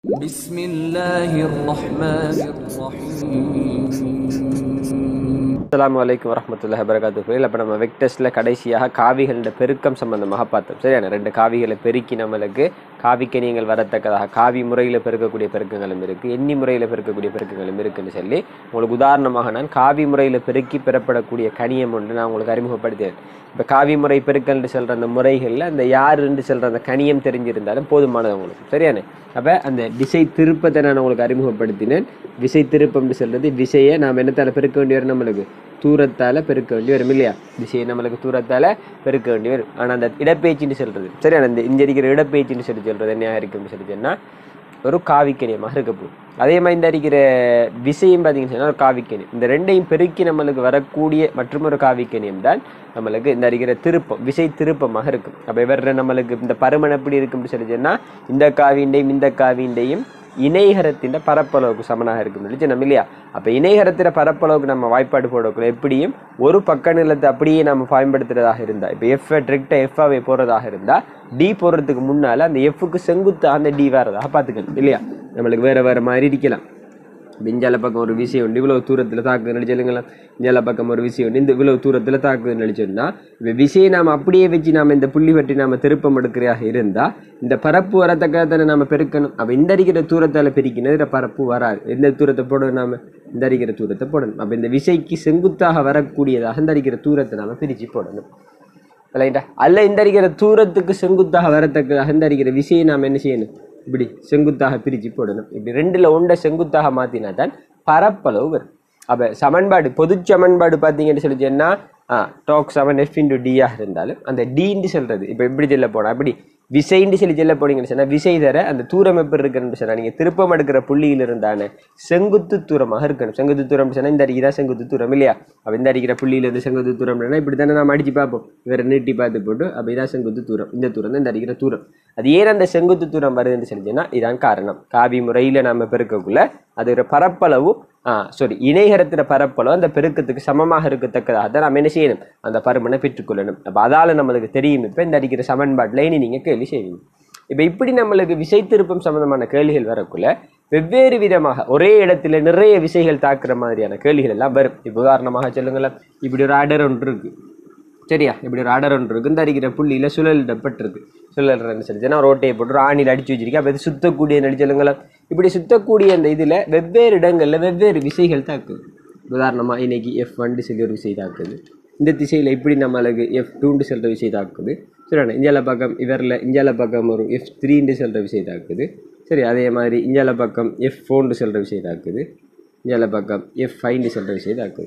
بسم الله الرحمن الرحيم. அஸ்ஸலாமு அலைக்கும் வரஹ்மத்துல்லாஹி வபரகாத்துஹு. இப்போ நம்ம வெக்டர்ஸ்ல கடைசியாக காவிகளோட பெருக்கம் சம்பந்தமாக பார்த்தோம். சரியான ரெண்டு காவிகளை பெருக்கி நம்மளுக்கு காவிக்கணியங்கள் வரத்தக்கதாக காவி முறையில் பெருக்கக்கூடிய பெருக்கங்களும் இருக்குது, எண்ணி முறையில் பெருக்கக்கூடிய பெருக்கங்களும் இருக்குன்னு சொல்லி உங்களுக்கு உதாரணமாக நான் காவி முறையில் பெருக்கி பெறப்படக்கூடிய கணியம் ஒன்று நான் உங்களுக்கு அறிமுகப்படுத்தேன். இப்போ காவி முறை பெருக்கல்னு சொல்கிற அந்த முறைகளில் அந்த யாருன்னு சொல்கிற அந்த கணியம் தெரிஞ்சிருந்தாலும் போதுமானது உங்களுக்கு. சரியானே? அப்போ அந்த விசை திருப்பத்தை நான் உங்களுக்கு அறிமுகப்படுத்தினேன். விசை திருப்பம்னு சொல்கிறது விசையை நாம் என்னத்தால் பெருக்க வேண்டி வரும், நம்மளுக்கு தூரத்தால் பெருக்க வேண்டி வரும் இல்லையா? திசையை நம்மளுக்கு தூரத்தால் பெருக்க வேண்டி வரும். ஆனால் அந்த இடப்பெயர்ச்சின்னு சொல்கிறது சரியான இந்த இங்கே இருக்கிற இடப்பெயர்ச்சின்னு சொல்கிறது என்ன இருக்குன்னு சொல்லி சொன்னால் ஒரு காவிக்கணியமாக இருக்க போகுது. அதே மாதிரி இந்த இருக்கிற விசையும் பார்த்தீங்கன்னு சொன்னால் ஒரு காவிக்கணியம். இந்த ரெண்டையும் பெருக்கி நம்மளுக்கு வரக்கூடிய மற்றொரு காவிக்கணியம் தான் நம்மளுக்கு இந்த இருக்கிற திருப்பம், விசை திருப்பமாக இருக்கும். அப்போ இவர நம்மளுக்கு இந்த பருமன் எப்படி இருக்குன்னு சொல்லி சொன்னால் இந்த காவிண்டையும் இணைகரத்தின் பரப்பளவுக்கு சமனாக இருக்கும் நம்ம இல்லையா? அப்போ இணைகரத்தின் பரப்பளவுக்கு நம்ம வாய்ப்பாடு போடக்கூட எப்படியும் ஒரு பக்க நிலத்தை அப்படியே நம்ம பயன்படுத்துறதாக இருந்தால், இப்போ எஃப் டிரெக்டாக எஃப்ஆவை போடுறதாக இருந்தால் டி போடுறதுக்கு முன்னால் அந்த எஃப்க்கு செங்குத்து அந்த டி வேறதாக பார்த்துக்கணும் இல்லையா? நம்மளுக்கு வேறு மாதிரி இருக்கலாம். இஞ்சால பக்கம் ஒரு விஷயம் உண்டு, இவ்வளவு தூரத்தில் தாக்குது நினைச்சலுங்களா? இஞ்சால பக்கம் ஒரு விஷயம் உண்டு, இந்த இவ்வளவு தூரத்தில் தாக்குது நினைச்சோம்னா இப்போ விசையை நாம் அப்படியே வச்சு நாம் இந்த புள்ளி பற்றி நாம் திருப்பம் எடுக்கிறதாக இருந்தால் இந்த பரப்பு வரத்தக்க தானே நாம் பெருக்கணும். அப்போ இந்த அடிக்கிற தூரத்தால் பெருக்கினது இந்த பரப்பு வராது. எந்த தூரத்தை போடணும், நாம் இந்த அடிக்கிற தூரத்தை போடணும். அப்போ இந்த விசைக்கு செங்குத்தாக வரக்கூடியதாக இந்த அடிக்கிற தூரத்தை நாம் பிரித்து போடணும். ரைட்டா? அல்ல இந்த அடிக்கிற தூரத்துக்கு செங்குத்தாக வரத்தக்கதாக இந்த அடிக்கிற விசையை நாம் என்ன செய்யணும், இப்படி செங்குத்தாக பிரித்து போடணும். இப்படி ரெண்டுல ஒன்றை செங்குத்தாக மாற்றினா தான் பரப்பளவு வரும். அப்போ சமன்பாடு, பொது சமன்பாடு பார்த்தீங்கன்னு சொல்லி சொன்னால் டாக் சமன் எஃப் இன்டு டியாக இருந்தாலும் அந்த டின்னு சொல்கிறது இப்போ எப்படி சொல்ல போனால் அப்படி விசைன்னு சொல்லி சொல்ல போனீங்கன்னு சொன்னால் விசை தர அந்த தூரம் எப்படி இருக்குன்னு சொன்னால் நீங்கள் திருப்பம் எடுக்கிற புள்ளியில் இருந்தானே செங்குத்து தூரமாக இருக்கணும். செங்குத்து தூரம் சொன்னால் இந்த அடிக்கு தான் செங்குத்து தூரம் இல்லையா? அப்போ இந்த அடிக்கிற புள்ளியிலேருந்து செங்குத்து தூரம்னா இப்படி தானே நம்ம அடித்து பார்ப்போம், இவரை நீட்டி பார்த்து போட்டு அப்போ இதான் செங்குத்து தூரம், இந்த தூரம் தான் இந்த அடிக்கிற தூரம். அது ஏன் அந்த செங்குத்து தூரம் வருதுன்னு சொல்லிச்சுன்னா இதான் காரணம். காவி முறையில் நம்ம பெருக்கக்குள்ள அது ஒரு பரப்பளவு இணைகரத்தின பரப்பளவு அந்த பெருக்கத்துக்கு சமமாக இருக்கத்தக்கதாக தான் நம்ம என்ன செய்யணும், அந்த பருமனை பெற்றுக்கொள்ளணும். அப்போ அதால் நம்மளுக்கு தெரியும். இப்போ இந்த அடிக்கிற சமன்பாட்டில் இனி நீங்கள் கேள்வி செய்வீங்க. இப்போ இப்படி நம்மளுக்கு விசை திருப்பம் சம்பந்தமான கேள்விகள் வரக்குள்ள வெவ்வேறு விதமாக ஒரே இடத்துல நிறைய விசைகள் தாக்குற மாதிரியான கேள்விகள் எல்லாம் வரும். இப்போ உதாரணமாக சொல்லுங்களேன், இப்படி ஒரு ஆர்டர் ஒன்று இருக்கு சரியா? இப்படி ஒரு ஆர்டர் ஒன்று இருக்கு, இந்த அடிக்கிற புள்ளியில் சுழலிடப்பட்டிருக்கு. சுழல்றன்னு சொல்லிச்சுன்னா ரோட்டையை போட்டு ஒரு ஆணியில் அடிச்சு வச்சிருக்கேன். அப்போ இது சுத்தக்கூடிய நடிச்சலுங்களேன். இப்படி சுத்தக்கூடிய அந்த இதில் வெவ்வேறு இடங்களில் வெவ்வேறு விசைகள் தாக்குது. உதாரணமாக இன்னைக்கு F1 சொல்லி ஒரு விசை தாக்குது, இந்த திசையில் இப்படி நம்மளுக்கு F2 சொல்கிற விசை தாக்குது. சரிண்ணா? இஞ்சால பக்கம் இவரில் இஞ்சால பக்கம் ஒரு F3 சொல்கிற விசை தாக்குது. சரி, அதே மாதிரி இஞ்சால பக்கம் F4 சொல்கிற விசை தாக்குது, இஞ்சால பக்கம் F5 சொல்கிற விசை தாக்குது.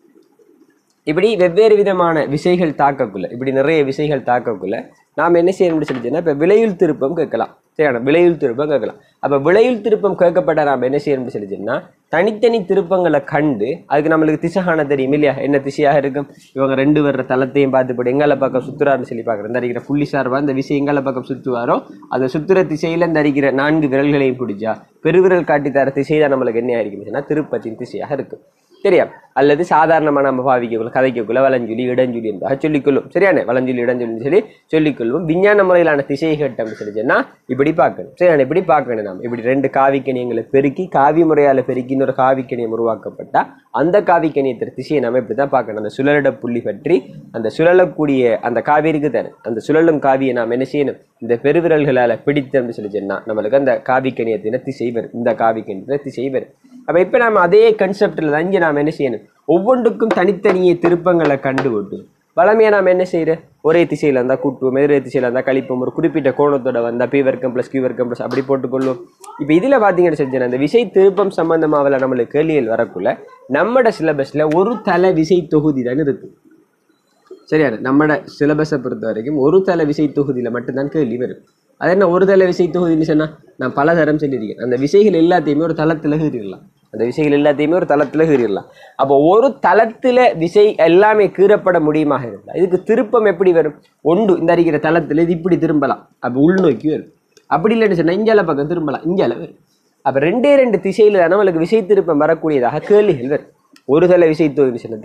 இப்படி வெவ்வேறு விதமான விசைகள் தாக்கக்குள்ள, இப்படி நிறைய விசைகள் தாக்கக்குள்ள நாம் என்ன செய்யணும்னு சொல்லிச்சுன்னா இப்போ விளையுள் திருப்பம் கேட்கலாம். சரியான? விளையுள் திருப்பம் கேட்கலாம். அப்போ விளையுள் திருப்பம் கேட்கப்பட்ட நாம் என்ன செய்யணும்னு சொல்லிச்சுன்னா தனித்தனி திருப்பங்களை கண்டு அதுக்கு நம்மளுக்கு திசை காண தெரியும் இல்லையா? என்ன திசையாக இருக்கும், இவங்க ரெண்டு வர்ற தளத்தையும் பார்த்துப்படி எங்கால பக்கம் சுற்றுறாருன்னு சொல்லி பார்க்குறேன். இந்த அடிக்கிற புள்ளி சார்பா இந்த விசை எங்கால பக்கம் சுற்றுவாரோ அதை சுற்றுற திசையில் இந்த அடிக்கிற 4 விரல்களையும் பிடிச்சா பெருவிரல் காட்டி தர திசை தான் நம்மளுக்கு என்ன ஆயிருக்குன்னா திருப்பத்தின் திசையாக இருக்கும். சரியா? அல்லது சாதாரணமாக நம்ம பாவிக்கக்குள்ள கதைக்கக்குள்ள வளஞ்சொலி இடஞ்சொலி என்பதாக சொல்லிக்கொள்ளும். சரியான? வளஞ்சொலி இடஞ்சொலின்னு சொல்லி சொல்லிக்கொள்வோம். விஞ்ஞான முறையிலான திசையை கேட்டோம்னு சொல்லிச்சுன்னா இப்படி பார்க்கணும். சரியான? இப்படி பார்க்கணும். நாம் இப்படி ரெண்டு காவிக்கணியங்களை பெருக்கி காவி முறையால் பெருக்கி இன்னொரு காவிக்கணியம் உருவாக்கப்பட்டால் அந்த காவிக்கணியத்தின் திசையை நம்ம இப்படி தான் பார்க்கணும். அந்த சுழலிட புள்ளி பற்றி அந்த சுழலக்கூடிய அந்த காவி இருக்கு தானே, அந்த சுழலும் காவியை நாம் என்ன செய்யணும், இந்த பெருவிரல்களால் பிடித்தோம்னு சொல்லிச்சுன்னா நம்மளுக்கு அந்த காவிக்கணியத்தின திசை வரும், இந்த காவிக்கணியத்தின திசை வரும். அப்போ இப்போ நம்ம அதே கன்செப்டில் தான் இங்கே நாம் என்ன செய்யணும், ஒவ்வொன்றுக்கும் தனித்தனியே திருப்பங்களை கண்டுவிட்டு வளமையாக நாம் என்ன செய்கிறோம், ஒரே திசையில் இருந்தால் கூட்டுவோம், எதிரே திசையில் இருந்தால் கழிப்போம், ஒரு குறிப்பிட்ட கோணத்தோட வந்தால் பி வர்க்கம் ப்ளஸ் கியூ வர்க்கம் ப்ளஸ் அப்படி போட்டுக்கொள்வோம். இப்போ இதில் பார்த்தீங்கன்னு சொல்லி அந்த விசை திருப்பம் சம்பந்தமாக நம்மளுக்கு கேள்விகள் வரக்குள்ள நம்மட சிலபஸில் ஒரு தலை விசை தொகுதி தான் இருக்குது. சரியான? நம்மட சிலபஸை பொறுத்த வரைக்கும் ஒரு தலை விசை தொகுதியில் மட்டும்தான் கேள்வி வரும். அது என்ன ஒரு தலை விசை தொகுதின்னு சொன்னால் நான் பல தரம் சொல்லியிருக்கேன். அந்த விசைகள் எல்லாத்தையுமே ஒரு தளத்தில் கீறிடலாம். அந்த விசைகள் எல்லாத்தையுமே ஒரு தளத்தில் கீறிடலாம். அப்போ ஒரு தளத்தில் விசை எல்லாமே கீறப்பட முடியுமாக இருந்தால் இதுக்கு திருப்பம் எப்படி வரும், ஒன்று இந்த அடிக்கிற தளத்தில் இது இப்படி திரும்பலாம், அப்போ உள்நோக்கி வரும். அப்படி இல்லைன்னு சொன்னால் இஞ்சால பக்கம் திரும்பலாம், இஞ்சால வரும். அப்போ ரெண்டு திசையில் நம்மளுக்கு விசை திருப்பம் வரக்கூடியதாக கேள்விகள் வரும். ஒரு தலை விசை தொகுதின்னு சொன்னதால்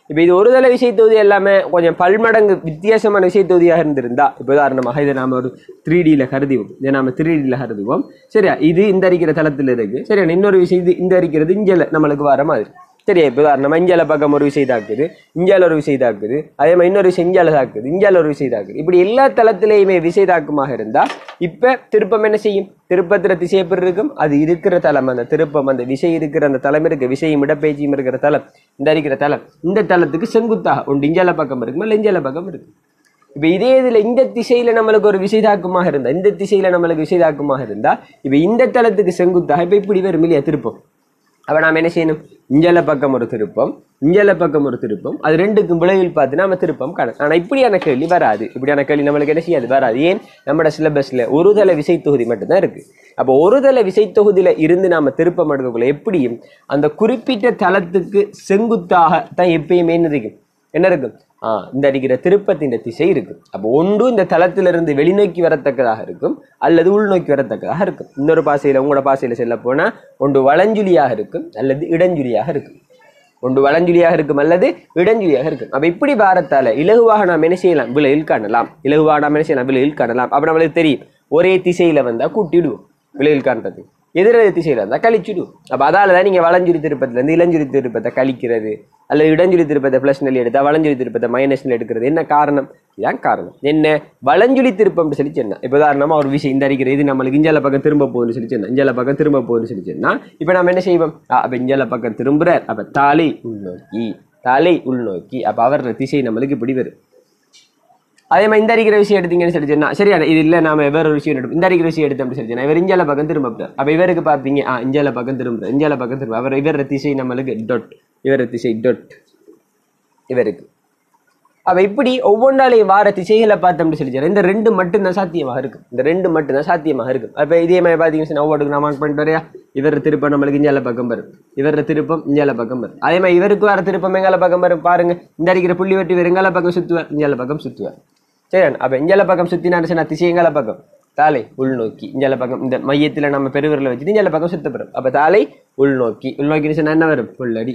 இப்போ இது ஒரு தலை விசை தொகுதி எல்லாமே கொஞ்சம் பல்மடங்கு வித்தியாசமான விசை தொகுதியாக இருந்திருந்தா, இப்போ உதாரணமாக இதை நாம் ஒரு 3Dல கருதுவோம், இதை நாம் 3Dல கருதுவோம். சரியா, இது இந்த அரிக்கிற தளத்தில் இருக்கு. சரியா, இன்னொரு விஷயம் இது இந்த அரிக்கிறது இங்கே நம்மளுக்கு வர மாதிரி. சரியா, இப்போ உதாரணமா இஞ்சால பக்கம் ஒரு விசை தாக்குது, இஞ்சால ஒரு விசை தாக்குது, அதே மாதிரி இன்னொரு விஷயம் இஞ்சால தாக்குது, இஞ்சால ஒரு விசை தாக்குது. இப்படி எல்லா தளத்திலையுமே விசை தாக்கமாக இருந்தா இப்ப திருப்பம் என்ன செய்யும்? திருப்பத்திர திசை எப்படி இருக்கும்? அது இருக்கிற தளம், அந்த திருப்பம் அந்த விசை இருக்கிற அந்த தளம் இருக்கு, விசையும் இடப்பெயர்ச்சியும் இருக்கிற தளம், இந்த இருக்கிற தளம், இந்த தளத்துக்கு செங்குத்தாக ஒன்று இஞ்சால பக்கம் இருக்கும், இல்லை இஞ்சால பக்கம் இருக்கு. இப்ப இதே இதுல இந்த திசையில நம்மளுக்கு ஒரு விசை தாக்கமாக இருந்தா, இந்த திசையில நம்மளுக்கு விசை தாக்கமாக இருந்தா இப்ப இந்த தளத்துக்கு செங்குத்தாக இப்ப இப்படி வரும் இல்லையா திருப்பம். அப்ப நாம என்ன செய்யணும்? இஞ்சல பக்கம் ஒரு திருப்பம், இஞ்சல பக்கம் ஒரு திருப்பம், அது ரெண்டுக்கும் விளைவில் பார்த்து நாம திருப்பம் காணும். ஆனா இப்படியான கேள்வி வராது. இப்படியான கேள்வி நம்மளுக்கு என்ன செய்யாது, வராது. ஏன்? நம்மளோட சிலபஸ்ல ஒரு தள விசை தொகுதி மட்டும்தான் இருக்கு. அப்போ ஒரு தள விசை தொகுதியில இருந்து நாம திருப்பம் எடுக்கக்குள்ள எப்படியும் அந்த குறிப்பிட்ட தளத்துக்கு செங்குத்தாக தான் எப்பயுமே என்ன இருக்கும்? இந்த அடிக்கிற திருப்பத்தின் திசை இருக்கு. அப்போ ஒன்று இந்த தளத்திலிருந்து வெளிநோக்கி வரத்தக்கதாக இருக்கும், அல்லது உள்நோக்கி வரத்தக்கதாக இருக்கும். இன்னொரு பாசையில உங்களோட பாசையில செல்ல போனா ஒன்று வளஞ்சுழியாக இருக்கும், அல்லது இடஞ்சுழியாக இருக்கும். ஒன்று வளஞ்சுழியாக இருக்கும் அல்லது இடஞ்சுழியாக இருக்கும். அப்ப இப்படி பாரத்தால இலகுவாக நாம் என்ன செய்யலாம்? விலையில் காணலாம். இலகுவாக நாம் என்ன செய்யலாம்? விலையில் காணலாம். அப்ப நம்மளுக்கு தெரியும், ஒரே திசையில வந்தா கூட்டிடுவோம், விலையில் காண்றது. எதிரெதிர் திசையில இருந்தா கழிச்சுடுவோம். அப்ப அதாலதான் நீங்க வளஞ்சுழி திருப்பத்துல இருந்து இளஞ்சுழி திருப்பத்தை கழிக்கிறது, அல்லது இடஞ்சுழி திருப்பத்தை பிளஸ் நெல் எடுத்தா வளஞ்சுழி திருப்பத்தை மைனஸ் நெல் எடுக்கிறது. என்ன காரணம்? இதான் காரணம். என்ன? வளஞ்சுழி திருப்பம் சொல்லி சொன்னா, இப்ப உதாரணமா ஒரு விஷயம் இந்த அடிக்கிற இது நம்மளுக்கு இஞ்சால பக்கம் திரும்ப போகுதுன்னு சொல்லி சொன்னா, இஞ்சால பக்கம் திரும்ப போகுதுன்னு சொல்லி சொன்னா இப்ப நம்ம என்ன செய்வோம்? அப்ப இஞ்சால பக்கம் திரும்புற, அப்ப தாலை உள்நோக்கி, தாலை உள்நோக்கி, அப்ப அவர் திசை நம்மளுக்கு இப்படி வரும். அதே மாதிரி இந்த அடிக்கிற விஷயம் எடுத்தீங்கன்னு சொல்லி சொன்னா, சரியான இது இல்லை, நாம வேற ஒரு விஷயம் எடுப்போம். இந்த அடிக்கிற விஷயம் எடுத்தோம் சொல்லி சொன்னா இவர் இஞ்சால பக்கம் திரும்ப, அப்ப இவருக்கு பாப்பீங்க இஞ்சால பக்கம் திரும்ப, இஞ்சால பக்கம் திரும்ப, அவர் இவர திசை நம்மளுக்கு டொட், இவர திசை டொட் இவருக்கு. அப்ப இப்படி ஒவ்வொன்றாலையும் வார திசைகளை பார்த்தோம்னு சொல்லி இந்த ரெண்டு மட்டும்தான் சாத்தியமாக இருக்கும், இந்த ரெண்டு மட்டும்தான் சாத்தியமாக இருக்கும். அப்ப இதே மாதிரி பாத்தீங்கன்னா ஒவ்வொருக்கு நான் மார்க் பண்ணிட்டு வரையா, இவர் திருப்பம் நம்மளுக்கு இஞ்சால பக்கம் வரும், இவர திருப்பம் இஞ்சால பக்கம் வரும். அதே மாதிரி இவருக்கு வர திருப்பம் எங்கால பக்கம் வரும் பாருங்க, இந்த அடிக்கிற புள்ளி வெட்டி இவர் எங்கால பக்கம் சுத்துவார், இஞ்சால பக்கம் சுத்துவார். சரி, அப்ப இஞ்சால பக்கம் சுத்தினா திசை எங்கால பக்கம்? தாலை உள்நோக்கி. இஞ்சால பக்கம் இந்த மையத்துல நம்ம பெருவிரல வச்சுட்டு இஞ்சால பக்கம் சுத்தப்படும். அப்ப தாலை உள்நோக்கி, உள்நோக்கி என்ன வரும்? புள்ளடி.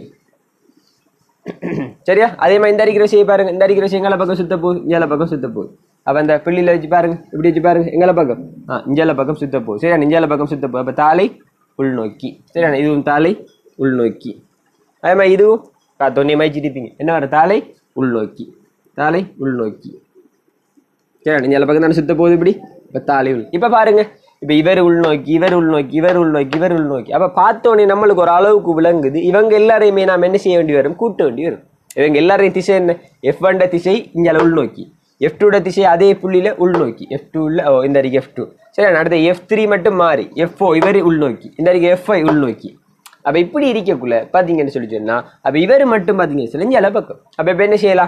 சரியா? அதே மாதிரி இந்த அடிக்கிற விஷயம் பாருங்க, இந்த அடிக்கிற விஷயம் எங்கால பக்கம் சுத்த போகுது, இஞ்சால பக்கம் சுத்த போகுது. அப்ப அந்த புள்ளியில வச்சு பாருங்க, இப்படி வச்சு பாருங்க, எங்கால பக்கம் இஞ்சால பக்கம் சுத்த போகுது. சரியா, இஞ்சால பக்கம் சுத்த போகுது. அப்ப தாலை உள்நோக்கி. சரியா, இதுவும் தாலை உள்நோக்கி. அதே மாதிரி இதுவும் தொன்னை மயிச்சிட்டு இருப்பீங்க, என்ன வரும்? தாலை உள்நோக்கி, தாலை உள்நோக்கி. சரி, இஞ்சால பக்கம் தானே சுத்த போகுது இப்படி. இப்ப தாலை உள். இப்ப பாருங்க, இப்ப இவர் உள்நோக்கி, இவர் உள்நோக்கி, இவர் உள்நோக்கி, இவர் உள்நோக்கி. அப்ப பார்த்தோன்னே நம்மளுக்கு ஒரு அளவுக்கு விளங்குது, இவங்க எல்லாரையுமே நாம் என்ன செய்ய வேண்டி வரும்? கூட்ட வேண்டி வரும். இவங்க எல்லாரையும் திசை என்ன? F1 திசை இஞ்சால உள்நோக்கி, F2 திசை அதே புள்ளியில உள்நோக்கி, F2 இந்த அடிக்கு F2. சரி, அடுத்த F3 மட்டும் மாறி F4 இவர் உள்நோக்கி, இந்த அடிக்கு F5 உள்நோக்கி. அப்ப இப்படி இருக்கக்குள்ள பாத்தீங்கன்னு சொல்லி சொன்னா, அப்ப இவர் மட்டும் பாத்தீங்கன்னு சொல்லி இஞ்சால பக்கம். அப்ப இப்ப என்ன செய்யலாம்?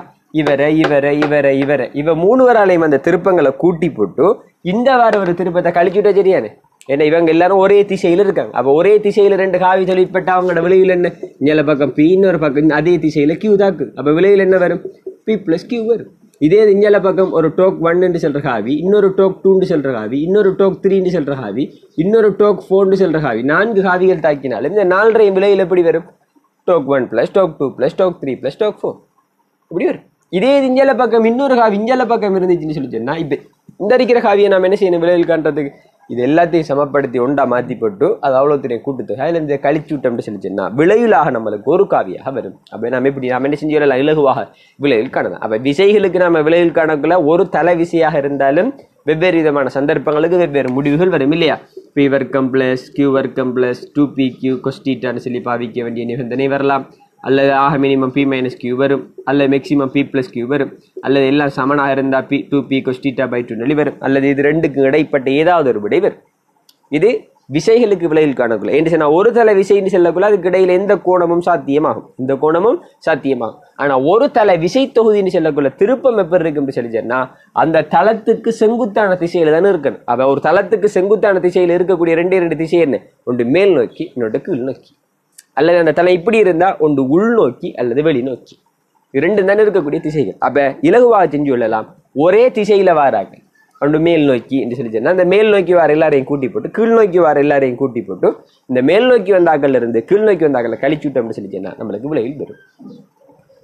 இவ மூணு வராலையும் அந்த திருப்பங்களை கூட்டி போட்டு இந்த வார ஒரு திருப்பத்தை கழிச்சுட்டா சரியானே. ஏன்னா இவங்க எல்லாரும் ஒரே திசையில இருக்காங்க. அப்ப ஒரே திசையில ரெண்டு காவி சொல்லிப்பட்ட அவங்களோட விளைவில் என்ன? இஞ்சால பக்கம் P, இன்னொரு பக்கம் அதே திசையில Q தாக்கு. அப்ப விளைவில் என்ன வரும்? P plus Q வரும். இதே இஞ்சால பக்கம் ஒரு டோக் 1 சொல்ற காவி, இன்னொரு டோக் 2 சொல்ற காவி, இன்னொரு டோக் 3 சொல்ற காவி, இன்னொரு டோக் 4 சொல்ற காவி, 4 காவிகள் தாக்கினாலும் இந்த 4 விளைவில் எப்படி வரும்? டோக் 1 plus டோக் 2 plus டோக் 3 plus டோக் 4 இப்படி வரும். இதே இஞ்சால பக்கம் இன்னொரு காவி இஞ்சால பக்கம் இருந்துச்சுன்னு சொல்லி சொன்னா இப்ப இந்த அடிக்கிற காவியை நாம என்ன செய்யணும்? விளைவில் காண்றதுக்கு இது எல்லாத்தையும் சமப்படுத்தி ஒண்டா மாத்தி போட்டு அது அவ்வளோத்திரையும் கூட்டுத்து அதுல இந்த கழிச்சு விட்டோம்னு சொல்லி சொன்னா விளைவிலாக நம்மளுக்கு ஒரு காவியாக வரும். அப்ப நம்ம எப்படி நாம என்ன செஞ்சு இலகுவாக விளைவில் காணலாம். அப்ப விசைகளுக்கு நம்ம விளைவில் காணக்குள்ள ஒரு தலை விசையாக இருந்தாலும் வெவ்வேறு விதமான சந்தர்ப்பங்களுக்கு வெவ்வேறு முடிவுகள் வரும் இல்லையா? P வர்க்கம் பிளஸ் Q வர்க்கம் பிளஸ் 2PQ கொஸ்டீட்டான்னு சொல்லி பாவிக்க வேண்டிய நிபந்தனை வரலாம். அல்லது ஆக மினிமம் P minus Q வரும், அல்லது மேக்சிமம் P plus Q வரும், அல்லது எல்லாம் சமனாக இருந்தா 2P cos theta by 2 வரும், அல்லது இது ரெண்டுக்கு இடைப்பட்ட ஏதாவது ஒரு விடை வரும். இது விசைகளுக்கு விளைவில் காணக்குள்ள. என்று சொன்னா ஒரு தலை விசைன்னு சொல்லக்குள்ள அதுக்கு இடையில எந்த கோணமும் சாத்தியமாகும், இந்த கோணமும் சாத்தியமாகும். ஆனா ஒரு தலை விசை தொகுதின்னு சொல்லக்குள்ள திருப்பம் எப்படி இருக்குன்னு சொல்லி சொன்னா அந்த தளத்துக்கு செங்குத்தான திசையில தானே இருக்கணும். அப்ப ஒரு தளத்துக்கு செங்குத்தான திசையில இருக்கக்கூடிய ரெண்டு திசை என்ன? ஒன்று மேல் நோக்கி, இன்னொன்று கீழ் நோக்கி. அல்லது அந்த தலை இப்படி இருந்தா ஒன்று உள்நோக்கி அல்லது வெளிநோக்கி. இரண்டு தானே இருக்கக்கூடிய திசைகள். அப்ப இலகுவாக செஞ்சு கொள்ளலாம். ஒரே திசையில வாராங்க, ஒன்று மேல் நோக்கி என்று சொல்லி சொன்னா அந்த மேல் நோக்கி வார எல்லாரையும் கூட்டி போட்டு கீழ் நோக்கி வார எல்லாரையும் கூட்டி போட்டு இந்த மேல் நோக்கி வந்தாக்கள் இருந்து கீழ் நோக்கி வந்தாக்களை கழிச்சு விட்டோம்னு சொல்லி சொன்னா நம்மளுக்கு விளைவில் வரும்.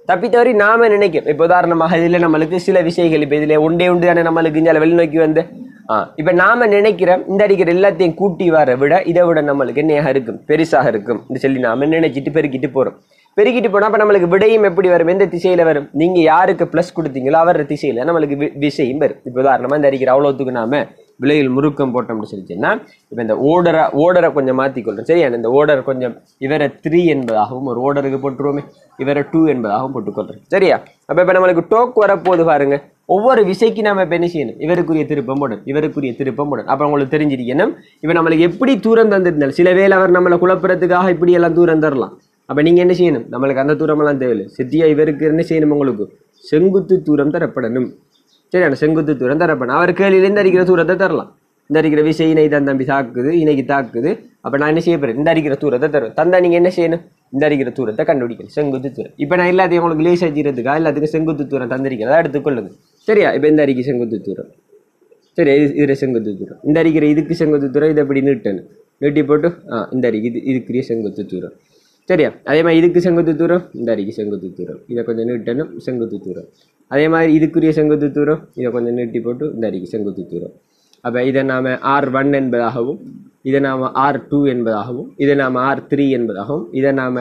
தப்பி தவறி நாம நினைக்கும். இப்போ உதாரணமாக இதுல நம்மளுக்கு சில விஷயங்கள் இப்போ இதுல ஒன்றே ஒன்று தானே நம்மளுக்கு இஞ்சால வெளிநோக்கி வந்து இப்ப நாம நினைக்கிறோம் இந்த அடிக்கிற எல்லாத்தையும் கூட்டி வர விட இதை விட நம்மளுக்கு என்னையாக இருக்கும், பெருசாக இருக்கும் சொல்லி நாம நினைச்சிட்டு பெருக்கிட்டு போறோம். பெருக்கிட்டு போனா அப்ப நம்மளுக்கு விடையும் எப்படி வரும், எந்த திசையில வரும்? நீங்க யாருக்கு பிளஸ் கொடுத்தீங்களோ அவர திசையில நம்மளுக்கு விசையும் வரும். இப்ப உதாரணமா இந்த அடிக்கிற அவ்வளவுக்கு நாம விலையில் முறுக்கம் போட்டோம்னு சொல்லிச்சுன்னா இப்ப இந்த ஓடரை கொஞ்சம் மாத்திக்கொள்றோம். சரியா? இந்த ஓடர் கொஞ்சம் இவரை 3 என்பதாகவும் ஒரு ஓடருக்கு போட்டுருவோமே, இவரை 2 என்பதாகவும் போட்டுக்கொள்றோம். சரியா? அப்ப இப்ப நம்மளுக்கு டோக் வரப்போது பாருங்க. ஒவ்வொரு விசைக்கு நாம இப்ப என்ன செய்யணும், இவருக்குரிய திருப்பம் போடணும், இவருக்குரிய திருப்பம் போடணும். அப்ப உங்களுக்கு தெரிஞ்சிருக்கணும் இப்ப நம்மளுக்கு எப்படி தூரம் தந்திருந்தாலும் சில வேளை அவர் நம்மளை குழப்பறதுக்காக இப்படி எல்லாம் தூரம் தரலாம். அப்ப நீங்க என்ன செய்யணும், நம்மளுக்கு அந்த தூரம் எல்லாம் தேவையில்லை. சித்தியா இவருக்கு என்ன செய்யணும், உங்களுக்கு செங்குத்து தூரம் தரப்படணும். சரியான செங்குத்து தூரம் தரப்படணும். அவர் கேள்வியில இந்த அடிக்கிற தூரத்தை தரலாம். இந்த அடிக்கிற விசை இணை தான் தம்பி தாக்குது, இணைக்கு தாக்குது. அப்ப நான் என்ன செய்ய போறேன், இந்த அடிக்கிற தூரத்தை தருவேன். தந்தா நீங்க என்ன செய்யணும், இந்த அடிக்கிற தூரத்தை கண்டுபிடிக்கணும், செங்குத்து தூரம். இப்ப நான் எல்லாத்தையும் உங்களுக்கு லேசா செய்யறதுக்கா எல்லாத்துக்கும் செங்குத்து தூரம் தந்திருக்கிறதா எடுத்துக்கொள்ளுங்க. சரியா? இப்ப இந்த அடிக்கு செங்குத்து தூரம். சரி, இது செங்குத்து தூரம். இந்த அடிக்கிற இதுக்கு செங்குத்து தூரம் இதை எப்படி நீட்டணும், நீட்டி போட்டு இந்த அடிக்கு இதுக்குரிய செங்குத்து தூரம். சரியா? அதே மாதிரி இதுக்கு செங்குத்து தூரம், இந்த அடிக்கு செங்குத்து தூரம், இதை கொஞ்சம் நீட்டணும், செங்குத்து தூரம். அதே மாதிரி இதுக்குரிய செங்குத்து தூரம் இதை கொஞ்சம் நீட்டி போட்டு இந்த அடிக்கு செங்குத்து தூரம். அப்போ இதை நாம் R1 என்பதாகவும், இதை நாம் R2 என்பதாகவும், இதை நாம் R3 என்பதாகவும், இதை நாம்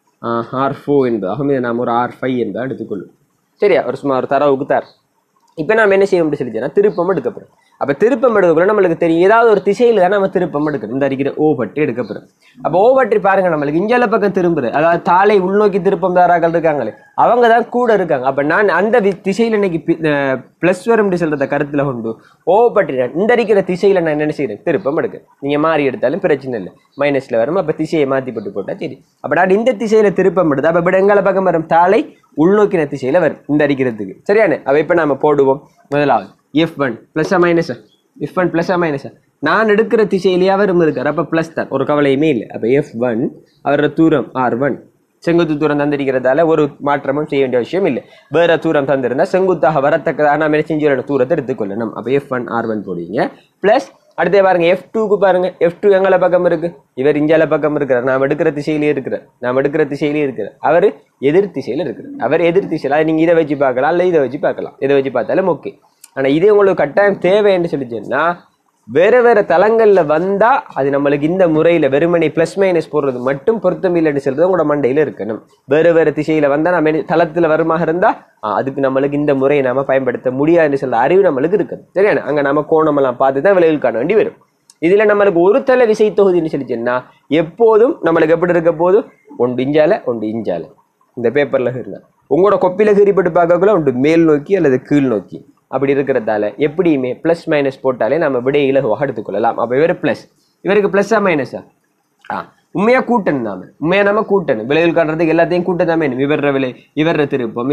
R4 என்பதாகவும், இதை நாம் ஒரு R5 என்பதாக எடுத்துக்கொள்ளும். சரியா? ஒரு சும்மா ஒரு தரவுக்கு தார். இப்போ நாம் என்ன செய்ய முடியும் சொல்லிச்சோன்னா திருப்பம் எடுக்கப்படுறோம். அப்போ திருப்பம் எடுக்கக்குள்ள நம்மளுக்கு தெரியும் ஏதாவது ஒரு திசையில் தான் நம்ம திருப்பம் எடுக்கணும். இந்த அடிக்கிற ஓ பற்றி எடுக்கப்படுறோம். அப்போ ஓ பற்றி பாருங்க, நம்மளுக்கு இஞ்சால பக்கம் திரும்புது, அதாவது தாளை உள்நோக்கி திருப்பம் தாராக்கள் இருக்காங்களே அவங்க தான் கூட இருக்காங்க. அப்போ நான் அந்த திசையில் இன்னைக்கு பிளஸ் வரும் சொல்றத கருத்தில் கொண்டு ஓ பற்றி இந்த அடிக்கிற திசையில் நான் என்ன செய்யறேன், திருப்பம் எடுக்க. நீங்கள் மாறி எடுத்தாலும் பிரச்சனை இல்லை, மைனஸில் வரும். அப்போ திசையை மாற்றி போட்டு போட்டால் சரி. அப்போ நான் இந்த திசையில் திருப்பம் எடுத்து அப்போ எங்களை பக்கம் வரும் தாளை உள்நோக்கின திசையில வரும் இந்த அடிக்கிறதுக்கு. சரியான? அவ இப்ப நாம போடுவோம். முதலாவது F1 பிளஸ் மைனஸா, F1 பிளஸ் மைனஸா, நான் எடுக்கிற திசையிலேயே அவரும் இருக்கார். அப்ப பிளஸ் தான், ஒரு கவலையுமே இல்லை. அப்ப F1 அவரோட தூரம் R1 செங்குத்து தூரம் தந்திருக்கிறதால ஒரு மாற்றமும் செய்ய வேண்டிய விஷயம் இல்லை. வேற தூரம் தந்திருந்தா செங்குத்தாக வரத்தக்கதாக நாம் என்ன செஞ்சு தூரத்தை எடுத்துக்கொள்ளணும். அப்ப F1 R1 போடுவீங்க. பிளஸ் அடுத்தே பாருங்க F2க்கு பாருங்க, F2 எங்களை பக்கம் இருக்கு, இவர் இஞ்சால பக்கம் இருக்கிறார், நாம் எடுக்கிற திசையிலேயே இருக்கிறார், அவர் எதிர் திசையில இருக்கிறார். அவர் எதிர் திசையில நீங்க இதை வச்சு பார்க்கலாம், இல்லை இதை வச்சு பார்க்கலாம், இதை வச்சு பார்த்தாலும் ஓகே. ஆனா இது உங்களுக்கு கட்டாயம் தேவைன்னு சொல்லிச்சேன்னா வேற வேற தளங்கள்ல வந்தா அது நம்மளுக்கு இந்த முறையில வெறுமனை பிளஸ் மைனஸ் போடுறது மட்டும் பொருத்தம் இல்லைன்னு சொல்றது உங்களோட மண்டையில இருக்கணும். வேற திசையில வந்தா நம்ம தளத்துல வருமாக இருந்தா அதுக்கு நம்மளுக்கு இந்த முறையை நாம பயன்படுத்த முடியாதுன்னு சொல்ல அறிவு நம்மளுக்கு இருக்குது. சரியான? அங்க நம்ம கோணமெல்லாம் பார்த்து தான் விலைகள் காண வேண்டி வரும். இதுல நம்மளுக்கு ஒரு தலை விசை தொகுதின்னு சொல்லிச்சேன்னா எப்போதும் நம்மளுக்கு எப்படி இருக்க போதும், ஒன்று இஞ்சால இந்த பேப்பர்ல இருந்தா உங்களோட கொப்பில கீறிப்பட்டு பார்க்கக்குள்ள ஒன்று மேல் நோக்கி அல்லது கீழ் நோக்கி அப்படி இருக்கிறதால எப்படியுமே பிளஸ் மைனஸ் போட்டாலே நம்ம விடையை இலகுவாக எடுத்துக்கொள்ளலாம். அப்போ இவர் பிளஸ், இவருக்கு பிளஸ்ஸா மைனஸா? உண்மையா கூட்டணும், நம்ம கூட்டணும். விலையில் காட்டுறதுக்கு எல்லாத்தையும் கூட்டதான் வேணும். இவர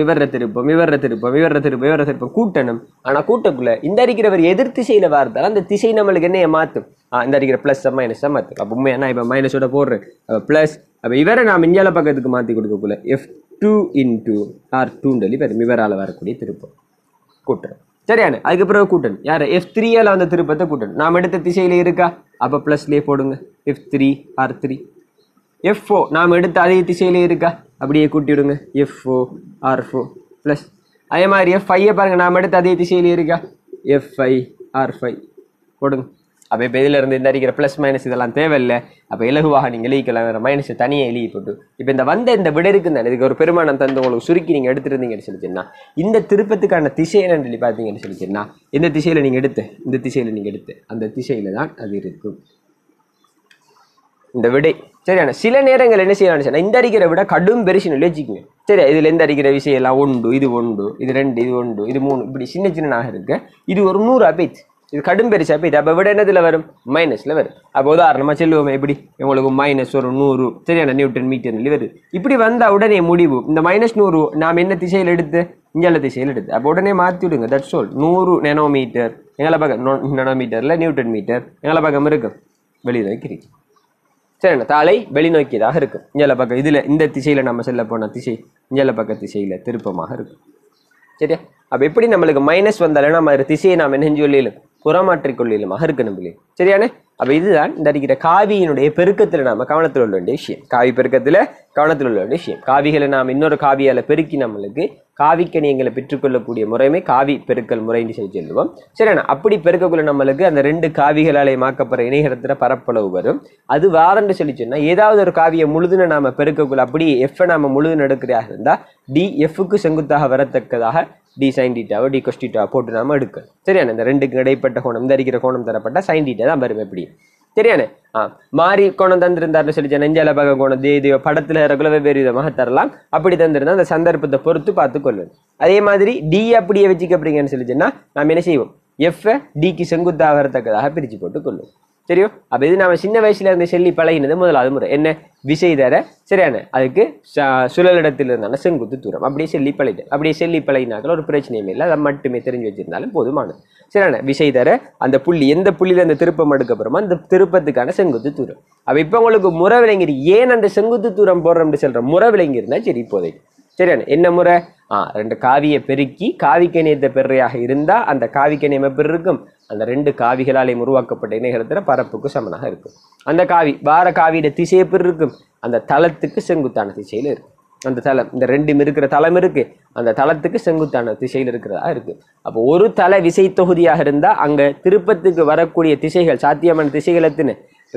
திருப்பம் கூட்டணும். ஆனா கூட்டக்குள்ள இந்த அடிக்கிறவர் எதிர் திசையில வார்த்தாலும் அந்த திசை நம்மளுக்கு என்னைய மாத்தும், இந்த அடிக்கிற பிளஸ் மைனஸா மாத்தும். அப்போ உண்மையா நான் இப்ப மைனஸோட போடுறேன் பிளஸ். அப்ப இவரை நான் மிஞ்சால பக்கத்துக்கு மாத்தி கொடுக்கக்குள்ள F2 × R2 இவரால் வரக்கூடிய திருப்பம் கூட்டுறோம். சரியான? அதுக்கு பிறகு கூட்டணும் யாரு, F3ஆல வந்த திருப்பத்தை கூட்டணும். நாம் எடுத்த திசையில இருக்கா, அப்ப பிளஸ்லயே போடுங்க F3 R3. F4 நாம் எடுத்த அதே திசையில இருக்கா, அப்படியே கூட்டிவிடுங்க F4 R4 பிளஸ். அதே மாதிரி F5 பாருங்க, நாம் எடுத்த அதே திசையில இருக்கா, F5 R5 போடுங்க. அப்போ இப்போ இதில் இருந்து இந்த அடிக்கிற ப்ளஸ் மைனஸ் இதெல்லாம் தேவையில்லை. அப்போ இலகுவாக நீங்கள் எழுதிக்கலாம், வேறு மைனஸை தனியாக எழுதி போட்டு இப்போ இந்த விட இருக்குன்னு இதுக்கு ஒரு பெருமானம் தந்து உங்களுக்கு சுருக்கி நீங்கள் எடுத்துருந்தீங்கன்னு சொல்லிச்சுன்னா இந்த திருப்பத்துக்கான திசை என்னன்னு சொல்லி பார்த்தீங்கன்னு சொல்லிச்சுன்னா இந்த திசையில் நீங்கள் எடுத்து அந்த திசையில் தான் அது இருக்கும் இந்த விடை. சரியான? சில நேரங்கள் என்ன செய்யலாம்னு இந்த அடிக்கிற விட கடும் பெருசுன்னு வச்சுக்கோங்க. சரி, இதில் எந்த அடிக்கிற விஷயம்லாம் ஒன்று, இது 2, இது 1, இது 3 இப்படி சின்ன இருக்கு. இது ஒரு 100 அப்பேச்சு, இது கடும் பெருசா போயிட்டு அப்போ விட என்னதுல வரும், மைனஸ்ல வரும். அப்போ உதாரணமா செல்லுவோமே எப்படி உங்களுக்கு மைனஸ் ஒரு 100 சரியான நியூட்டன் மீட்டர் வருது. இப்படி வந்தா உடனே முடிவு இந்த -100 நாம் என்ன திசையில் எடுத்து, இஞ்சால திசையில் எடுத்து. அப்போ உடனே மாற்றி விடுங்க. That's all. 100 நேனோமீட்டர் எங்களை பக்கம், நேனோமீட்டர்ல நியூட்டன் மீட்டர் எங்களை பக்கம் இருக்கும், வெளியில் வைக்கிறீங்க. சரிண்ணா? தாளை வெளிநோக்கியதாக இருக்கும். இஞ்சால பக்கம் இதுல இந்த திசையில நம்ம செல்ல போன திசை இஞ்சால பக்க திசையில திருப்பமாக இருக்கும். சரியா? அப்ப எப்படி நம்மளுக்கு மைனஸ் வந்தாலும் நம்ம திசையை நாம் என்ன சொல்லலும் புறமாற்றிக் கொள்ளையிலுமாக இருக்கணும் பிள்ளை. சரியானே? அப்ப இதுதான் இந்த அடிக்கிற காவியினுடைய பெருக்கத்துல நாம கவனத்தில் உள்ள வேண்டிய விஷயம். காவி பெருக்கத்துல கவனத்தில் உள்ள வேண்டிய விஷயம். காவிகளை நாம் இன்னொரு காவியால பெருக்கி நம்மளுக்கு காவிக்கணியங்களை பெற்றுக்கொள்ளக்கூடிய முறைமை காவி பெருக்கல் முறைன்னு சொல்லி சொல்லுவோம். சரியான அப்படி பெருக்கக்குள்ள நம்மளுக்கு அந்த 2 காவிகளாலே மாக்கப்படுற இணையத்துல பரப்பளவு வரும். அது வாரண்டு சொல்லி சொன்னா ஏதாவது ஒரு காவியை முழுதுன நாம பெருக்கக்குள்ள அப்படி எஃப் நாம முழுதுன எடுக்கிறதாக இருந்தா டி எஃப்க்கு செங்குத்தாக வரத்தக்கதாக டி சைன் டீட்டாவோ டி கொஸ் டீட்டாவோ போட்டு நாம எடுக்க. சரியான இந்த 2க்கு இடைப்பட்ட கோணம் இந்த அடிக்கிற கோணம் தரப்பட்ட சைன் டீட்டா தான் வரும். எப்படி சரியானே? மாறி கோணம் தந்திருந்தாருன்னு சொல்லி நெஞ்சால பக கோணம் தேதியோ படத்துல இருக்கிற வெவ்வேறு விதமாக தரலாம். அப்படி தந்திருந்தா அந்த சந்தர்ப்பத்தை பொறுத்து பார்த்து கொள்ளணும். அதே மாதிரி டி அப்படியே வச்சுக்க அப்படிங்கன்னு சொல்லிச்சுன்னா நாம் என்ன செய்வோம்? எஃப் டிக்கு செங்குத்தாக வரத்தக்கதாக பிரிச்சு போட்டு கொள்ளும். தெரியும்? அப்ப இது நாம சின்ன வயசுல இருந்து சொல்லி பழகினது முதலாவது முறை என்ன? விசை தர சரியான அதுக்கு சுழலிடத்தில் இருந்தாலும் செங்குத்து தூரம் அப்படியே சொல்லி பழகிட்டேன். அப்படியே சொல்லி பழகினாக்கள் ஒரு பிரச்சனையுமே இல்லை. அதை மட்டுமே தெரிஞ்சு வச்சிருந்தாலும் போதுமானது. சரியான விசை தர அந்த புள்ளி எந்த புள்ளியில அந்த திருப்பம் எடுக்கப்புறமா அந்த திருப்பத்துக்கான செங்குத்து தூரம். அப்ப இப்ப உங்களுக்கு முறை விளங்கி ஏன் அந்த செங்குத்து தூரம் போடுறோம்னு சொல்ற முறை விளங்கி இருந்தா சரி. இப்போதைக்கு சரியான என்ன முறை? 2 காவியை பெருக்கி காவிக்கணியத்தை பெறையாக இருந்தா அந்த காவிக்கணியம் எப்படி இருக்கும்? அந்த 2 காவிகளாலே உருவாக்கப்பட்ட இணையத்துல பரப்புக்கு சமனாக இருக்கும். அந்த காவி வார காவியோட திசை எப்படி இருக்கும்? அந்த தளத்துக்கு செங்குத்தான திசையில இருக்கு. அந்த தளம் இந்த 2 இருக்கிற தளம் இருக்கு. அந்த தளத்துக்கு செங்குத்தான திசையில் இருக்கிறதா இருக்கு. அப்போ ஒரு தள விசை தொகுதியாக இருந்தா அங்க திருப்பத்துக்கு வரக்கூடிய திசைகள் சாத்தியமான திசைகள் எத்தனை?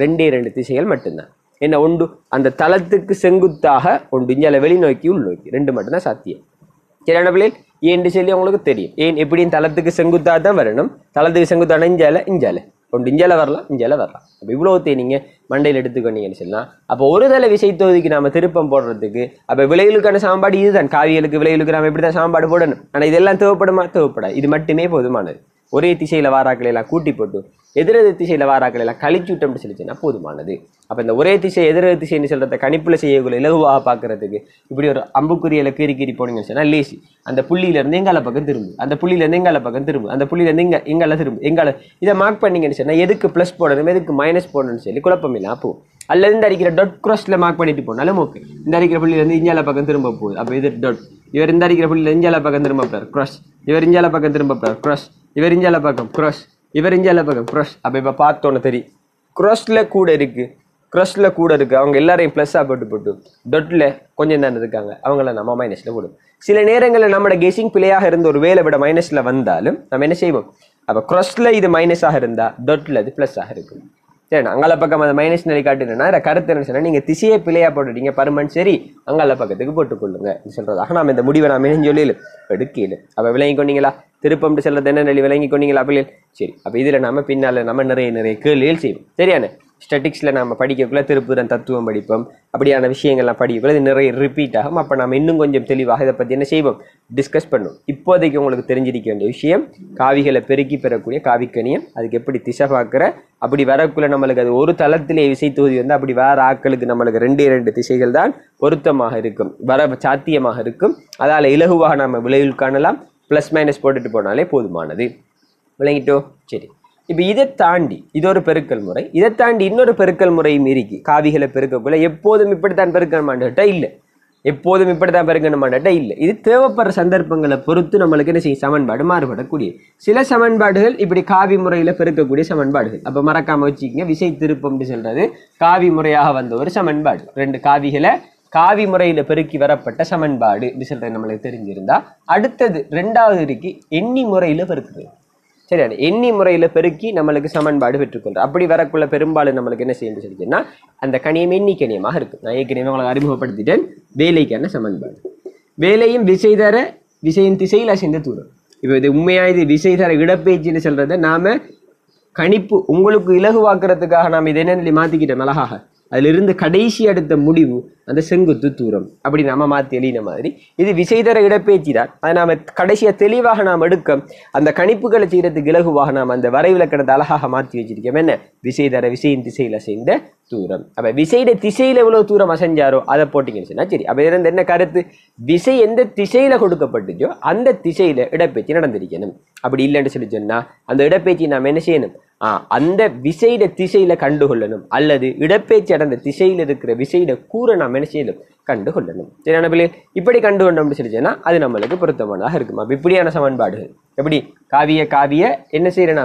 2 திசைகள் மட்டும்தான். என்ன ஒன்று அந்த தளத்துக்கு செங்குத்தாக ஒன்று இஞ்சால வெளிநோக்கி உள்நோக்கி 2 மட்டும்தான் சாத்தியம். சரியான பிள்ளைகள் ஏன்னு சொல்லி உங்களுக்கு தெரியும். ஏன் எப்படியும் தளத்துக்கு செங்குத்தாக தான் வரணும். தளத்துக்கு செங்குத்தான இஞ்சால ஒன்று இஞ்சால வரலாம் இஞ்சால வரலாம். அப்போ இவ்வளோத்தையும் நீங்க மண்டையில் எடுத்துக்கொண்டீங்கன்னு சொல்லலாம். அப்போ ஒரு தள விசை தொகுதிக்கு நாம திருப்பம் போடுறதுக்கு அப்போ விலைகளுக்கான சாம்பாடு இதுதான். காவியலுக்கு விலைகளுக்கு நாம இப்படிதான் சாம்பாடு போடணும். ஆனா இதெல்லாம் தேவைப்படுமா? தேவைப்படாது. இது மட்டுமே போதுமானது. ஒரே திசையில வாராக்களை எல்லாம் கூட்டி போட்டு எதிரெதிர் திசையில வாராக்களை எல்லாம் கழிச்சு விட்டோம்னு சொல்லிச்சுன்னா போதுமானது. அப்ப இந்த ஒரே திசை எதிரெதிர் திசைன்னு சொல்றத கணிப்புல செய்யக்குள்ள இலகுவாக பாக்குறதுக்கு இப்படி ஒரு அம்புக்குறியில கீறி போனீங்கன்னு சொன்னா லேசி அந்த புள்ளியில இருந்து எங்கால பக்கம் திரும்பு, அந்த புள்ளியில இருந்து எங்கால பக்கம் திரும்பு, அந்த புள்ளியில இருந்து எங்கால திரும்பு, எங்கால இதை மார்க் பண்ணீங்கன்னு சொன்னா எதுக்கு பிளஸ் போடணும் எதுக்கு மைனஸ் போடணும்னு சொல்லி குழப்பம் இல்லை. அப்போ அல்லது இந்த அடிக்கிற டாட் கிராஸ்ல மார்க் பண்ணிட்டு போனாலும் ஓகே. இந்த அடிக்கிற புள்ளியில இருந்து இஞ்சால பக்கம் திரும்ப போகுது. அப்ப இது டாட். இவர் இந்த அடிக்கிற புள்ளியில இஞ்சால பக்கம் திரும்ப போறார் கிராஸ். இவர் இஞ்சால பக்கம் திரும்ப போறார் கிராஸ். இவர் இஞ்சால பக்கம் கிராஸ். இவர் இஞ்சால பக்கம் கிராஸ். அப்ப இப்ப பார்த்தோன்னு தெரியும் கிராஸ்ல கூட இருக்கு, கிராஸ்ல கூட இருக்கு. அவங்க எல்லாரையும் பிளஸ்ஸா போட்டு டொட்ல கொஞ்சம் தானே இருக்காங்க. அவங்கள நம்ம மைனஸ்ல போடும். சில நேரங்களில் நம்மளோட கெஸிங் பிள்ளையாக இருந்த ஒரு வேலை விட மைனஸ்ல வந்தாலும் நம்ம என்ன செய்வோம்? அப்ப கிராஸ்ல இது மைனஸாக இருந்தா டொட்ல அது பிளஸ் ஆக இருக்கும். சரி, அங்கால பக்கம் அந்த மைனஸ் நிலை காட்டுனா கருத்து என்ன சொன்னா நீங்க திசையை பிழையா போட்டுட்டீங்க பர்மனன்ட். சரி, அங்கால பக்கத்துக்கு போட்டுக்கொள்ளுங்க சொல்றதாக நாம இந்த முடிவை நாம என்ன சொல்லல எடுக்கல. அப்ப விளங்கி கொண்டீங்களா? திருப்பம் சொல்றது என்ன நிலை விளங்கி கொண்டீங்களா பிள்ளைகள்? சரி, அப்ப இதுல நாம பின்னால நம்ம நிறைய கேள்விகள் செய்வோம். சரியான ஸ்டாட்டிக்ஸ்ல நம்ம படிக்கக்குள்ள திருப்புதன் தத்துவம் படிப்போம். அப்படியான விஷயங்கள்லாம் படிக்கக்குள்ள இது நிறைய ரிப்பீட் ஆகும். அப்ப நம்ம இன்னும் கொஞ்சம் தெளிவாக இதை பத்தி என்ன செய்வோம்? டிஸ்கஸ் பண்ணுவோம். இப்போதைக்கு உங்களுக்கு தெரிஞ்சிருக்க வேண்டிய விஷயம் காவிகளை பெருக்கி பெறக்கூடிய காவிக்கணியம், அதுக்கு எப்படி திசை பார்க்கிற அப்படி வரக்குள்ள நம்மளுக்கு அது ஒரு தளத்திலே விசை தொகுதி வந்து அப்படி வேற ஆட்களுக்கு நம்மளுக்கு 2 திசைகள் தான் பொருத்தமாக இருக்கும், வர சாத்தியமாக இருக்கும். அதால இலகுவாக நம்ம விளைவில் காணலாம். பிளஸ் மைனஸ் போட்டுட்டு போனாலே போதுமானது. விளங்கிட்டோ? சரி, இப்ப இதை தாண்டி இது ஒரு பெருக்கல் முறை. இதை தாண்டி இன்னொரு பெருக்கல் முறையும் இருக்கு. காவிகளை பெருக்கக்குள்ள எப்போதும் இப்படித்தான் பெருக்கணுமான்டா இல்லை, எப்போதும் இப்படித்தான் பெருக்கணுமான்டா இல்லை. இது தேவைப்படுற சந்தர்ப்பங்களை பொறுத்து நம்மளுக்கு என்ன செய்யும்? சமன்பாடு மாறுபடக்கூடிய சில சமன்பாடுகள் இப்படி காவி முறையில பெருக்கக்கூடிய சமன்பாடுகள். அப்ப மறக்காம வச்சுக்கோங்க, விசை திருப்பம்னு சொல்றது காவி முறையாக வந்த ஒரு சமன்பாடு. 2 காவிகளை காவி முறையில பெருக்கி வரப்பட்ட சமன்பாடு சொல்றது நம்மளுக்கு தெரிஞ்சிருந்தா அடுத்தது 2வது இருக்கு எண்ணி முறையில பெருக்குறது. சரியான எண்ணி முறையில பெருக்கி நம்மளுக்கு சமன்பாடு பெற்றுக்கொள்றோம். அப்படி வரக்குள்ள பெரும்பாலும் நம்மளுக்கு என்ன செய்யணும் சொல்லிச்சுன்னா அந்த கணியம் எண்ணி கணியமாக இருக்கு. நான் ஏற்கனவே உங்களுக்கு அறிமுகப்படுத்திட்டேன். வேலைக்கான சமன்பாடு, வேலையும் விசை தர விசையின் திசையில் அசைந்த தூரம். இப்போ இது உண்மையா இது விசை தர இடப்பெயர்ச்சின்னு சொல்றதை நாம கணிப்பு உங்களுக்கு இலகுவாக்குறதுக்காக நாம் இதை என்ன மாத்திக்கிட்டோம் அழகாக. அதுல இருந்து கடைசி அடுத்த முடிவு அந்த செங்குத்து தூரம் அப்படி நாம மாத்தி எழுதின மாதிரி இது விசைதர இடப்பெயர்ச்சி தான். அதை நாம கடைசியா தெளிவாக நாம் எடுக்க அந்த கணிப்புகளை செய்யறதுக்கு இலகுவாக நாம் அந்த வரைவிலக்கணத்தை அழகாக மாற்றி வச்சிருக்கோம். என்ன? விசைதர விசையின் திசையில அசைந்த தூரம். அப்ப விசையிட திசையில எவ்வளவு தூரம் அசைஞ்சாரோ அதை போட்டீங்கன்னு சொன்னா சரி. அப்ப இருந்து என்ன கருத்து? விசை எந்த திசையில கொடுக்கப்பட்டுச்சோ அந்த திசையில இடப்பெயர்ச்சி நடந்திருக்கணும். அப்படி இல்லைன்னு சொல்லி சொன்னா அந்த இடப்பெயர்ச்சி நாம் என்ன செய்யணும்? அந்த விசையிட திசையில கண்டுகொள்ளணும், அல்லது இடப்பெயர்ச்சி அடைந்த திசையில இருக்கிற விசையிட கூற நாம் என்ன செய்யணும்? கண்டுகொள்ளணும். சரியான பிள்ளை? இப்படி கண்டுகொண்டோம்னு சொல்லிச்சேன்னா அது நம்மளுக்கு பொருத்தமானதாக இருக்கும். அப்ப இப்படியான சமன்பாடுகள் எப்படி காவிய என்ன செய்யற நாம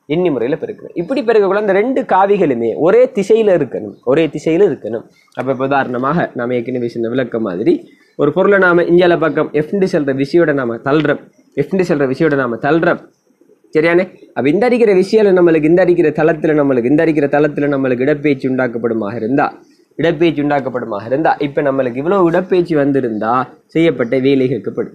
எண்ணி முறையில் பெருக்கணும். இப்படி பெருக்கக்குள்ள அந்த ரெண்டு காவிகளுமே ஒரே திசையில் இருக்கணும். அப்போ இப்போ உதாரணமாக நாம் ஏற்கனவே சொன்ன விளக்கம் மாதிரி ஒரு பொருளை நாம் இந்தியால பக்கம் எஃப்ண்டு செல்ற விசையோட நாம் தள்ளுறோம். சரியானே? அப்போ இந்த அடிக்கிற விஷயம் நம்மளுக்கு இந்த அடிக்கிற தளத்தில் நம்மளுக்கு இடப்பெயர்ச்சி உண்டாக்கப்படுமாக இருந்தா இப்போ நம்மளுக்கு இவ்வளோ இடப்பெயர்ச்சி வந்திருந்தா செய்யப்பட்ட வேலை கேட்கப்படும்.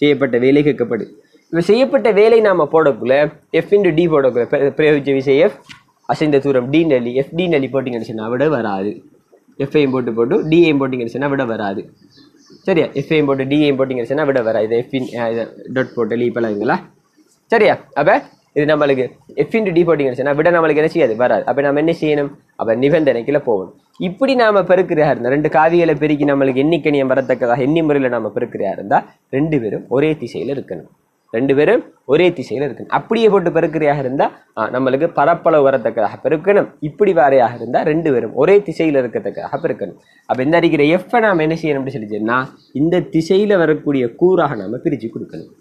இப்போ செய்யப்பட்ட வேலை நாம் போடக்குள்ள F/D போடக்குள்ள பிரயோகிச்ச விசை F, அசைந்த தூரம் D நெல்லி, FD நெல்லி போட்டிங்கன்னு சொன்னால் விட வராது. எஃப்ஐயும் போட்டு டிஐயும் போட்டிங்கன்னு சொன்னால் விட வராது. சரியா? எஃப்ஐயும் போட்டு டிஐயும் போட்டிங்கன்னு சொன்னால் விட வராது. எஃபின் டாட் போட்டு லீப்பலாங்களா? சரியா? அப்போ இது நம்மளுக்கு F/D போட்டிங்கன்னு சொன்னால் விட நம்மளுக்கு என்ன செய்யாது? வராது. அப்போ நம்ம என்ன செய்யணும்? அப்போ நிபந்தனைக்குள்ள போகணும். இப்படி நாம் பெருக்கிறையா இருந்தால் ரெண்டு காவிகளை பெருக்கி நம்மளுக்கு எண்ணிக்கணியம் வரத்தக்கதாக எண்ணி முறையில் நாம் பெருக்கிறையா இருந்தால் ரெண்டு பேரும் ஒரே திசையில் இருக்கணும். அப்படியே போட்டு பெருக்கிறையாக இருந்தால் நம்மளுக்கு பரப்பளவு வரத்தக்கதாக பெருக்கணும். இப்படி வாரையாக இருந்தால் ரெண்டு பேரும் ஒரே திசையில் இருக்கத்தக்கதாக பெருக்கணும். அப்போ இந்த அடிக்கிற எஃப்பை நாம் என்ன செய்யணும் அப்படி சொல்லிச்சோன்னா இந்த திசையில் வரக்கூடிய கூறாக நாம் பிரித்து கொடுக்கணும்.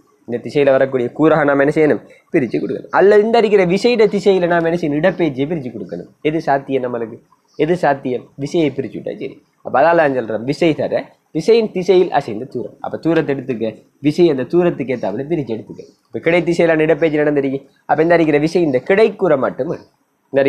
அல்ல இந்த அடிக்கிற விசைட திசையில் நாம் என்ன செய்யணும்? இடப்பெயர்ச்சியை பிரித்து கொடுக்கணும். எது சாத்தியம்? நம்மளுக்கு எது சாத்தியம்? விசையை பிரித்து விட்டா சரி. அப்போ அதால் நான் சொல்கிறேன், விசை தர விசையின் திசையில் அசைந்த தூரம். அப்போ தூரத்தை எடுத்துக்க, விசை அந்த தூரத்துக்கு ஏற்றாப்புல பிரித்து எடுத்துக்க. இப்போ கிடை திசையிலான இடப்பெயர்ச்சி நடந்திருக்கு. அப்போ இந்த அடிக்கிற விசை இந்த கிடைக்கூற மட்டும் இந்த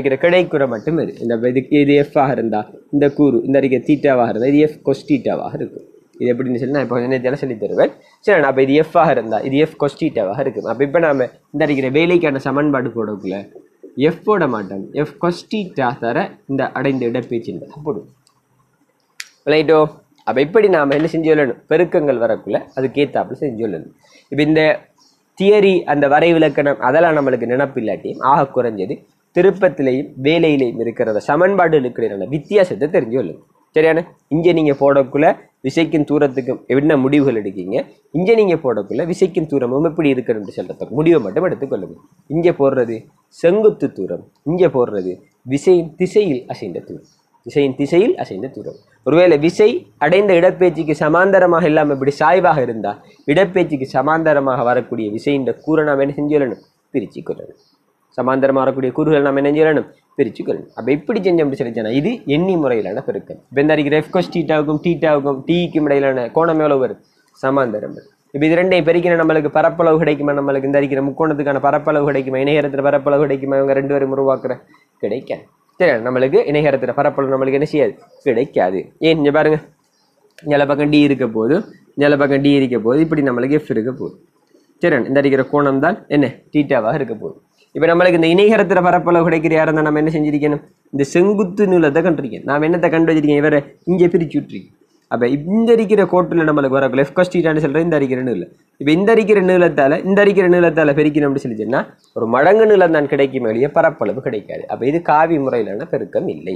இது எஃப்பாக இருந்தால் இந்த கூறு இந்த அடிக்கிற தீட்டாவாக இருந்தால் இது எஃப் கொஸ் தீட்டாவாக இருக்கும். இது எப்படின்னு சொல்லி நான் இப்போ கொஞ்சம் சொல்லி தருவேன். சரி, அப்போ இது எஃப்பாக இருந்தால் இது எஃப் கொஸ் தீட்டாவாக இருக்கும். அப்போ இப்போ நாம் இந்த அடிக்கிற வேலைக்கான சமன்பாடு போடக்குள்ள எஃப் போட மாட்டோம், எஃப் கொஸ் தீட்டா தர இந்த அடைந்த இடப்பெயர்ச்சி போடும். ரைட்டோ? அப்போ இப்படி நாம் என்ன செஞ்சு சொல்லணும்? பெருக்கங்கள் வரக்குள்ள அதுக்கு ஏற்றாப்புல செஞ்சு சொல்லணும். இப்போ இந்த தியரி அந்த வரை விலக்கணம் அதெல்லாம் நம்மளுக்கு நினப்பு இல்லாட்டியும் ஆக குறைஞ்சது திருப்பத்திலையும் வேலையிலையும் இருக்கிறத சமன்பாடுகளுக்கு வித்தியாசத்தை தெரிஞ்சு கொள்ளுங்க. சரியான? இங்கே நீங்கள் போடக்குள்ள விசைக்கும் தூரத்துக்கும் என்ன முடிவுகள் எடுக்கீங்க, இங்கே நீங்கள் போடக்குள்ள விசைக்கும் தூரமும் எப்படி இருக்கணும்னு சொல்கிறதுக்கு முடிவை மட்டும் எடுத்துக்கொள்ளுங்க. இங்கே போடுறது செங்குத்து தூரம், இங்கே போடுறது விசையின் திசையில் அசைந்த தூரம். ஒருவேளை விசை அடைந்த இடப்பெயர்ச்சிக்கு சமாந்தரமாக இல்லாமல் இப்படி சாய்வாக இருந்தால் இடப்பெயர்ச்சிக்கு சமாந்தரமாக வரக்கூடிய விசையின் கூரை நாம் என்ன செஞ்சுள்ளணும்? பிரித்து கொள்ளணும். சமாந்தரமாக வரக்கூடிய கூறுகள் நாம் என்ன செய்யணும்? பிரித்து கொள்ளணும். அப்போ இப்படி செஞ்சோம் அப்படி சொல்லிச்சேன்னா இது எண்ணி முறையிலான பெருக்கம். இப்போ இந்த அடிக்கிற எஃப் கொஸ் டீட்டாவுக்கும் டீக்கும் இடையிலான கோணம் எவ்வளவு வரும்? சமாந்தரம். இப்போ இது ரெண்டையும் பெருக்கின நம்மளுக்கு பரப்பளவு கிடைக்குமா? நம்மளுக்கு இந்த அடிக்கிற முக்கோணத்துக்கான பரப்பளவு கிடைக்குமா? இணையரத்தில் பரப்பளவு கிடைக்குமா? இவங்க ரெண்டு பேரும் உருவாக்குற கிடைக்காது. சரி, நம்மளுக்கு இணையரத்தில் பரப்பளவு நம்மளுக்கு என்ன செய்யாது? கிடைக்காது. ஏன் இங்கே பாருங்க, நில பக்கம் டி இருக்க போது இப்படி நம்மளுக்கு எஃப் இருக்க போகுது. சரி, இந்த அடிக்கிற கோணம் தான் என்ன? டீட்டாவாக இருக்க போகுது. இப்போ நம்மளுக்கு இந்த இணையரத்தில் பரப்பளவு கிடைக்கிற யாரும் தான் நம்ம என்ன செஞ்சிருக்கணும்? இந்த செங்குத்து நீளத்தை கண்டிருக்கேன். நாம் என்னத்தை கண்டு வச்சிருக்கேன்? இவரை இங்கே பிரிச்சு விட்டுருக்கேன். அப்போ இந்த அடிக்கிற கோட்டில் நம்மளுக்கு வரக்குள்ள எஃப் கொஸ் தீட்டான்னு சொல்கிறேன் இந்த அடிக்கிற நீளம். இப்போ இந்த அடிக்கிற நீளத்தால் பெருக்கணும் அப்படி சொல்லிச்சேன்னா ஒரு மடங்கு நீளம் தான் கிடைக்கும், வெளியே பரப்பளவு கிடைக்காது. அப்போ இது காவி முறையிலான பெருக்கம் இல்லை.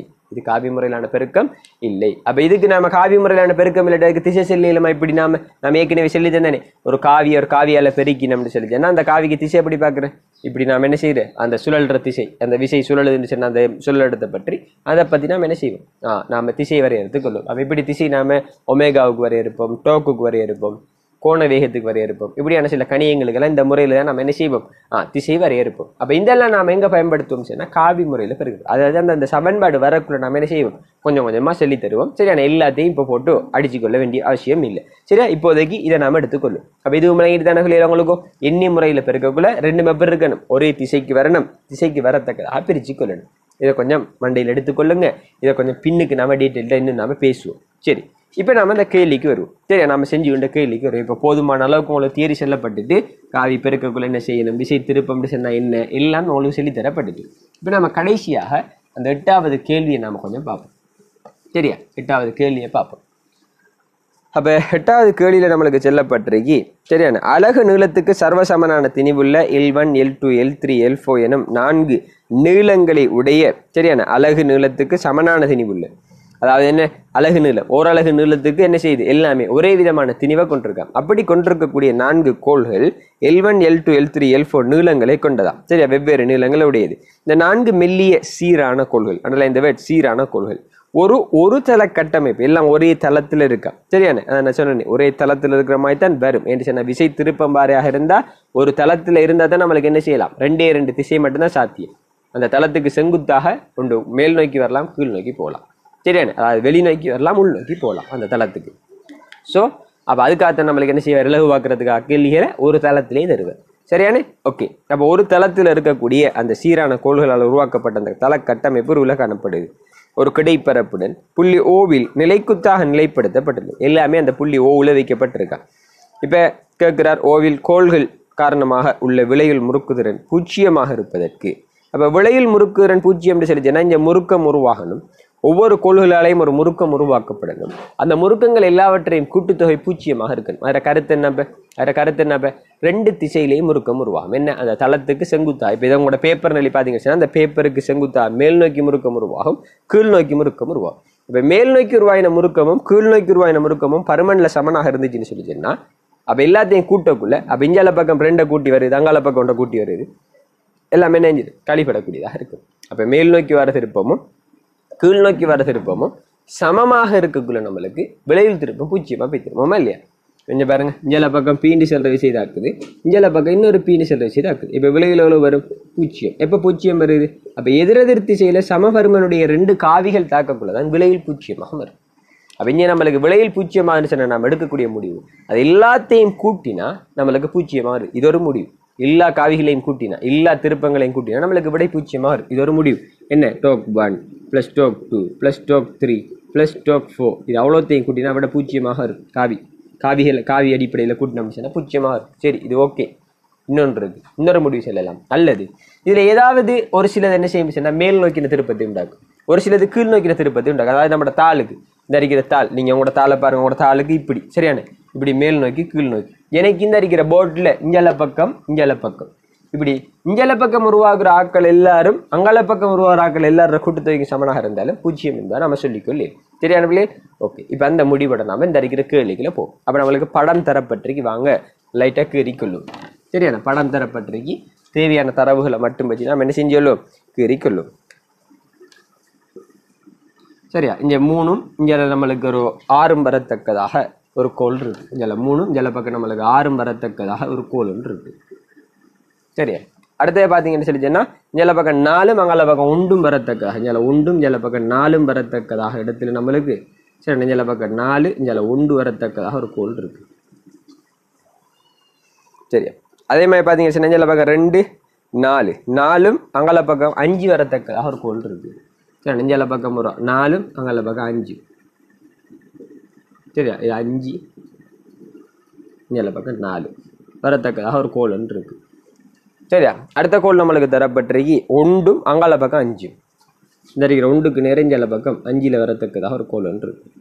அப்போ இதுக்கு நாம காவி முறையிலான பெருக்கம் இல்லை, அதுக்கு திசை செல்லியலமா இப்படி நாம ஏற்கனவே சொல்லி தந்தானே ஒரு காவியால பெருக்கணும் அப்படி சொல்லிச்சேன்னா அந்த காவிக்கு திசை எப்படி பார்க்குறேன்? இப்படி நாம் என்ன செய்யறேன்? அந்த சுழல்ற திசை, அந்த விசை சுழலுதுன்னு சொன்ன அந்த சுழலத்தை பற்றி அதை பற்றி நாம் என்ன செய்வோம்? நாம் திசை வரையறுத்துக் கொள்வோம். அப்போ இப்படி திசை நாம் ஒமேகாவுக்கு வரையறுப்போம், டோக்குக்கு வரையறுப்போம், கோண வேகத்துக்கு வரையறுப்போம். இப்படியான சில கணியங்களுக்கெல்லாம் இந்த முறையில் தான் நம்ம என்ன செய்வோம்? திசை வரையறுப்போம். அப்போ இதெல்லாம் நாம் எங்கே பயன்படுத்துவோம் சொன்னால் காவி முறையில் பெருகும். அதாவது அந்த சமன்பாடு வரக்குள்ள நம்ம என்ன செய்வோம்? கொஞ்சம் கொஞ்சமாக சொல்லி தருவோம். சரியான? எல்லாத்தையும் இப்போ போட்டு அடிச்சுக்கொள்ள வேண்டிய அவசியம் இல்லை. சரியா? இப்போதைக்கு இதை நாம் எடுத்துக்கொள்ளும். அப்போ இது முறையில் தானே உங்களுக்கும் எண்ணி முறையில் பெருக்கக்குள்ள ரெண்டு மெப்பர் இருக்கணும், ஒரே திசைக்கு வரணும், திசைக்கு வரத்தக்கதாக பிரித்து கொள்ளணும். இதை கொஞ்சம் மண்டையில் எடுத்துக்கொள்ளுங்க. இதை கொஞ்சம் பின்னுக்கு நம்ம டீட்டெயில்டாக இன்னும் நாம் பேசுவோம். சரி, இப்போ நம்ம இந்த கேள்விக்கு வருவோம். சரி, நம்ம செஞ்சு கொண்ட கேள்விக்கு வருவோம். இப்போ போதுமான அளவுக்கு உங்களுக்கு தியரி சொல்லப்பட்டுட்டு காவி பெருக்கக்குள்ள என்ன செய்யணும், விசை திருப்பம் சொன்னால் என்ன, எல்லாம் உங்களுக்கு சொல்லி தரப்பட்டுட்டு இப்போ நம்ம கடைசியாக அந்த 8வது கேள்வியை நாம் கொஞ்சம் பார்ப்போம். சரியா? 8வது கேள்வியை பார்ப்போம். அப்போ 8வது கேள்வியில் நம்மளுக்கு செல்லப்பட்டிருக்கு. சரியான? அலகு நீளத்துக்கு சர்வசமனான திணிவுள்ள L1, L2, L3, L4 எனும் 4 நீளங்களை உடைய சரியான அலகு நீளத்துக்கு சமனான திணிவுள்ள, அதாவது என்ன அலகு நீளம், ஓரலகு நீளத்துக்கு என்ன செய்யுது? எல்லாமே ஒரே விதமான திணிவை கொண்டிருக்கான். அப்படி கொண்டிருக்கக்கூடிய 4 கோள்கள் L1, L2, L3, L4 நீளங்களை கொண்டதாம். சரியா? வெவ்வேறு நீளங்களை உடையது. இந்த 4 மெல்லிய சீரான கோள்கள், அதனால இந்த வேர்ட் சீரான கோள்கள் ஒரு தள கட்டமைப்பு எல்லாம் ஒரே தளத்தில் இருக்கா சரியானே அதான் நான் சொன்னேன் ஒரே தளத்தில் இருக்கிற மாதிரி தான் வரும் என்று சொன்ன விசை திருப்பம் பாறையாக இருந்தா ஒரு தளத்தில் இருந்தால் தான் நம்மளுக்கு என்ன செய்யலாம் ரெண்டு திசை மட்டும்தான் சாத்தியம் அந்த தளத்துக்கு செங்குத்தாக ஒன்று மேல் நோக்கி வரலாம் கீழ் நோக்கி போகலாம் சரியானே அதாவது வெளி நோக்கி வரலாம் உள் நோக்கி போகலாம் அந்த தளத்துக்கு ஸோ அப்போ அதுக்காக நம்மளுக்கு என்ன செய்வார் இலகுவாக்குறதுக்காக கேள்விகளை ஒரு தளத்திலே தருவார் சரியானே ஓகே அப்போ ஒரு தளத்தில் இருக்கக்கூடிய அந்த சீரான கோள்களால் உருவாக்கப்பட்ட அந்த தள கட்டமைப்பு உள்ள காணப்படுது ஒரு கிடைப்பரப்புடன் புள்ளி ஓவில் நிலைக்குத்தாக நிலைப்படுத்தப்பட்டது எல்லாமே அந்த புள்ளி ஓவில் வைக்கப்பட்டிருக்கா இப்போ கேட்கிறார் ஓவில் கோள்கள் காரணமாக உள்ள விளையில் முறுக்குதிறன் பூஜ்ஜியமாக இருப்பதற்கு அப்போ விளையில் முறுக்குதிறன் பூஜ்ஜியம் சொல்லிச்சுன்னா இங்கே முறுக்கம் உருவாகணும் ஒவ்வொரு கோள்களாலையும் ஒரு முறுக்கம் உருவாக்கப்படணும் அந்த முறுக்கங்கள் எல்லாவற்றையும் கூட்டுத்தொகை பூஜ்ஜியமாக இருக்கணும் அதில் கருத்து என்னப்ப ரெண்டு திசையிலையும் முறுக்கம் உருவாகும் என்ன அந்த தளத்துக்கு செங்குத்தா இப்போ இதை உங்களோட பேப்பர் நிலை பார்த்தீங்கன்னா அந்த பேப்பருக்கு செங்குத்தா மேல் நோக்கி முறுக்கம் உருவாகும் கீழ் நோக்கி முறுக்கம் உருவாகும் இப்போ மேல் நோக்கி உருவாயின முறுக்கமும் கீழ் நோக்கி உருவாயின முறுக்கமும் பருமன்ல சமனாக இருந்துச்சுன்னு சொல்லிச்சுன்னா அப்போ எல்லாத்தையும் கூட்டக்குள்ள அப்போ இஞ்சால பக்கம் ரெண்டை கூட்டி வருது அங்கால பக்கம் ஒன்றை கூட்டி வருது எல்லாமே நெஞ்சுது கழிப்படக்கூடியதாக இருக்கும் அப்போ மேல் நோக்கி வர திருப்பமும் கீழ் நோக்கி வர திருப்பமும் சமமாக இருக்கக்குள்ள நம்மளுக்கு விளைவில் திருப்பம் பூஜ்ஜியமாக போய் திருப்போமா இல்லையா கொஞ்சம் பாருங்க இஞ்சால பக்கம் பீண்டி செல்ற விசை தாக்குது இஞ்சால பக்கம் இன்னொரு பீண்டி செல்ற விசை தாக்குது இப்போ விளைவில் எவ்வளோ வரும் பூஜ்ஜியம் எப்போ பூஜ்ஜியம் வருது அப்போ எதிரெதிர் திசையில சமபருமனுடைய ரெண்டு காவிகள் தாக்கக்குள்ளதான் விளைவில் பூஜ்ஜியமாக வரும் அப்போ இங்கே நம்மளுக்கு விளைவில் பூஜ்ஜியமாக சொன்ன நம்ம எடுக்கக்கூடிய முடிவு அது எல்லாத்தையும் கூட்டினா நம்மளுக்கு பூஜ்ஜியமாக வருது இது ஒரு முடிவு எல்லா காவிகளையும் கூட்டினா எல்லா திருப்பங்களையும் கூட்டினா நம்மளுக்கு விடை பூஜ்ஜியமாக வரும் இது ஒரு முடிவு என்ன டோக் 1 + டோக் 2 + டோக் 3 + டோக் 4 இது அவ்வளோத்தையும் கூட்டினா விட பூஜ்ஜியமாக இருக்கும் காவி அடிப்படையில் கூட்டினோம்னா பூஜ்ஜியமாக இருக்கும் சரி இது ஓகே இன்னொரு முடிவு செல்லலாம் அல்லது இதில் ஏதாவது ஒரு சிலது என்ன செய்யும் சொன்னால் மேல் நோக்கின திருப்பத்தை உண்டாக்கும் ஒரு சிலது கீழ் நோக்கின திருப்பத்தை உண்டாக்கும் அதாவது நம்ம தாளுக்கு இந்த அடிக்கிற தாள் நீங்கள் உங்களோட தாளை பாருங்க உங்களோட தாளுக்கு இப்படி சரியான இப்படி மேல் நோக்கி கீழ் நோக்கி எனக்கு இந்த அடிக்கிற போட்டில் இஞ்சால பக்கம் இப்படி இஞ்சால பக்கம் உருவாகிற ஆட்கள் எல்லாரும் அங்கால பக்கம் உருவாகிற ஆட்கள் எல்லாரோட கூட்டுத்தொகைக்கு சமனாக இருந்தாலும் பூஜ்ஜியம் என்பதை நம்ம சொல்லிக்கொள்ளே சரியான பிள்ளை ஓகே இப்போ அந்த முடிவோட நாம இந்த அடிக்கிற கேள்விகளை போகும் அப்போ நம்மளுக்கு படம் தரப்பட்டிருக்கு வாங்க லைட்டாக கீறிக்கொள்ளும் சரியான படம் தரப்பட்டிருக்கு தேவையான தரவுகளை மட்டும் வச்சு நம்ம என்ன செஞ்சோம் கீறிக்கொள்ளும் சரியா இங்கே 3 இங்கே நம்மளுக்கு ஒரு 6 வரத்தக்கதாக ஒரு கோள் இருக்கு இதில் 3 இதில் பக்கம் நம்மளுக்கு 6 வரத்தக்கதாக ஒரு கோள் ஒன்று இருக்கு சரியா அடுத்தது பார்த்தீங்கன்னு சொல்லிச்சுன்னா இதில் பக்கம் 4 அங்கால பக்கம் 1 வரத்தக்கதாக இதில் 1 இதில் பக்கம் 4 வரத்தக்கதாக இடத்துல நம்மளுக்கு சரி இதில் பக்கம் 4 இதில் 1 வரத்தக்கதாக ஒரு கோள் இருக்கு சரியா அதே மாதிரி பார்த்தீங்கன்னா இதில் பக்கம் 2 4 4 அங்கால பக்கம் 5 வரத்தக்கதாக ஒரு கோள் இருக்கு சரி இஞ்சால பக்கம் வரும் 4 அங்கால பக்கம் 5 சரியா இது 5 இஞ்சால பக்கம் 4 வரத்தக்கதாக ஒரு கோள் ஒன்று இருக்கு சரியா அடுத்த கோள் நம்மளுக்கு தரப்பட்டிருக்கு 1 அங்கால பக்கம் 5 இந்த இருக்கிற 1க்கு நேரம் இஞ்சால பக்கம் 5ல் வரத்தக்கதாக ஒரு கோள் ஒன்று இருக்கு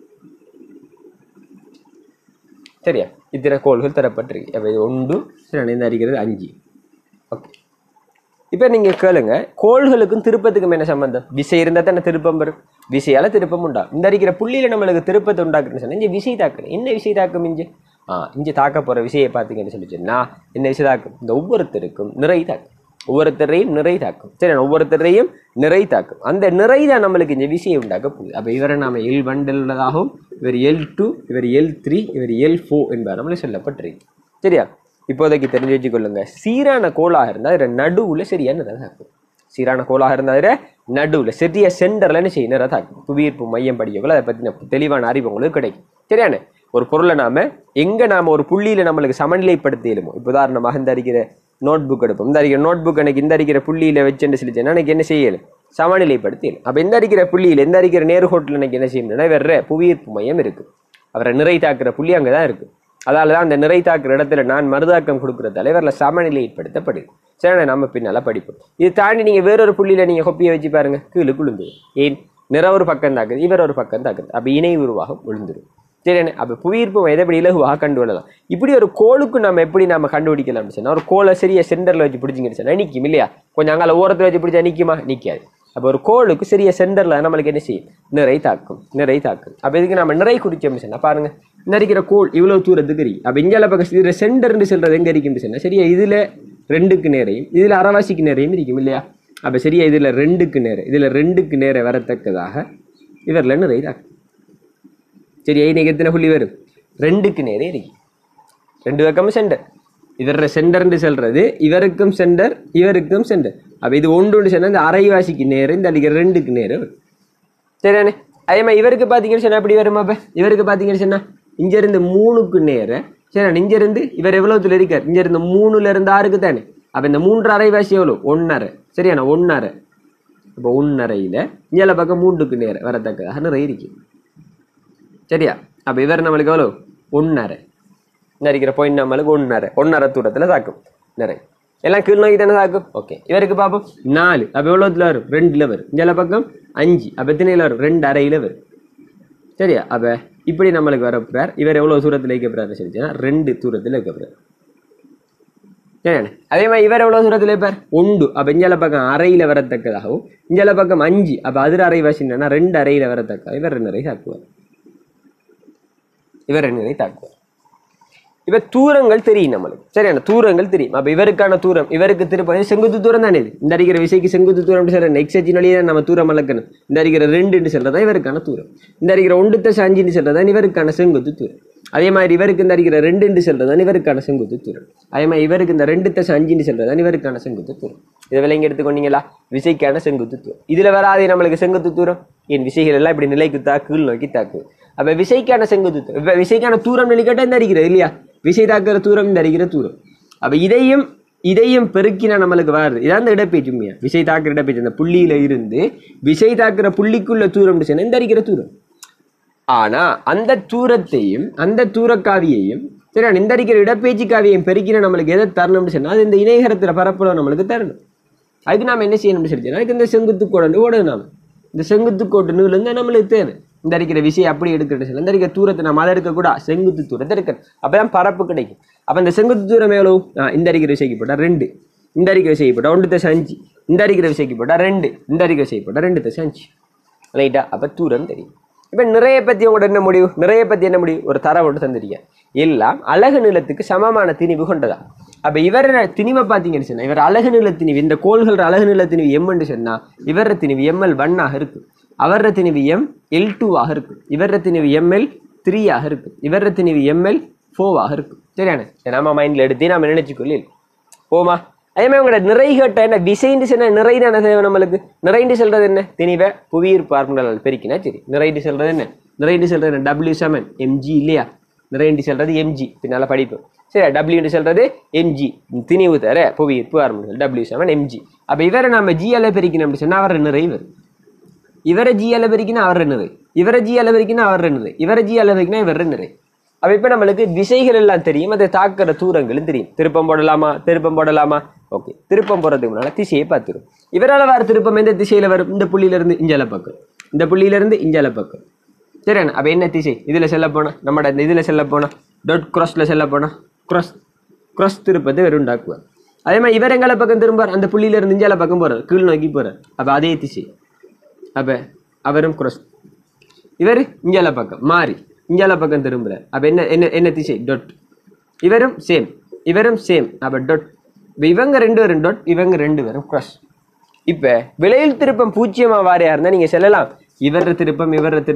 சரியா இத்தனை கோள்கள் தரப்பட்டிருக்கு அப்போ இது 1 சரி இந்த இருக்கிறது 5 ஓகே இப்போ நீங்கள் கேளுங்க கோள்களுக்கும் திருப்பத்துக்கும் என்ன சம்பந்தம் விசை இருந்தால் தான் திருப்பம் வரும் விசையால் திருப்பம் உண்டாகும் இந்த அடிக்கிற புள்ளியில் நம்மளுக்கு திருப்பத்தை உண்டாக்குன்னு சொன்னால் இங்கே விசை தாக்கணும் என்ன விசை தாக்கும் இங்கே தாக்க போகிற விசையை பார்த்தீங்கன்னு சொல்லிச்சுன்னா என்ன விசை தாக்கும் இந்த ஒவ்வொருத்தருக்கும் நிறை தாக்கும் ஒவ்வொருத்தரையும் நிறை தாக்கும் சரி ஒவ்வொருத்தரையும் நிறை தாக்கும் அந்த நிறை தான் நம்மளுக்கு இந்த விசையை உண்டாக்க போகுது அப்போ இவரை நாம் L1 உள்ளதாகவும் இவர் L2 இவர் L3 இவர் L4 என்பார் நம்மளுக்கு சொல்லப்பட்டிருக்கு சரியா இப்போதைக்கு தெரிஞ்சு வச்சுக்கொள்ளுங்க சீரான கோளாக இருந்தால் அதில் நடுவில் சரியான நிறதாக்கும் சீரான கோளாக இருந்தால் நடுவில் சரியா சென்டரில் என்ன செய்ய நிறதாக்கும் புவியீர்ப்பு மையம் படிக்கக்குள்ள அதை பற்றின தெளிவான அறிவு உங்களுக்கு கிடைக்கும் சரியான ஒரு பொருளை நாம் ஒரு புள்ளியில் நம்மளுக்கு சமநிலைப்படுத்திடுமோ இப்போ உதாரணமாக இந்த அடிக்கிற நோட் புக் எடுப்போம் இந்த அடிக்கிற நோட் புக் எனக்கு இந்த அடிக்கிற புள்ளியில் வச்சுன்னு சொல்லிச்சேன்னா எனக்கு என்ன செய்யலும் சமநிலைப்படுத்திடும் அப்போ இந்த அடிக்கிற புள்ளியில் இந்த அடிக்கிற நேர்கோட்டில் எனக்கு என்ன செய்யணும்னா வேற புவியீர்ப்பு மையம் இருக்குது அவரை நிறை தாக்குற புள்ளி அங்கே தான் இருக்குது அதால தான் அந்த நிறை தாக்குற இடத்துல நான் மருதாக்கம் கொடுக்குற தலைவரில் சமநிலைப்படுத்தப்படுது சரி நம்ம பின்னால் படிப்போம் இது தாண்டி நீங்கள் வேறொரு புள்ளியில் நீங்கள் கொப்பியை வச்சு பாருங்க கீழே விழுந்து ஏன் நிற ஒரு பக்கம் தாக்குது இவர் ஒரு பக்கம் தாக்குது அப்போ இணை உருவாக விழுந்துடும் சரிண்ணே அப்போ புவியீர்ப்பு எப்படி இலகுவாக கண்டு வரலாம் இப்படி ஒரு கோளுக்கு நம்ம எப்படி நம்ம கண்டுபிடிக்கலாம்னு சொன்னால் ஒரு கோளை சரியா சென்டரில் வச்சு பிடிச்சிங்கன்னு சொன்னால் நிற்கும் இல்லையா கொஞ்சம் அங்கே ஓரத்தில் வச்சு பிடிச்சா நிற்குமா நிற்காது அப்போ ஒரு கோளுக்கு சரியா சென்டரில் நம்மளுக்கு என்ன செய்யும் நிறை தாக்கும் அப்போ இதுக்கு நம்ம நிறை குறிச்சோம்னு சொன்னால் பாருங்க இந்த இருக்கிற கோள் இவ்வளோ தூரத்துக்கு இருக்கு அப்போ இங்கே பக்கம் இதில் சென்டர்னு சொல்கிறது எங்கே இருக்குன்னு சொன்னால் சரியா இதில் 2க்கு நேரையும் இதில் அரைவாசிக்கு நேரையும் இருக்கும் இல்லையா அப்போ சரியா இதில் 2க்கு நேரம் வரத்தக்கதாக இவரில் நிறை தாக்கும். சரியா? இன்னைக்கு எத்தனை புள்ளி வரும்? 2க்கு நேரே இருக்கு. 2 பக்கமும் சென்டர். இவர சென்டர்ன்னு சொல்றது இவருக்கும் சென்டர் இவருக்கும் சென்டர். அப்போ இது ஒன்று சொன்னால் இந்த அரைவாசிக்கு நேரம் இந்த அடிக்கிற 2க்கு நேரம் வரும். சரியானே? அதே மாதிரி இவருக்கு பார்த்தீங்கன்னு சொன்னால் எப்படி வருமா? அப்போ இவருக்கு பார்த்தீங்கன்னு சொன்னால் இங்கேருந்து 3க்கு நேரம். சரி, இங்கேருந்து இவர் எவ்வளோத்துல இருக்கார்? இங்கேருந்து 3லேருந்து 6க்கு தானே. அப்போ இந்த 3 அரைவாசி எவ்வளோ? 1.5. சரியாண்ணா? 1.5. இப்போ 1.5ல் இங்கே பக்கம் 3க்கு நேரம் வரத்தக்கதாக நிறை இருக்கு. சரியா? அப்போ இவர் நம்மளுக்கு எவ்வளோ? 1.5. இந்த இருக்கிற பாயிண்ட் நம்மளுக்கு 1.5 தூரத்தில் தாக்கும் நிறை. எல்லாம் கீழ் நோக்கி தானே தாக்கும். ஓகே, இவருக்கு பார்ப்போம் 4. அப்போ எவ்வளோத்துல வரும்? 2ல் வரும். இங்கே பக்கம் 5. அப்போ எத்தனையில் வரும்? 2.5ல் வரும். சரியா? அப்போ இப்படி நம்மளுக்கு வரப்போறார். இவர் எவ்வளோ தூரத்தில் வைக்கப்படுறாரு சொல்லிச்சுன்னா 2 தூரத்தில் வைக்கப்படுறாரு. சரியாண்ணே? அதே மாதிரி இவர் எவ்வளோ தூரத்தில் வைப்பார்? 1. அப்போ இஞ்சால பக்கம் அறையில் வரத்தக்கதாகவும் இஞ்சால பக்கம் 5. அப்போ அதில் அரைவாசின்னா 2 அறையில் வரத்தக்க இவர் 2 தாக்குவார். இவர் 2 தாக்குவார். இப்போ தூரங்கள் தெரியும் நம்மளுக்கு. சரியான தூரங்கள் தெரியும். அப்போ இவருக்கான தூரம் இவருக்கு திருப்ப செங்குத்து தூரம் தானே இது. இந்த அடிக்கிற விசைக்கு செங்குத்து தூரம் சொல்ற எக்ஸச்சின் வழியே நம்ம தூரம் அளக்கணும். இந்த அடிக்கிற 2 சொல்றதா இவருக்கான தூரம். இந்த அடிக்கிற 1+5 சொல்றதா இவருக்கான செங்குத்து தூரம். அதே மாதிரி இவருக்கு இந்த அடிக்கிற 2 சொல்றதா இவருக்கான செங்குத்து தூரம். அதே மாதிரி இவருக்கு இந்த 2+5 சொல்றதா இவருக்கான செங்குத்து தூரம். இதை விலைங்க எடுத்துக்கொண்டீங்களா? விசைக்கான செங்குத்து தூரம். இதுல வராதே நம்மளுக்கு செங்குத்து தூரம். என் விசைகள் எல்லாம் இப்படி நிலைக்கு கீழ் நோக்கி தாக்கு. அப்ப விசைக்கான செங்குத்து தூரம். இப்ப விசைக்கான தூரம் நிலைக்கட்ட இந்த அடிக்கிறது இல்லையா? விசை தாக்குற தூரம் இந்த அடிக்கிற தூரம். அப்ப இதையும் பெருக்கினா நம்மளுக்கு வருது. இதான் இந்த இடப்பேச்சு உண்மையா. விசை தாக்குற இடப்பேச்சு அந்த புள்ளியில இருந்து விசை தாக்குற புள்ளிக்குள்ள தூரம் சொன்னா இந்த அடிக்கிற தூரம். ஆனா அந்த தூரத்தையும் அந்த தூரக்காவியையும் சரி இந்த அடிக்கிற இடப்பேச்சு காவியையும் பெருக்கினா நம்மளுக்கு எதை தரணும்னு சொன்னா அது இந்த இணையகரத்துல பரப்பளவு நம்மளுக்கு தரணும். அதுக்கு நாம என்ன செய்யணும்னு சொல்லி அதுக்கு இந்த செங்குத்து கோடு ஓடணும். நாம இந்த செங்குத்து கோட்டு நூல் இருந்தால் நம்மளுக்கு தேவை. இந்த அடிக்கிற விஷயம் அப்படி எடுக்கிறது சொல்ல இந்த அடிக்கிற தூரத்தை நம்ம அதை எடுக்கக்கூடாது. செங்குத்து தூரத்தை எடுக்கணும். அப்பதான் பரப்பு கிடைக்கும். அப்போ இந்த செங்குத்து தூரம் எவ்வளவு? இந்த அடிக்கிற விசைக்கு போட்டால் 2. இந்த அடிக்கிற விசைக்கு போட்டால் 1+5. இந்த அடிக்கிற விசைக்கு போட்டால் 2. இந்த அடிக்கிற விசைக்கு போட்டால் 2+5. ரைட்டா? அப்போ தூரம் தெரியும். இப்போ நிறைய பற்றி உங்களோட என்ன முடிவு? நிறைய பற்றி என்ன முடிவு? ஒரு தரம் ஒன்று தந்துருக்கேன். எல்லாம் அலகு நீளத்துக்கு சமமான திணிவு கொண்டதா. அப்போ இவர திணிவை பார்த்தீங்கன்னு சொன்னா இவர் அலகு நீள திணிவு இந்த கோள்கள் அலகு நீள திணிவு எம்ன்னு சொன்னா இவர திணிவு ML1 இருக்கு. அவர திணிவு ML2 இருக்கு. இவர திணிவு ML3 இருக்கு. இவர திணிவு ML4 இருக்கு. சரியானே? நம்ம மைண்ட்ல எடுத்து நம்ம நினைச்சுக்கொள்ள போமா. அதே மாதிரி உங்களோட நிறை கேட்ட என்ன விசைன்னு சொன்ன நிறைன்னு என்ன தேவை நம்மளுக்கு? நிறைந்து செல்றது என்ன? திணிவை புவியீர்ப்பு பார்முலால் பெருக்கினா சரி. நிறைந்து செல்றது என்ன? நிறைந்து செல்றது என்ன? W=mg இல்லையா? நிறைந்து செல்றது mg. பின்னால படிப்போம். சரி, W சொல்றது mg திணிவு தர புவியீர்ப்பு பார்முலா W=mg. அப்ப இவரை நம்ம ஜியால பெருக்கணும் அப்படி சொன்னா அவர் நிறை வரும். இவரை ஜியால பெருக்கினா அவர் நிறை. இவரை ஜியால பெருக்கினா அவர் நிறை. இவரை ஜியால பெருக்கினா இவர் நிறை. அப்ப இப்ப நம்மளுக்கு திசைகள் எல்லாம் தெரியும். அதை தாக்குற தூரங்களும் தெரியும். திருப்பம் போடலாமா? ஓகே, திருப்பம் போறதுக்கு முன்னால திசையை பார்த்துரும். இவரால் வர திருப்பம் எந்த திசையில வரும்? இந்த புள்ளியில இருந்து இஞ்சால பக்கம். இந்த புள்ளியில இருந்து இஞ்சால பக்கம். சரியான? அப்ப என்ன திசை? இதுல செல்ல போனா நம்மட இதுல செல்ல போனா டாட் கிராஸ்ல செல்ல போனா கிராஸ் திருப்பத்தை வேறு உண்டாக்குவார். அதே மாதிரி இவர் எங்கால பக்கம் திரும்பார்? அந்த புள்ளியில இருந்து இஞ்சால பக்கம் போறார். கீழ் நோக்கி போறார். அப்ப அதே திசை. அப்ப அவரும் கிராஸ். இவர் இஞ்சால பக்கம் மாறி இஞ்சால பக்கம் திரும்புறார். அப்ப என்ன திசை? டாட். இவரும் சேம். அப்ப டாட். இவங்க 2 பேரும் டாட், இவங்க 2 பேரும் கிராஸ். இப்ப விலையில் திருப்பம் 0 வாரியா இருந்தா நீங்க செல்லலாம். இவர திருப்பம்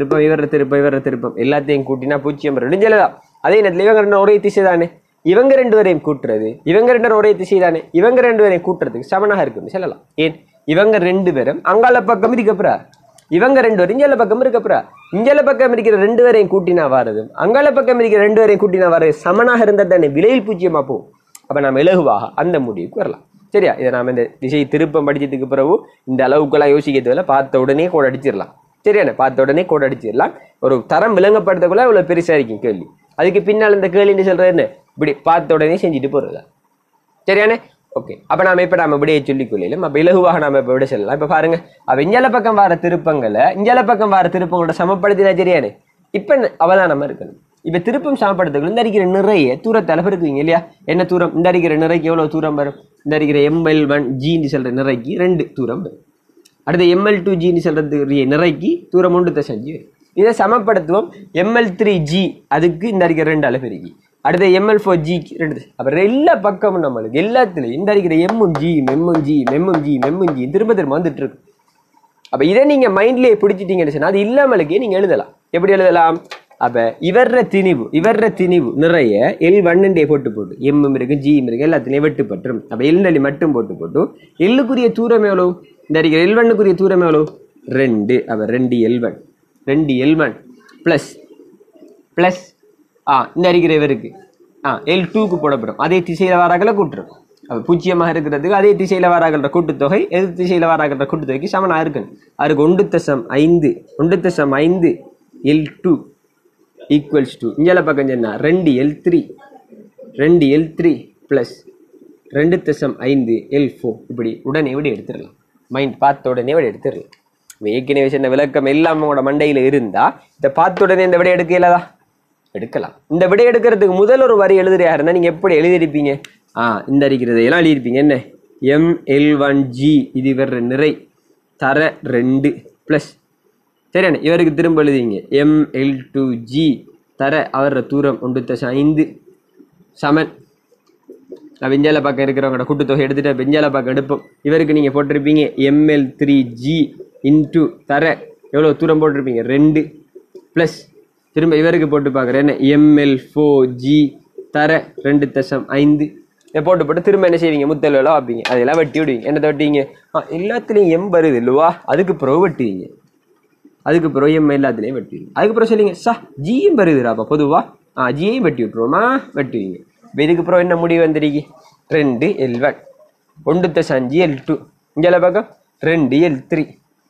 எல்லாத்தையும் கூட்டினா 0 வரும் சொல்லலாம். அதே நேரத்தில் இவங்க 2 ஒரே திசை தானே. இவங்க 2 பேரையும் கூட்டுறது இவங்க 2 பேரும் ஒரே திசை தானே. இவங்க 2 பேரையும் கூட்டுறதுக்கு சமனாக இருக்குன்னு சொல்லலாம். ஏன்? இவங்க 2 பேரும் அங்கால பக்கம் இருக்கப்பறா. இவங்க 2 பேரும் இஞ்சால பக்கம் இருக்கப்பறா. இஞ்சால பக்கம் இருக்கிற 2 பேரையும் கூட்டினா வாரதும் அங்கால பக்கம் இருக்கிற 2 பேரையும் கூட்டினா வாரது சமனாக இருந்தால் தானே விலையில் 0 போகும். அப்ப நாம இலகுவாக அந்த முடிவுக்கு வரலாம். சரியா? இதை நாம இந்த திசை திருப்பம் படிச்சதுக்கு பிறகு இந்த அளவுக்கெல்லாம் யோசிக்கிறதுல பார்த்த உடனே கோடு அடிச்சிடலாம். சரியான? பார்த்த உடனே கோடு அடிச்சிடலாம். ஒரு தரம் விளங்கப்படுத்தக்குள்ள இவ்வளவு பெருசா இருக்கும் கேள்வி. அதுக்கு பின்னால் இந்த கேள்வின்னு சொல்றது என்ன? இப்படி பார்த்த உடனே செஞ்சுட்டு போறதா. சரியானே? ஓகே, அப்ப நாம இப்படியே சொல்லிக்கொள்ளையிலும் அப்ப இலகுவாக நாம இப்ப விட சொல்லலாம். இப்ப பாருங்க, அப்ப இஞ்சால பக்கம் வர திருப்பங்களோட சமப்படுத்தினா சரியானே. இப்ப அவதானமா இருக்கணும். இப்ப திருப்பம் சமப்படுத்தக்குள்ள இந்த அடிக்கிற நிறைய தூரத்தால பெருக்குவீங்க இல்லையா? என்ன தூரம்? இந்த அடிக்கிற நிறைக்கு எவ்வளவு தூரம் வரும்? இந்த அடிக்கிற ML1G சொல்ற நிறைக்கு 2 தூரம் வரும். அடுத்த ML2G சொல்றது நிறைக்கு தூரம் 1+5 வரும். இதை சமப்படுத்துவோம். ML3G அதுக்கு இந்த அடிக்கிற 2 ஆல பெருக்கி. அடுத்த ML4G 2. அப்புறம் எல்லா பக்கமும் நம்மளுக்கு எல்லாத்துலையும் இந்த அடிக்கிற M G திரும்ப வந்துட்டு இருக்கு. அப்ப இதை நீங்க மைண்ட்லயே பிடிச்சிட்டீங்கன்னு சொன்னா அது இல்லாமலுக்கே நீங்க எழுதலாம். எப்படி எழுதலாம்? அப்ப இவர திணிவு நிறைய L1 போட்டு எம் இருக்கு ஜியும் இருக்கு எல்லாத்திலையும் வெட்டுப்பட்டுரும். அப்ப எல்நலி மட்டும் போட்டு எல்லுக்குரிய தூரம் எவ்வளவு? இந்த L1க்குரிய தூரம் எவ்வளவு? 2. அப்ப 2L1 பிளஸ் இந்த இருக்கிற இவருக்கு L2க்கு போடப்படும். அதே திசையில வாராக்களை கூட்டுரும். அப்ப பூஜ்ஜியமாக இருக்கிறதுக்கு அதே திசையில வாராகின்ற கூட்டுத்தொகை எதிர் திசையில வாராகின்ற கூட்டுத்தொகைக்கு சமனா இருக்கணும். அதுக்கு 1.5 L2 ஈக்குவல்ஸ் டு இஞ்சால பக்கம் என்ன 2L3 பிளஸ் 2.5 L4. இப்படி உடனே விட எடுத்துடலாம். மைண்ட் பார்த்த உடனே விட எடுத்துடலாம். ஏற்கனவே சொன்ன விளக்கம் எல்லாம் உங்களோட மண்டையில இருந்தா இதை பார்த்த உடனே இந்த விட எடுக்கலதா எடுக்கலாம். இந்த விடை எடுக்கிறதுக்கு முதல் ஒரு வரி எழுதுறியா இருந்தா நீங்க எப்படி எழுதிருப்பீங்க? இந்த இருக்கிறதையெல்லாம் எழுதியிருப்பீங்க. என்ன ML1G இது இவர் நிறை தர 2 பிளஸ் சரியான இவருக்கு திரும்ப எழுதிங்க ML2G தர அவர தூரம் 1.5 சமன். வெஞ்சால பக்கம் இருக்கிறவங்களோட கூட்டுத்தொகை எடுத்துட்டு வெஞ்சால பக்கம் எடுப்போம். இவருக்கு நீங்க போட்டிருப்பீங்க ML3G இன்டு தர எவ்வளவு தூரம் போட்டிருப்பீங்க 2 பிளஸ் திரும்ப இவருக்கு போட்டு பார்க்குறேன் என்ன ML4G தர 2.5 போட்டு திரும்ப என்ன செய்வீங்க? முத்தல்வெல்லாம் வைப்பீங்க. அதெல்லாம் வெட்டி விடுவீங்க. என்னத்தை வெட்டிங்க? எல்லாத்துலேயும் எம் வருது இல்லைவா? அதுக்கு பிறகு வெட்டுவீங்க. அதுக்கு பிறகு எம் எல்லாத்துலேயும் வெட்டுவீங்க. அதுக்கு பிறகு சொல்லிங்க ஜியும் வருதுடாப்பா பொதுவா ஜியையும் வெட்டி விட்டுருவோமா? வெட்டுவீங்க. இதுக்கு பிறகு என்ன முடிவு வந்துருக்கி? 2L1 1.5 L2 இங்கே பக்கம் 2L3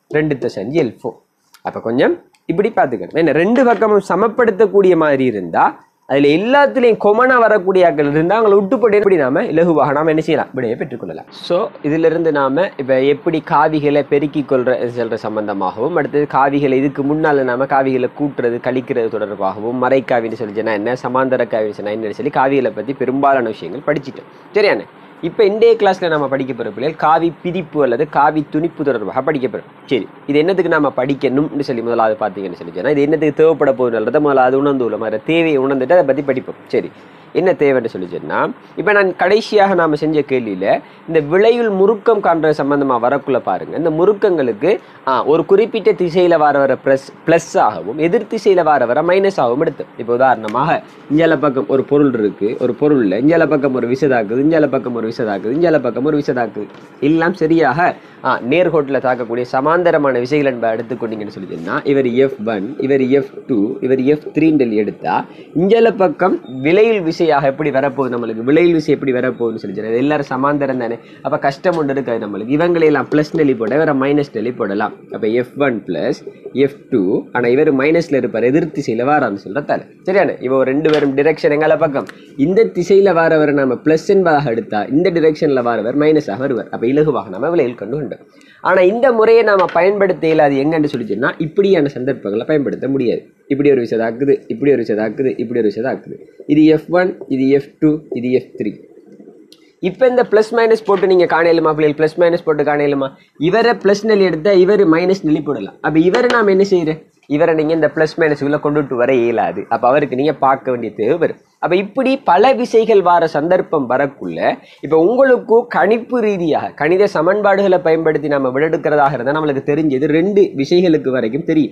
2.5 L4. அப்போ கொஞ்சம் இப்படி பார்த்துக்கணும். என்ன ரெண்டு பக்கமும் சமப்படுத்தக்கூடிய மாதிரி இருந்தா அதுல எல்லாத்துலயும் கொமனா வரக்கூடிய ஆக்கள் இருந்தா அவங்களை விட்டுப்பட்டு எப்படி நாம இலகுவாக நாம என்ன செய்யலாம்? விடையை பெற்றுக்கொள்ளலாம். ஸோ இதுல இருந்து நாம இப்ப எப்படி காவிகளை பெருக்கிக் சொல்ற சம்பந்தமாகவும் அடுத்தது காவிகளை இதுக்கு முன்னால நாம காவிகளை கூட்டுறது கழிக்கிறது தொடர்பாகவும் மறைக்காவின்னு சொல்லிச்சுன்னா என்ன சமாந்தர காவின்னு சொன்னா என்னன்னு சொல்லி காவிகளை பத்தி பெரும்பாலான விஷயங்கள் படிச்சுட்டோம். சரியான இப்போ இன்றைய கிளாஸ்ல நம்ம படிக்க போகிற பிள்ளைகள் காவி பிரிப்பு அல்லது காவி துணிப்பு தொடர்பாக படிக்க போகிறோம். சரி, இது என்னத்துக்கு நம்ம படிக்கணும்னு சொல்லி முதலாவது பார்த்தீங்கன்னு சொல்லி சொன்னால் இது என்னத்துக்கு தேவைப்பட போகுதுன்றதை முதலாவது உணர்ந்து மாதிரி தேவையை உணர்ந்துட்டு அதை பற்றி படிப்போம். சரி, என்ன தேவைன்னு சொல்லி சொன்னால் இப்போ நான் கடைசியாக நாம் செஞ்ச கேள்வியில் இந்த விளையுள் முறுக்கம் காண்ற சம்பந்தமாக வரக்குள்ள பாருங்க. இந்த முறுக்கங்களுக்கு ஒரு குறிப்பிட்ட திசையில் வர ப்ளஸ் ஆகவும் எதிர் திசையில் வர மைனஸ் ஆகவும் எடுத்தோம். இப்போ உதாரணமாக இஞ்சால பக்கம் ஒரு பொருள் இருக்கு, ஒரு பொருளில் இஞ்சால பக்கம் ஒரு விசதாக்குது, இஞ்சால பக்கம் ஒரு விசதாக்குது, இஞ்சால பக்கம் ஒரு விசதாக்குது. எல்லாம் சரியாக நேர்கோட்டில் தாக்கக்கூடிய சமாந்தரமான விசைகள் என்பதை எடுத்துக்கொண்டீங்கன்னு சொல்லி சொன்னால் இவர் F1 இவர் F2 இவர் F3 எடுத்தா இஞ்சால பக்கம் விளையுள் விசையாக எப்படி வரப்போகுது? நம்மளுக்கு விளையுள் விசை எப்படி வரப்போகுதுன்னு சொல்லி சொன்னால் எல்லாரும் சமாந்தரம் தானே. அப்போ கஷ்டம் ஒன்று இருக்காது நம்மளுக்கு. இவங்களையெல்லாம் ப்ளஸ் நெல்லி போட வேற மைனஸ் நெல்லி போடலாம். அப்போ F1 பிளஸ் F2 ஆனால் இவர் மைனஸ்ல இருப்பார், எதிர் திசையில் வாரான்னு சொல்றதால சரியான இவ ரெண்டு பேரும் டிரெக்ஷன் எங்கால பக்கம் இந்த திசையில் வாரவர் நம்ம பிளஸ் என்பதாக எடுத்தா இந்த டிரெக்ஷன்ல வாரவர் மைனஸாக வருவார். அப்போ இலகுவாக நம்ம விளையில் கொண்டு உண்டு. ஆனா இந்த முறையை நாம பயன்படுத்த இயலாது. எங்கன்னு சொல்லிச்சுன்னா இப்படியான சந்தர்ப்பங்களை பயன்படுத்த முடியாது. இப்படி ஒரு விஷயத்தாக்குது, இப்படி ஒரு விஷயத்தாக்குது, இப்படி ஒரு விஷயத்தாக்குது. இது F1 இது F2 இது F3. இப்போ இந்த பிளஸ் மைனஸ் போட்டு நீங்க காணையிலுமா பிள்ளைகள்? பிளஸ் மைனஸ் போட்டு காணையிலுமா? இவரை பிளஸ் நெல்லி எடுத்தா இவர் மைனஸ் நெல்லி போடலாம். அப்ப இவரை நாம என்ன செய்யறேன்? இவரை நீங்க இந்த பிளஸ் மைனஸ்குள்ள கொண்டுட்டு வர இயலாது. அப்ப அவருக்கு நீங்க பார்க்க வேண்டிய தேவை வரும். அப்ப இப்படி பல விசைகள் வார சந்தர்ப்பம் வரக்குள்ள இப்ப உங்களுக்கு கணிப்பு ரீதியாக கணித சமன்பாடுகளை பயன்படுத்தி நம்ம விடெடுக்கிறதாக இருந்தால் நம்மளுக்கு தெரிஞ்சது ரெண்டு விசைகளுக்கு வரைக்கும் தெரியும்.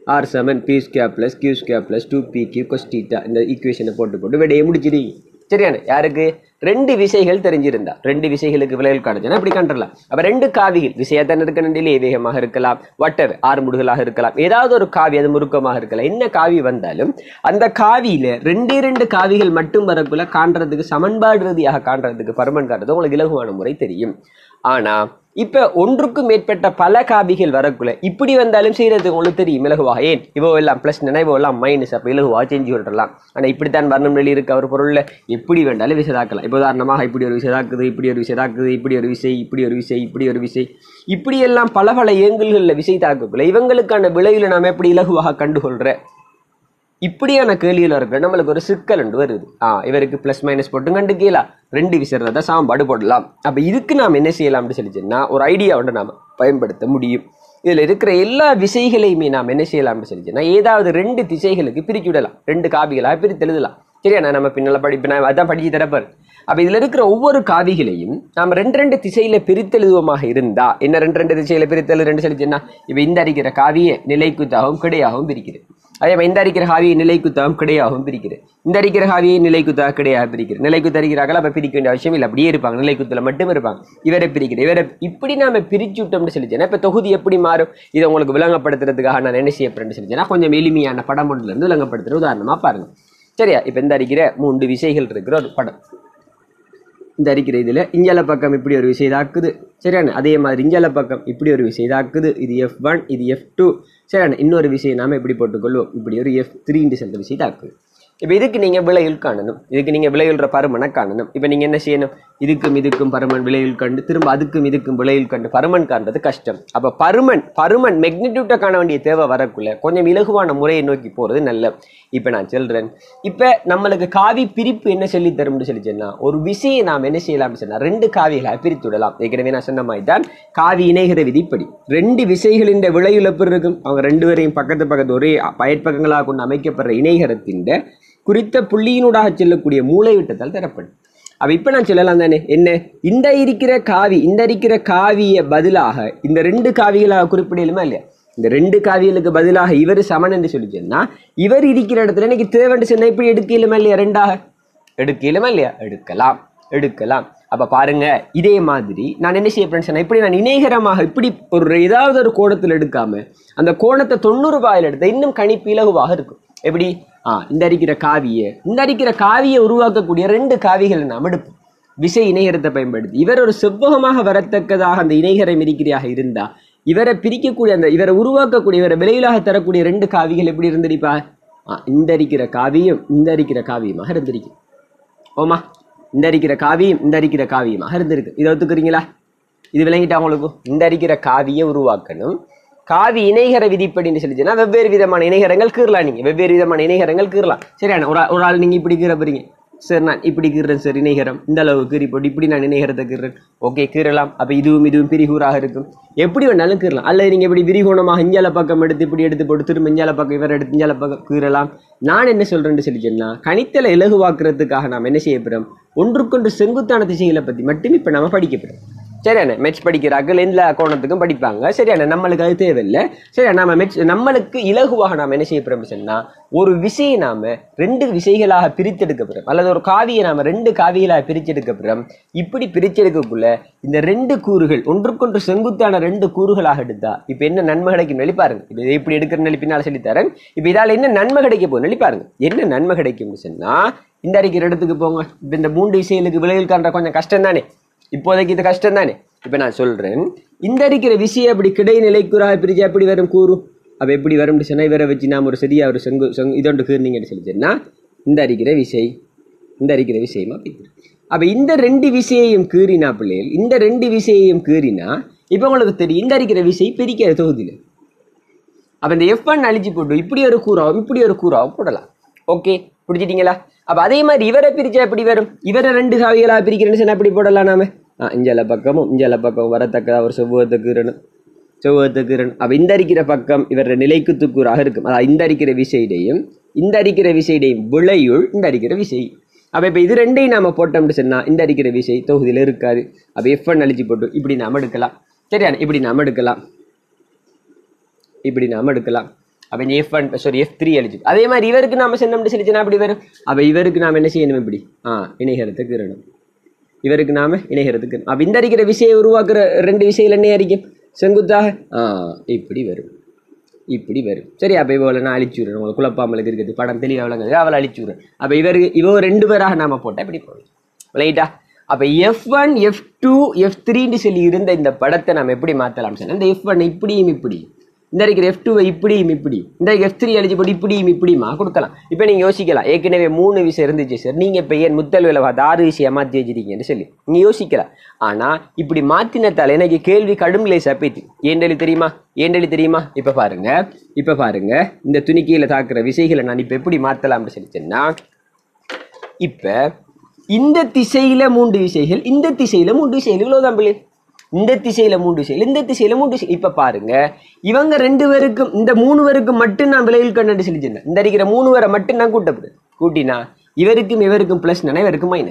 R7 P² + Q² + 2PQ cos θ இந்த ஈக்குவேஷனை போட்டு விடையை முடிச்சிருக்கீங்க. சரியான யாருக்கு ரெண்டு விசைகள் தெரிஞ்சிருந்தா ரெண்டு விசைகளுக்கு விலைகள் காணுச்சுன்னா இப்படி கண்டறலாம். அப்ப ரெண்டு காவிகள் விசையத்தான் இருக்க நிலையிலே வேகமாக இருக்கலாம், வட்டர் ஆறுமுடுகளாக இருக்கலாம், ஏதாவது ஒரு காவி அது முறுக்கமாக இருக்கலாம். என்ன காவி வந்தாலும் அந்த காவியில ரெண்டு காவிகள் மட்டும் வரக்குள்ள காண்றதுக்கு சமன்பாடு ரீதியாக காண்றதுக்கு பருமன் காட்டுறது உங்களுக்கு இலகுவான முறை தெரியும். ஆனா இப்ப ஒன்றுக்கும் மேற்பட்ட பல காவிகள் வரக்குள்ள இப்படி வந்தாலும் செய்யறதுக்கு உங்களுக்கு தெரியும் இலகுவாக. ஏன் இவோ எல்லாம் பிளஸ் இவோ எல்லாம் மைனஸ், அப்ப இலகுவாக செஞ்சு விட்டுறலாம். ஆனா இப்படித்தான் வர்ணம் வெளியே இருக்க ஒரு பொருள்ல எப்படி வேண்டாலும் விசைதாக்கலாம். இப்போ உதாரணமாக இப்படி ஒரு விசைதாக்குது, இப்படி ஒரு விசைதாக்குது, இப்படி ஒரு விசை, இப்படி ஒரு விசை, இப்படி ஒரு விசை, இப்படி எல்லாம் பல ஏங்குல்கள்ல விசை தாக்குக்குள்ள இவங்களுக்கான விளைவுல நாம எப்படி இலகுவாக கண்டுகொள்ற இப்படியான கேள்வியில் இருக்கிற நம்மளுக்கு ஒரு சிக்கல் ஒன்று வருது. இவருக்கு பிளஸ் மைனஸ் போட்டு கண்டுக்கலாம், ரெண்டு விசைறத சாம்பாடு போடலாம். அப்ப இதுக்கு நாம் என்ன செய்யலாம்னு சொல்லிச்சுன்னா ஒரு ஐடியா ஒன்று நாம பயன்படுத்த முடியும். இதுல இருக்கிற எல்லா விசைகளையுமே நாம் என்ன செய்யலாம்னு சொல்லிச்சுன்னா ஏதாவது ரெண்டு திசைகளுக்கு பிரிச்சு விடலாம், ரெண்டு காவிகளாக பிரித்து எழுதலாம். சரியா நம்ம பின்னால அதான் படிச்சு தரப்பாரு. அப்ப இதுல இருக்கிற ஒவ்வொரு காவிகளையும் நாம ரெண்டு திசையில பிரித்தெழுதுவமாக இருந்தா என்ன ரெண்டு திசையில பிரித்தெழு ரெண்டு சொல்லிச்சுன்னா இப்ப இந்த அடிக்கிற காவியை நிலைக்குத்தாகவும் கிடையாகவும் பிரிக்கிறது. அதே மாதிரி இந்த அடிக்கிற காவியை நிலைக்குத்தாகவும் கிடையாகவும் பிரிக்கிறது. இந்த அடிக்கிற காவியை நிலைக்குத்தாக கிடையாக பிரிக்கிறது. நிலைக்குத்து அடிக்கிறார்கள், அப்ப பிரிக்க வேண்டிய அவசியம் இல்லை, அப்படியே இருப்பாங்க, நிலைக்குத்துல மட்டும் இருப்பாங்க. இவரை பிரிக்கிறது, இவரை இப்படி நாம பிரிச்சு விட்டோம்னு சொல்லிச்சேன்னா இப்ப தொகுதி எப்படி மாறும், இதை உங்களுக்கு விளங்கப்படுத்துறதுக்காக நான் என்ன செய்யப்படுறேன்னு சொல்லிச்சேன்னா கொஞ்சம் எளிமையான படம் ஒன்றுல இருந்து விளங்கப்படுத்துற உதாரணமா பாருங்க. சரியா? இப்ப இந்த அடிக்கிற 3 விசைகள் இருக்கிற ஒரு படம். இந்த அடிக்கிற இதுல இஞ்சல பக்கம் இப்படி ஒரு விசை தாக்குது. சரியான? அதே மாதிரி இஞ்சல பக்கம் இப்படி ஒரு விசை தாக்குது. இது F1, இது F2. சரியான? இன்னொரு விசையை நாம எப்படி போட்டுக்கொள்வோம், இப்படி ஒரு F3 சொல்ற விசை தாக்குது. இப்போ இதுக்கு நீங்க விளையுள் காணணும், இதுக்கு நீங்க விளையுள்ற பருமனை காணணும். இப்போ நீங்க என்ன செய்யணும், இதுக்கும் பருமன் விளையுள் கண்டு திரும்ப அதுக்கும் விளையுள் கண்டு பருமன் காண்றது கஷ்டம். அப்ப பருமன் மெக்னிடியூட்டை காண வேண்டிய தேவை வரக்குள்ள கொஞ்சம் இலகுவான முறையை நோக்கி போறது நல்ல. இப்ப நான் சொல்றேன், இப்ப நம்மளுக்கு காவி பிரிப்பு என்ன சொல்லி தரும்னு சொல்லி சொன்னா ஒரு விசையை நாம் என்ன செய்யலாம்னு சொன்னா 2 காவிகளை பிரித்து விடலாம். ஏற்கனவே நான் சொன்ன மாதிரி தான் காவி இணைகிற விதிப்படி 2 விசைகளின் விளையுழப்பு இருக்கும். அவங்க 2 பேரையும் பக்கத்து ஒரே பயற்பக்கங்களாக கொண்டு அமைக்கப்படுற இணைகரத்தின் குறித்த புள்ளியினூடாக செல்லக்கூடிய மூளை விட்டத்தால் தரப்படும். அப்ப இப்ப நான் சொல்லலாம் தானே, என்ன இந்த இருக்கிற காவிய பதிலாக இந்த 2 காவிகளாக குறிப்பிடலுமா இல்லையா, இந்த 2 காவிகளுக்கு பதிலாக இவர் சமன் என்று சொல்லி சொன்னா இவர் இருக்கிற இடத்துல எனக்கு தேவைன்னு சொன்னா இப்படி எடுக்கலுமா இல்லையா, 2ஆக எடுக்கலுமா இல்லையா, எடுக்கலாம். அப்ப பாருங்க, இதே மாதிரி நான் என்ன செய்ய சொன்னா இப்படி நான் இணைகரமாக இப்படி ஒரு ஏதாவது ஒரு கோணத்தில் எடுக்காம அந்த கோணத்தை 90 பாயில் எடுத்த இன்னும் கணிப்பு இலகுவாக இருக்கும். எப்படி, இந்த அடிக்கிற காவியை உருவாக்கக்கூடிய 2 காவிகளை நாம் எடுப்போம் விசை இணைகரத்தை பயன்படுத்தி. இவர் ஒரு செவ்வகமாக வரத்தக்கதாக அந்த இணைகரம் இருக்கிறாக இருந்தா இவரை பிரிக்கக்கூடிய அந்த இவரை உருவாக்கக்கூடிய இவரை விளைவிலாக தரக்கூடிய 2 காவிகள் எப்படி இருந்திருப்பா, இந்த அடிக்கிற காவியமாக இருந்திருக்கு. ஓமா, இந்த அடிக்கிற காவியமாக இருந்திருக்கு. இதை ஒத்துக்கிறீங்களா? இது விளங்கிட்டா உங்களுக்கு? இந்த அடிக்கிற காவியை உருவாக்கணும், காவி இணைகர விதிப்படின்னு சொல்லிச்சுன்னா வெவ்வேறு விதமான இணைகரங்கள் கீறலாம். நீங்க வெவ்வேறு விதமான இணைகரங்கள் கீறலாம். சரியான? ஒரு ஆள் நீங்க இப்படி கீற போறீங்க, சார் நான் இப்படி கீறேன் சார் இணைகரம், இந்த அளவு கீறி போட்டு இப்படி நான் இணைகரத்தை கீறேன், ஓகே கீறலாம். அப்ப இதுவும் பிரிகூறாக இருக்கும், எப்படி வேணாலும் கீறலாம். அல்லது நீங்க இப்படி விரிகோணமாக இஞ்சால பக்கம் இப்படி எடுத்து போட்டு திரும்ப இஞ்சால பக்கம் இவர் எடுத்து இஞ்சால பக்கம் கீறலாம். நான் என்ன சொல்றேன்னு சொல்லிச்சேன்னா கணித்தலை இலகுவாக்குறதுக்காக நாம் என்ன செய்யப்படுறோம், ஒன்றுக்கொன்று செங்குத்தான திசைகளை பத்தி மட்டும் இப்ப நம்ம படிக்கப்படுறோம். சரியான? மெட்ஸ் படிக்கிறார்கள் எல்லா கோணத்துக்கும் படிப்பாங்க. சரியான? நம்மளுக்கு அது தேவையில்லை. சரியா? நம்மளுக்கு இலகுவாக நாம் என்ன செய்யப்படுறோம் சொன்னா ஒரு விசையை நாம 2 விசைகளாக பிரித்தெடுக்கப்படுறோம், அல்லது ஒரு காவியை நாம 2 காவிகளாக பிரிச்செடுக்கப்படுறோம். இப்படி பிரிச்செடுக்கக்குள்ள இந்த 2 கூறுகள் ஒன்றுக்கொன்று செங்குத்தான 2 கூறுகளாக எடுத்தா இப்ப என்ன நன்மை கிடைக்கும் சொல்லி பாருங்க. இப்ப இதை இப்படி எடுக்கிற பின்னால சொல்லித்தரேன். இப்ப இதால என்ன நன்மை கிடைக்க போகுது பாருங்க. என்ன நன்மை கிடைக்கும்னு சொன்னா இந்த அடிக்கிற இடத்துக்கு போங்க. இப்ப இந்த 3 விசைகளுக்கு விளைவில் காண்ற கொஞ்சம் கஷ்டம் தானே, இப்போதைக்கு இது கஷ்டம் தானே. இப்ப நான் சொல்றேன், இந்த அடிக்கிற விசையை அப்படி கிடைநிலைக்குறாக பிரிச்சா எப்படி வரும் கூறும், அப்ப எப்படி வரும் சொன்னா இவரை வச்சு நாம் ஒரு சரியா ஒரு இதொன்று கீர்னீங்கன்னு சொல்லிச்சேன்னா இந்த அடிக்கிற விசையுமா பிரிக்கிறோம். அப்ப இந்த 2 விசையையும் கீறினா பிள்ளைகள், இந்த 2 விசையையும் கீறினா இப்ப உங்களுக்கு தெரியும் இந்த அடிக்கிற விசை பிரிக்கிற தொகுதியில. அப்ப இந்த F1 அழிச்சு போட்டு இப்படி ஒரு கூறாவும் போடலாம். ஓகே, பிடிச்சிட்டீங்களா? அப்ப அதே மாதிரி இவரை பிரிச்சா எப்படி வரும், இவரை 2 காவிகளா பிரிக்கிறேன்னு சொன்னா எப்படி போடலாம் நாம, இஞ்சல பக்கம் வரத்தக்க ஒரு செவ்வகத்துக்கு இருக்கணும். அப்ப இந்த அடிக்கிற பக்கம் இவர் நிலைக்குத்துக்கூறாக இருக்கும். அதாவது இந்த அடிக்கிற விசையுடையும் விளையுள் இந்த அடிக்கிற விசை. அப்ப இப்ப இது 2ஐயும் நாம போட்டோம்னு சொன்னா இந்த அடிக்கிற விசை தொகுதியில இருக்காது. அப்ப F1 அழிச்சு போட்டு இப்படி நாம எடுக்கலாம். சரியா? இப்படி நாம எடுக்கலாம். அப்ப F3 அழிச்சு அதே மாதிரி இவருக்கு நாம சென்னோம்னு சொல்லிச்சுன்னா அப்படி வரும். அப்ப இவருக்கு நாம என்ன செய்யணும், இப்படி இணைகரத்துக்கு இருக்கணும். அப்ப இந்த அடிக்கிற விசையை உருவாக்குற 2 விசைகள் என்ன அடிக்கும், செங்குத்தாக இப்படி வரும். சரி? அப்ப இவளை நான் அழிச்சு விடுறேன், உங்களுக்கு குழப்பாமலுக்கு இருக்குது, படம் தெளிவாக விளங்குது, அவளை அழிச்சு விடுறேன். அப்ப இவ 2 பேராக நாம போட்டா இப்படி போடுறோம். ரைட்டா? அப்ப F1 F2 F3 சொல்லி இருந்த இந்த படத்தை நம்ம எப்படி மாத்தலாம் சொன்னா இந்த F1 இப்படி இந்த இருக்கிற F2 இப்படி இந்த F3 அழிச்சு போட்டு இப்படிமா கொடுக்கலாம். இப்ப நீங்க யோசிக்கலாம், ஏற்கனவே 3 விசை இருந்துச்சு சார், நீங்க இப்ப ஏன் முதல்வேளை 6 விசையை மாத்தி வச்சிருக்கீங்கன்னு சொல்லி நீங்க யோசிக்கலாம். ஆனா இப்படி மாத்தினத்தால எனக்கு கேள்வி கடும் லேசா போயிட்டு ஏண்டலி தெரியுமா. இப்ப பாருங்க இந்த துணிக்கையில தாக்குற விசைகளை நான் இப்ப எப்படி மாத்தலாம்னு சொல்லிச்சேன்னா, இப்ப இந்த திசையில 3 விசைகள், இந்த திசையில 3 விசைகள், இவ்வளவுதான் பிள்ளை. இந்த திசையில 3 விசைகள், இந்த திசையில 3 விசை. இப்ப பாருங்க, இவங்க 2 பேருக்கும் இந்த 3 பேருக்கும் மட்டும் நான் விளைவில் கண்டு சொல்லிச்சேன். இந்த அடிக்கிற 3 பேரை மட்டும் நான் கூட்டினா இவருக்கும் பிளஸ் இவருக்கும் மைனஸ்.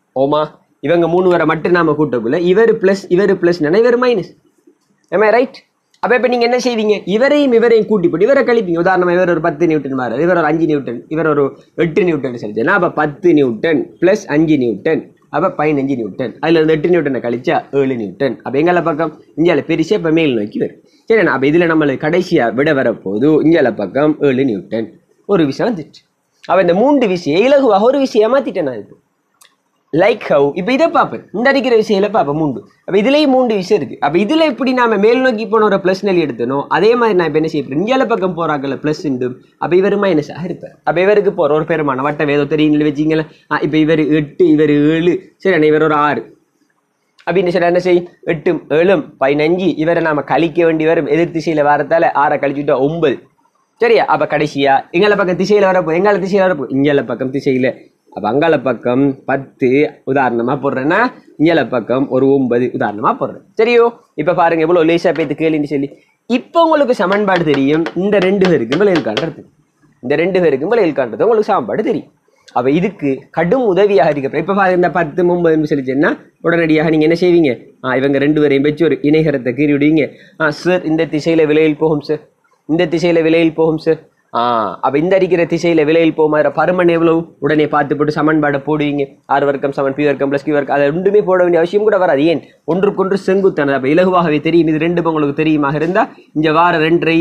ஓமா இவங்க 3 வரை மட்டும் நாம கூட்டக்குள்ள இவர் பிளஸ் இவர் மைனஸ். am I right? அப்ப இப்ப நீங்க என்ன செய்வீங்க, இவரையும் கூட்டி போட்டு இவரை கழிப்பீங்க. உதாரணமா இவர் ஒரு 10 நியூட்டன் மாறு, இவர் ஒரு 5 நியூட்டன், இவர் ஒரு 8 நியூட்டன் செஞ்சா அப்ப 10 நியூட்டன் பிளஸ் 5 நியூட்டன் அப்ப 15 நியூட்டன். அதுல இருந்து 8 நியூட்டனை கழிச்சா 7 நியூட்டன். அப்ப எங்கள பக்கம் இஞ்சால பெருசா இப்ப மேல் நோக்கி வரும். சரி, அப்ப இதுல நம்மளுக்கு கடைசியா விட வரப்போது இஞ்சால பக்கம் 7 நியூட்டன். ஒரு விஷயம் வந்துச்சு. அவ இந்த 3 விஷயம் இலகுவாக ஒரு விஷயம் மாத்திட்டேன் நான். இது லைக் ஹவு இப்போ இதை பார்ப்பேன், இந்த அடிக்கிற விஷயம் பார்ப்பேன் 3. அப்போ இதுலேயும் 3 விஷயம் இருக்கு. அப்போ இதில் எப்படி நாம மேல் நோக்கி போன ஒரு ப்ளஸ் நெல் எடுத்தனோ அதே மாதிரி நான் இப்போ என்ன செய்யப்பேன், இந்தியால பக்கம் போறாங்கல்ல ப்ளஸ் உண்டு. அப்போ இவர் மைனஸாக இருப்பார். அப்போ இவருக்கு போகிற ஒரு பெருமான வட்டம் ஏதோ தெரியும் வச்சிங்களேன். இப்போ இவர் 8 இவர் 7 சரி, இவர் ஒரு 6 அப்படின்னு சொல்ல என்ன செய்யும், 8 7 15 இவரை நாம கழிக்க வேண்டி வரும். எதிர் திசையில வரத்தால 6 கழிச்சுட்டா 9. சரியா, அப்ப கடைசியா எங்கள பக்கம் திசையில வரப்போ எங்கால திசையில வரப்போ இங்கல பக்கம் திசையில. அப்ப அங்கால பக்கம் 10 உதாரணமா போடுறேன்னா இங்கல பக்கம் ஒரு 9 உதாரணமா போடுறேன். சரியோ, இப்ப பாருங்க எவ்வளவு லேசா பேத்து கேளுன்னு சொல்லி. இப்ப உங்களுக்கு சமன்பாடு தெரியும். இந்த 2 பேருக்கு விளையல் காண்றது, இந்த 2 பேருக்கு விளையல் காண்றது உங்களுக்கு சமன்பாடு தெரியும். அப்ப இதுக்கு கடும் உதவியாக இருக்க. இப்ப பாருங்க இந்த 10 9 சொல்லிச்சுன்னா உடனடியாக நீங்க என்ன செய்வீங்க, இவங்க 2 பேரையும் வச்சு ஒரு இணைகரத்தை கீறி விடுவீங்க. சார் இந்த திசையில விளையல் போகும் சார், இந்த திசையில விளையல் போகும் சார். அப்ப இந்த அடிக்கிற திசையில விலையில் போகிற பருமன் எவ்வளவு உடனே பார்த்து போட்டு சமன்பாடை போடுவீங்க. R வர்க்கம் சமன் P வர்க்கம் பிளஸ் Q வர்க்கம். அதை ரெண்டுமே போட வேண்டிய அவசியம் கூட வராது. ஏன், ஒன்றுக்கொன்று செங்குத்தானது. அப்ப இலகுவாகவே தெரியும். இது 2 உங்களுக்கு தெரியுமாக இருந்தா இங்க வார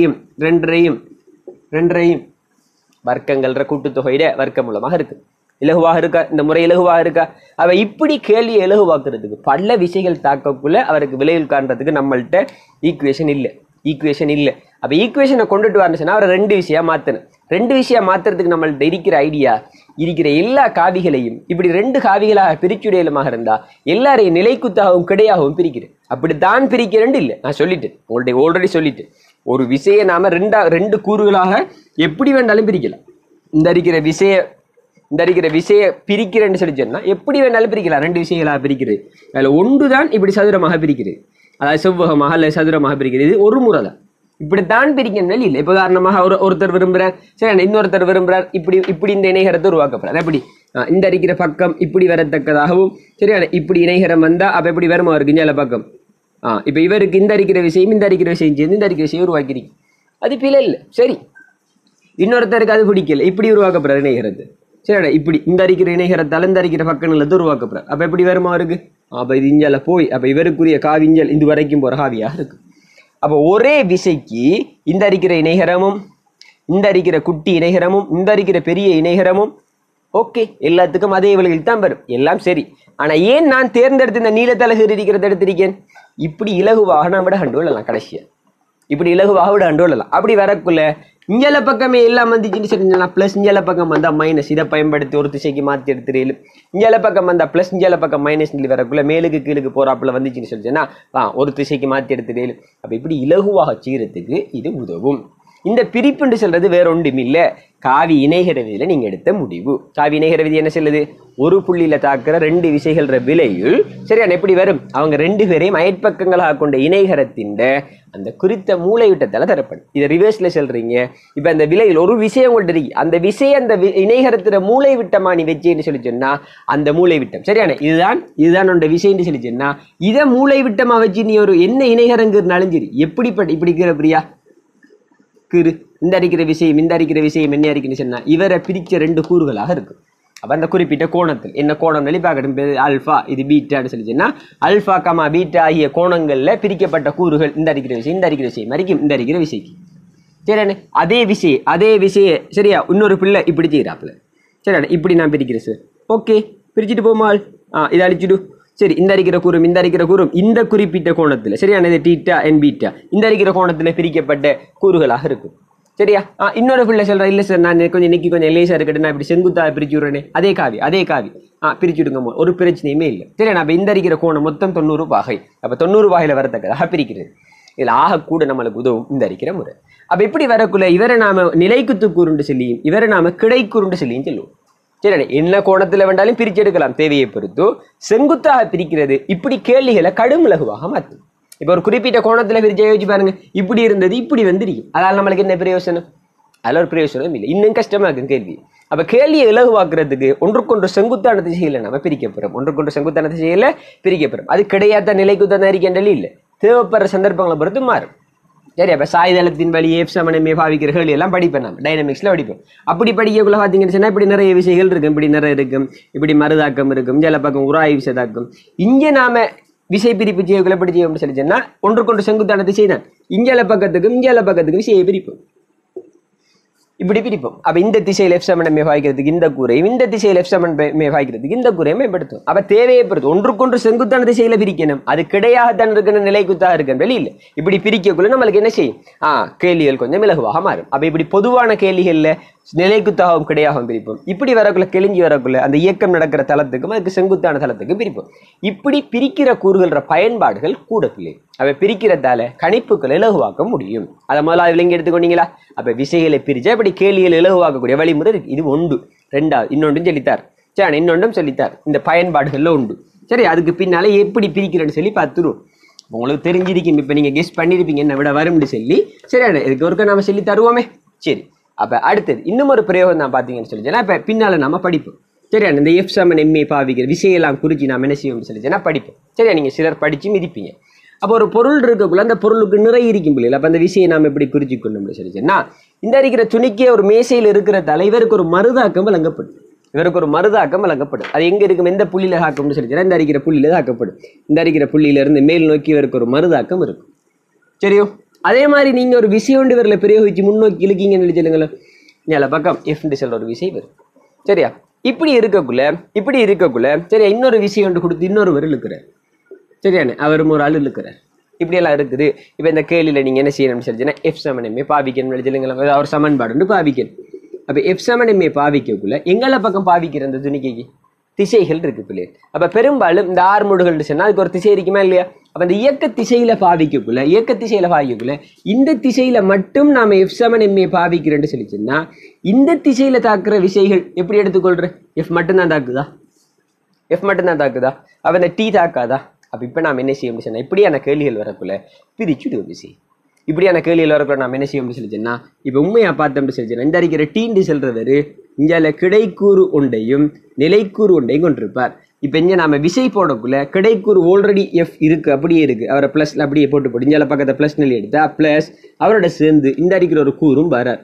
2 வர்க்கங்கள்ற கூட்டுத்தொகையிட வர்க்க மூலமாக இருக்கு. இலகுவாக இருக்கா இந்த முறை, இலகுவாக இருக்கா? அவ இப்படி கேள்வி இலகுவாக்குறதுக்கு பல விசைகள் தாக்கக்குள்ள அவருக்கு விலையில் காண்றதுக்கு நம்மள்கிட்ட ஈக்குவேஷன் இல்லை. அப்ப ஈக்குவேஷனை கொண்டுட்டு வரணும்னா அவரை 2 விஷயம் மாத்தணும். 2 விஷயம் மாத்துறதுக்கு நம்மள்ட்ட இருக்கிற ஐடியா, இருக்கிற எல்லா காவிகளையும் இப்படி 2 காவிகளாக பிரிச்சுடையலுமாக இருந்தா எல்லாரையும் நிலைக்குத்தாகவும் கிடையாகவும் பிரிக்கிறேன். அப்படித்தான் பிரிக்கிறேன் இல்லை, நான் சொல்லிட்டேன் உங்கள்ட்ட ஆல்ரெடி சொல்லிட்டேன். ஒரு விசையை நாம 2 கூறுகளாக எப்படி வேண்டாலும் பிரிக்கலாம். இந்த அடிக்கிற விசையை பிரிக்கிறேன்னு சொல்லி சொன்னா எப்படி வேணாலும் பிரிக்கலாம். 2 விஷயங்களாக பிரிக்கிறது. அதுல ஒன்றுதான் இப்படி சதுரமாக பிரிக்கிறது, அதாவது செவ்வகமாக அல்ல சதுரமாக பிரிக்கிறது. ஒரு முறை தான் இப்படித்தான் பிரிக்கணும் இல்லை. இப்போ உதாரணமாக ஒருத்தர் விரும்புறார், சரி இன்னொருத்தர் விரும்புறார், இப்படி இந்த இணைகரத்தை உருவாக்கப்படுறார். எப்படி இந்த அடிக்கிற பக்கம் இப்படி வரத்தக்கதாகவும் சரியான இப்படி இணைகரம் வந்தா அப்ப எப்படி வருமா இருக்கு இஞ்சால பக்கம். இப்ப இவருக்கு இந்த அடிக்கிற விஷயம் சேர்ந்து இந்த அடிக்கிற விஷயம் உருவாக்கிறீங்க, அது பிழை இல்லை. சரி, இன்னொருத்தருக்கு அது பிடிக்கல, இப்படி உருவாக்கப்படுற இணைகரத்து சரிடா, இப்படி இந்த அடிக்கிற இணைகரத்தால் இந்த அடிக்கிற பக்கங்கள் உருவாக்கப்படுற. அப்ப எப்படி வருமா இருக்கு, அப்ப இது இஞ்சால போய் அப்ப இவருக்குரிய காவிஞ்சல் இது வரைக்கும் போற காவியாக இருக்கு. அப்போ ஒரே விசைக்கு இந்த அடிக்கிற இணைகரமும் இந்த அடிக்கிற குட்டி இணைகரமும் இந்த அடிக்கிற பெரிய இணைகரமும் ஓகே, எல்லாத்துக்கும் அதே விலையில் தான் வரும், எல்லாம் சரி. ஆனா ஏன் நான் தேர்ந்தெடுத்து இந்த நீளத்தலகு இருக்கிறத எடுத்திருக்கேன், இப்படி இலகுவாக நான் விட கண்டுகொள்ளலாம். கடைசியா இப்படி இலகுவாக விட கண்டுகொள்ளலாம். அப்படி வரக்குள்ள இஞ்சல பக்கமே எல்லாம் வந்துச்சுன்னு சொன்னா பிளஸ் இஞ்சல பக்கம் வந்தா மைனஸ், இதை பயன்படுத்தி ஒரு திசைக்கு மாற்றி எடுத்துரு. இஞ்சல பக்கம் வந்தா பிளஸ் இஞ்சல பக்கம் மைனஸ் வரக்குள்ள மேலுக்கு கீழுக்கு போறாப்புல வந்துச்சுன்னு சொல்லிச்சுன்னா ஒரு திசைக்கு மாற்றி எடுத்துரு. அப்ப இப்படி இலகுவாக செய்யறதுக்கு இது உதவும். இந்த பிரிப்புன்னு சொல்றது வேற ஒன்றும் இல்லை, காவி இணைகர விதியில நீங்க எடுத்த முடிவு. காவி இணைகர விதி என்ன சொல்லுது, ஒரு புள்ளியில தாக்குற 2 விசைகள விலையில் சரியான எப்படி வரும், அவங்க 2 பேரையும் அயற்பக்கங்களாக கொண்ட இணைகரத்தின் அந்த குறித்த மூளைவிட்டத்தால தரப்படும். இதை ரிவர்ஸ்ல சொல்றீங்க. இப்ப அந்த விலையில் ஒரு விஷயம் உங்கள்ட்ட இருக்கு, அந்த விசையை அந்த இணைகரத்துல மூளை விட்டமா நீ வச்சேன்னு சொல்லி சொன்னா அந்த மூளை விட்டம் சரியான இதுதான் உன்னோட விஷயம்னு சொல்லி சொன்னா இதை மூளை விட்டமா வச்சு நீ ஒரு என்ன இணைகரங்கிறனாலும் சரி எப்படிப்பட்ட இப்படி இருக்கிற பிரியா இந்த அடிக்கிற விஷயம் என்ன இருக்குன்னு சொன்னா இவரை பிரிச்ச 2 கூறுகளாக இருக்கு. அப்ப அந்த குறிப்பிட்ட கோணத்தில் என்ன கோணம் பார்க்கணும், ஆல்பா இது பீட்டான்னு சொல்லி சொன்னா ஆல்பா கமா பீட்டா ஆகிய கோணங்கள்ல பிரிக்கப்பட்ட கூறுகள் இந்த அடிக்கிற விஷயம் மறிக்கும் இந்த அடிக்கிற விஷயக்கு சரியான அதே விஷய சரியா. இன்னொரு பிள்ளை இப்படி செய்யறாப்புல சரியான இப்படி நான் பிரிக்கிறேன் சார், ஓகே பிரிச்சுட்டு போமால் இதை அழிச்சுடு. சரி, இந்த அடிக்கிற கூறும் இந்த குறிப்பிட்ட கோணத்துல சரியான இது டீட்டா என் பீட்டா இந்த அடிக்கிற கோணத்துல பிரிக்கப்பட்ட கூறுகளாக இருக்கும் சரியா. இன்னொரு பிள்ளை சொல்ற இல்ல சார் நான் கொஞ்சம் லேசா இருக்கட்டும், நான் இப்படி செங்குத்தா பிரிச்சு விடுறேனே அதே காவி பிரிச்சு விடுங்க, ஒரு பிரச்சனையுமே இல்லை சரியா. நம்ம இந்த அடிக்கிற கோணம் மொத்தம் 90 வகை. அப்ப 90 வகையில வரத்தக்கதாக பிரிக்கிறது. இதுல ஆக கூட நம்மளுக்கு உதவும் இந்த அடிக்கிற முறை. அப்ப இப்படி வரக்குள்ள இவரை நாம நிலைக்குத்து கூறுண்டு சொல்லியும் இவரை நாம கிடைக்கூறுண்டு சொல்லியும் சொல்லுவோம் சரி. என்ன கோணத்துல வேண்டாலும் பிரிச்சு எடுக்கலாம், தேவையை பொறுத்து. செங்குத்தாக பிரிக்கிறது இப்படி கேள்விகளை கடும் இலகுவாக மாற்றும். இப்ப ஒரு குறிப்பிட்ட கோணத்துல பிரிச்சு யோசிச்சு பாருங்க, இப்படி இருந்தது இப்படி வந்துருக்கு, அதனால நம்மளுக்கு என்ன பிரயோசனம், அதில் ஒரு பிரயோசனம் இல்லை. இன்னும் கஷ்டமாக இருக்கும் கேள்வி. அப்போ கேள்வியை இலகுவாக்குறதுக்கு ஒன்றுக்கொன்று செங்குத்தான திசையில் நம்ம பிரிக்கப்படும். ஒன்றுக்கொன்று செங்குத்தான திசையில் பிரிக்கப்படும். அது கிடையாத நிலைக்குத்தான அறிக்கைன்றே இல்லை, தேவைப்படுற சந்தர்ப்பங்களை பொறுத்து மாறும். சரி, அப்போ சாய்தளத்தின் வழி எஃப் சமனமே பாவிக்கிற கேள்வி எல்லாம் படிப்பேன். நம்ம டைனமிக்ஸில் படிப்போம். அப்படி படிக்கக்குள்ள பார்த்தீங்கன்னு சொன்னால் இப்படி நிறைய விஷயங்கள் இருக்கும். இப்படி நிறைய இருக்கும். இப்படி மறுதாக்கம் இருக்கும், சில பக்கம் உராய் விசைதாக்கம். இங்கே நாம விசை பிரிப்பு செய்யக்குள்ள எப்படி செய்யும் சொல்லி சொன்னால் ஒன்றுக்கொன்று செங்குத்தான திசை தான். இங்கேல பக்கத்துக்கும் விசையை பிரிப்போம். இப்படி பிரிப்போம். அப்போ இந்த திசையில் எஃப் சமன் மே பாய்க்கிறதுக்கு இந்த கூரையும், இந்த திசையில் எஃப் சமன் மே பாய்க்கிறதுக்கு இந்த கூரையும் மேம்படுத்தும். அப்போ தேவையை பொறுத்து ஒன்றுக்கொன்று செங்குத்தான திசையில பிரிக்கணும். அது கிடையாகத்தான் இருக்கணும், நிலைக்குத்தாக இருக்கணும் வெளியில். இப்படி பிரிக்கக்குள்ள நம்மளுக்கு என்ன செய்யும்? கேள்விகள் கொஞ்சம் இலகுவாக மாறும். அப்போ இப்படி பொதுவான கேள்விகளில் நிலைக்குத்தாகவும் கிடையாகவும் பிரிப்போம். இப்படி வரக்குள்ள கிழிஞ்சி வரக்குள்ள அந்த இயக்கம் நடக்கிற தளத்துக்கும் அதுக்கு செங்குத்தான தளத்துக்கும் பிரிப்போம். இப்படி பிரிக்கிற கூறுகிற பயன்பாடுகள் கூட பிள்ளை. அவை பிரிக்கிறதால கணிப்புகளை இலகுவாக்க முடியும். அதை முதல்ல விளங்கி எடுத்துக்கொண்டீங்களா? அப்போ விசைகளை பிரிச்சா இப்படி கேள்விகளை இலகுவாக்கக்கூடிய வழிமுறை இருக்கு. இது ஒன்று. ரெண்டாவது இன்னொன்றும் சொல்லித்தார். சரி, இன்னொன்றும் சொல்லித்தார். இந்த பயன்பாடுகள்ல உண்டு. சரி, அதுக்கு பின்னால எப்படி பிரிக்கிறேன்னு சொல்லி பார்த்துருவோம். உங்களுக்கு தெரிஞ்சிருக்கும். இப்போ நீங்கள் கெஸ் பண்ணியிருப்பீங்க என்ன விட வரும்னு சொல்லி. சரி, இதுக்கு ஒருக்க நம்ம சொல்லி தருவோமே. சரி, அப்போ அடுத்தது இன்னும் ஒரு பிரயோகம் தான் பார்த்தீங்கன்னு சொல்லிச்சேன்னா இப்போ பின்னால் நம்ம படிப்போம். சரியா, இந்த எஃப் சமன் எம்ஏ பாவிக்கிற விஷயெல்லாம் குறித்து நாம் என்ன செய்வோம்னு சொல்லிச்சேன்னா படிப்போம். சரியா, நீங்கள் சிலர் படித்து மிதிப்பீங்க. அப்போ ஒரு பொருள் இருக்கக்குள்ள அந்த பொருளுக்கு நிறைய இருக்கும் பிள்ளைகள். அப்போ அந்த விஷயம் நாம் எப்படி குறிச்சு கொண்டோம்னு சொல்லிச்சேன்னா இந்த இருக்கிற துணிக்கே ஒரு மேசையில் இருக்கிற தலைவருக்கு ஒரு மருதாக்கம் வழங்கப்படும். இவருக்கு ஒரு மருதாக்கம் வழங்கப்படும். அது எங்கே இருக்கும்? எந்த புள்ளியில் தாக்கம்னு சொல்லிச்சேன்னா இந்த அறிக்கிற புள்ளியில் தாக்கப்படும். இந்த அறிக்கிற புள்ளியிலிருந்து மேல் நோக்கி இவருக்கு ஒரு மருதாக்கம் இருக்கும். சரியோ, அதே மாதிரி நீங்கள் ஒரு விஷயம் ஒன்று இவரில் பிரயோகிச்சு முன்னோக்கி இழுக்கீங்கன்னு நினைச்சலுங்களேன், மேலே பக்கம் எஃப்னு சொல்ல ஒரு விஷயம் வரும். சரியா, இப்படி இருக்கக்குள்ள சரியா இன்னொரு விஷயம் ஒன்று கொடுத்து இன்னொருவர் இழுக்கிறார். சரியானே, அவரும் ஒரு ஆள் இழுக்கிறார். இப்படியெல்லாம் இருக்குது. இப்போ இந்த கேள்வியில் நீங்கள் என்ன செய்யணும்னு சொல்லிச்சுன்னா எஃப் சமனமே பாவிக்கணும்னு நினைச்சலுங்களேன், அவர் சமன்பாடு பாவிக்கணும். அப்போ எஃப் சமனமே பாவிக்கக்குள்ள எங்களை பக்கம் பாவிக்கிற அந்த துணிக்கைக்கு திசைகள் இருக்கு பிள்ளைகள். அப்போ பெரும்பாலும் இந்த ஆறுமுடுகள்னு சொன்னால் அதுக்கு ஒரு திசை இருக்குமா இல்லையா? அப்போ அந்த இயக்க திசையில பாவிக்கக்குள்ள இந்த திசையில மட்டும் நாம எஃப் சமன் எம்ஏ பாவிக்கிறேன்னு சொல்லிச்சுன்னா இந்த திசையில தாக்குற விசைகள் எப்படி எடுத்துக்கொள்ற? எஃப் மட்டும்தான் தாக்குதா? அப்போ இந்த டி தாக்காதா? அப்போ இப்போ நாம் என்ன செய்ய முடியும்னா இப்படியான கேள்விகள் வரக்குள்ள பிரிச்சுடுவோம் விசை. இப்படியான கேள்விகள் வரக்குள்ள நாம் என்ன செய்ய முடியும் சொல்லிச்சுன்னா இப்போ உண்மையாக பார்த்தோம்னு சொல்லிச்சுன்னா இந்த அறிக்கிற டீண்டு செல்றவர் இங்கே கிடைக்கூறு ஒன்றையும் நிலைக்கூறு ஒன்றையும் கொண்டிருப்பார். இப்போ இங்கே நாம விசை போடக்குள்ள கிடைக்கூறு ஆல்ரெடி எஃப் இருக்கு, அப்படியே இருக்கு. அவரை பிளஸ்ல அப்படியே போட்டு இங்கே பக்கத்தை பிளஸ் நிலை எடுத்தா பிளஸ் அவரோட சேர்ந்து இந்த அறிக்கிற ஒரு கூறும் வரார்,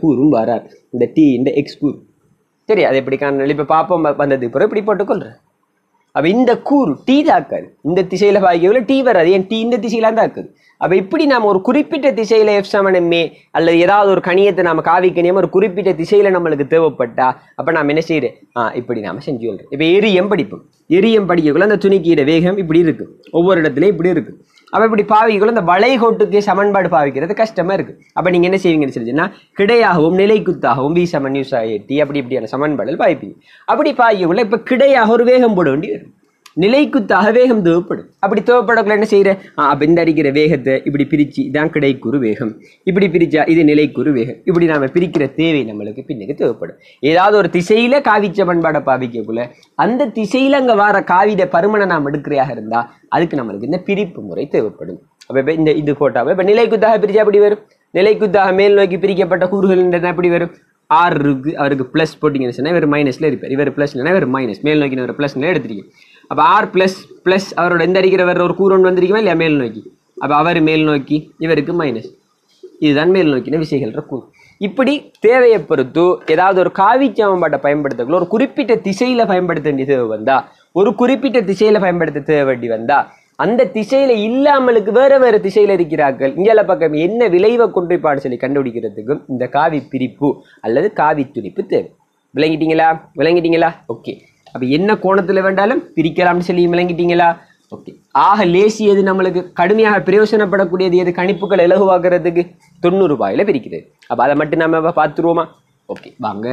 இந்த டி இந்த எக்ஸ் கூறு. சரி, அது எப்படி காணல இப்போ பார்ப்போம். வந்தது பிறகு இப்படி போட்டுக்கொள்றேன். அப்போ இந்த கூறு டி தாக்காது. இந்த திசையில பாய்க்கக்குள்ள டி வராது. ஏன் டி இந்த திசையில தாக்குது. அப்போ இப்படி நாம ஒரு குறிப்பிட்ட திசையில எஃப் சமன் எம்ஏ அல்லது ஏதாவது ஒரு கணியத்தை நாம காவிக்கணியம் ஒரு குறிப்பிட்ட திசையில நம்மளுக்கு தேவைப்பட்டா அப்போ நாம் என்ன செய்யறேன்? இப்படி நாம செஞ்சு கொள்றோம். இப்போ எரியம் படிப்போம். எரியம் படிக்கக்குள்ள அந்த துணிக்கீட வேகம் இப்படி இருக்கு, ஒவ்வொரு இடத்துலையும் இப்படி இருக்கு. அப்போ இப்படி பாவிக்கக்குள்ள இந்த வளைகோட்டுக்கு சமன்பாடு பாவிக்கிறது கஷ்டமா இருக்கு. அப்போ நீங்க என்ன செய்வீங்கன்னு சொல்லிச்சுன்னா கிடையாகவும் நிலைக்குத்தாகவும் வி சமன் யூஸ் ஆகிட்டி அப்படி இப்படியான சமன்பாடுகள் பாய்ப்பீங்க. அப்படி பாய்க்கக்குள்ள இப்போ கிடையாக ஒரு வேகம் போட வேண்டி வரும், நிலைக்குத்தாக வேகம் தேவைப்படும். அப்படி தேவைப்படக்குள்ள என்ன செய்யறேன்? அப்போ இந்த அடிக்கிற வேகத்தை இப்படி பிரிச்சு இதான் கிடைக்குறு வேகம், இப்படி பிரிச்சா இது நிலைக்குறு வேகம். இப்படி நாம பிரிக்கிற தேவை நம்மளுக்கு பின்னுக்கு தேவைப்படும். ஏதாவது ஒரு திசையில காவிச்ச பண்பாடை பாவிக்கக்குள்ள அந்த திசையில அங்க வர காவிட பருமனை நாம் எடுக்கிறையாக இருந்தா அதுக்கு நம்மளுக்கு இந்த பிரிப்பு முறை தேவைப்படும். அப்ப இந்த இது போட்டாவே இப்ப நிலைக்குத்தாக பிரிச்சா அப்படி வரும். நிலைக்குத்தாக மேல் நோக்கி பிரிக்கப்பட்ட கூறுகள் எப்படி வரும்? ஆர் இருக்கு, அவருக்கு பிளஸ் போட்டிங்கன்னு சொன்னா இவர் மைனஸ்ல இருப்பார், இவர் பிளஸ் இல்லைன்னா இவர் மைனஸ், மேல் நோக்கி ஒரு பிளஸ் எடுத்துருக்கீங்க. அப்போ ஆர் பிளஸ் பிளஸ் அவரோட எந்த அடிக்கிறவர் ஒரு கூறொன்று வந்திருக்குமா இல்லையா மேல் நோக்கி. அப்போ அவர் மேல் நோக்கி இவருக்கு மைனஸ், இதுதான் மேல் நோக்கின விசைகள் கூறு. இப்படி தேவையை பொறுத்து ஏதாவது ஒரு காவி சமன்பாட்டை பயன்படுத்தக்குள்ள ஒரு குறிப்பிட்ட திசையில பயன்படுத்த வேண்டிய தேவை வந்தா, ஒரு குறிப்பிட்ட திசையில பயன்படுத்த தேவை வேண்டி வந்தா அந்த திசையில இல்லாமலுக்கு வேற திசையில இருக்கிறார்கள் இங்கே பக்கம் என்ன விளைவை கொண்டிருப்பான்னு சொல்லி கண்டுபிடிக்கிறதுக்கும் இந்த காவி பிரிப்பு அல்லது காவி துடிப்பு தேவை. விளங்கிட்டீங்களா? ஓகே. அப்ப என்ன கோணத்துல வேண்டாலும் பிரிக்கலாம்னு சொல்லி விளங்கிட்டீங்களா? ஓகே. ஆக லேசி எது நம்மளுக்கு கடுமையாக பிரயோசனப்படக்கூடியது எது? கணிப்புகள் இலகுவாக்குறதுக்கு 90 ரூபாயில பிரிக்கிறது. அப்ப அதை மட்டும் நம்ம பார்த்துருவோமா? ஓகே வாங்க.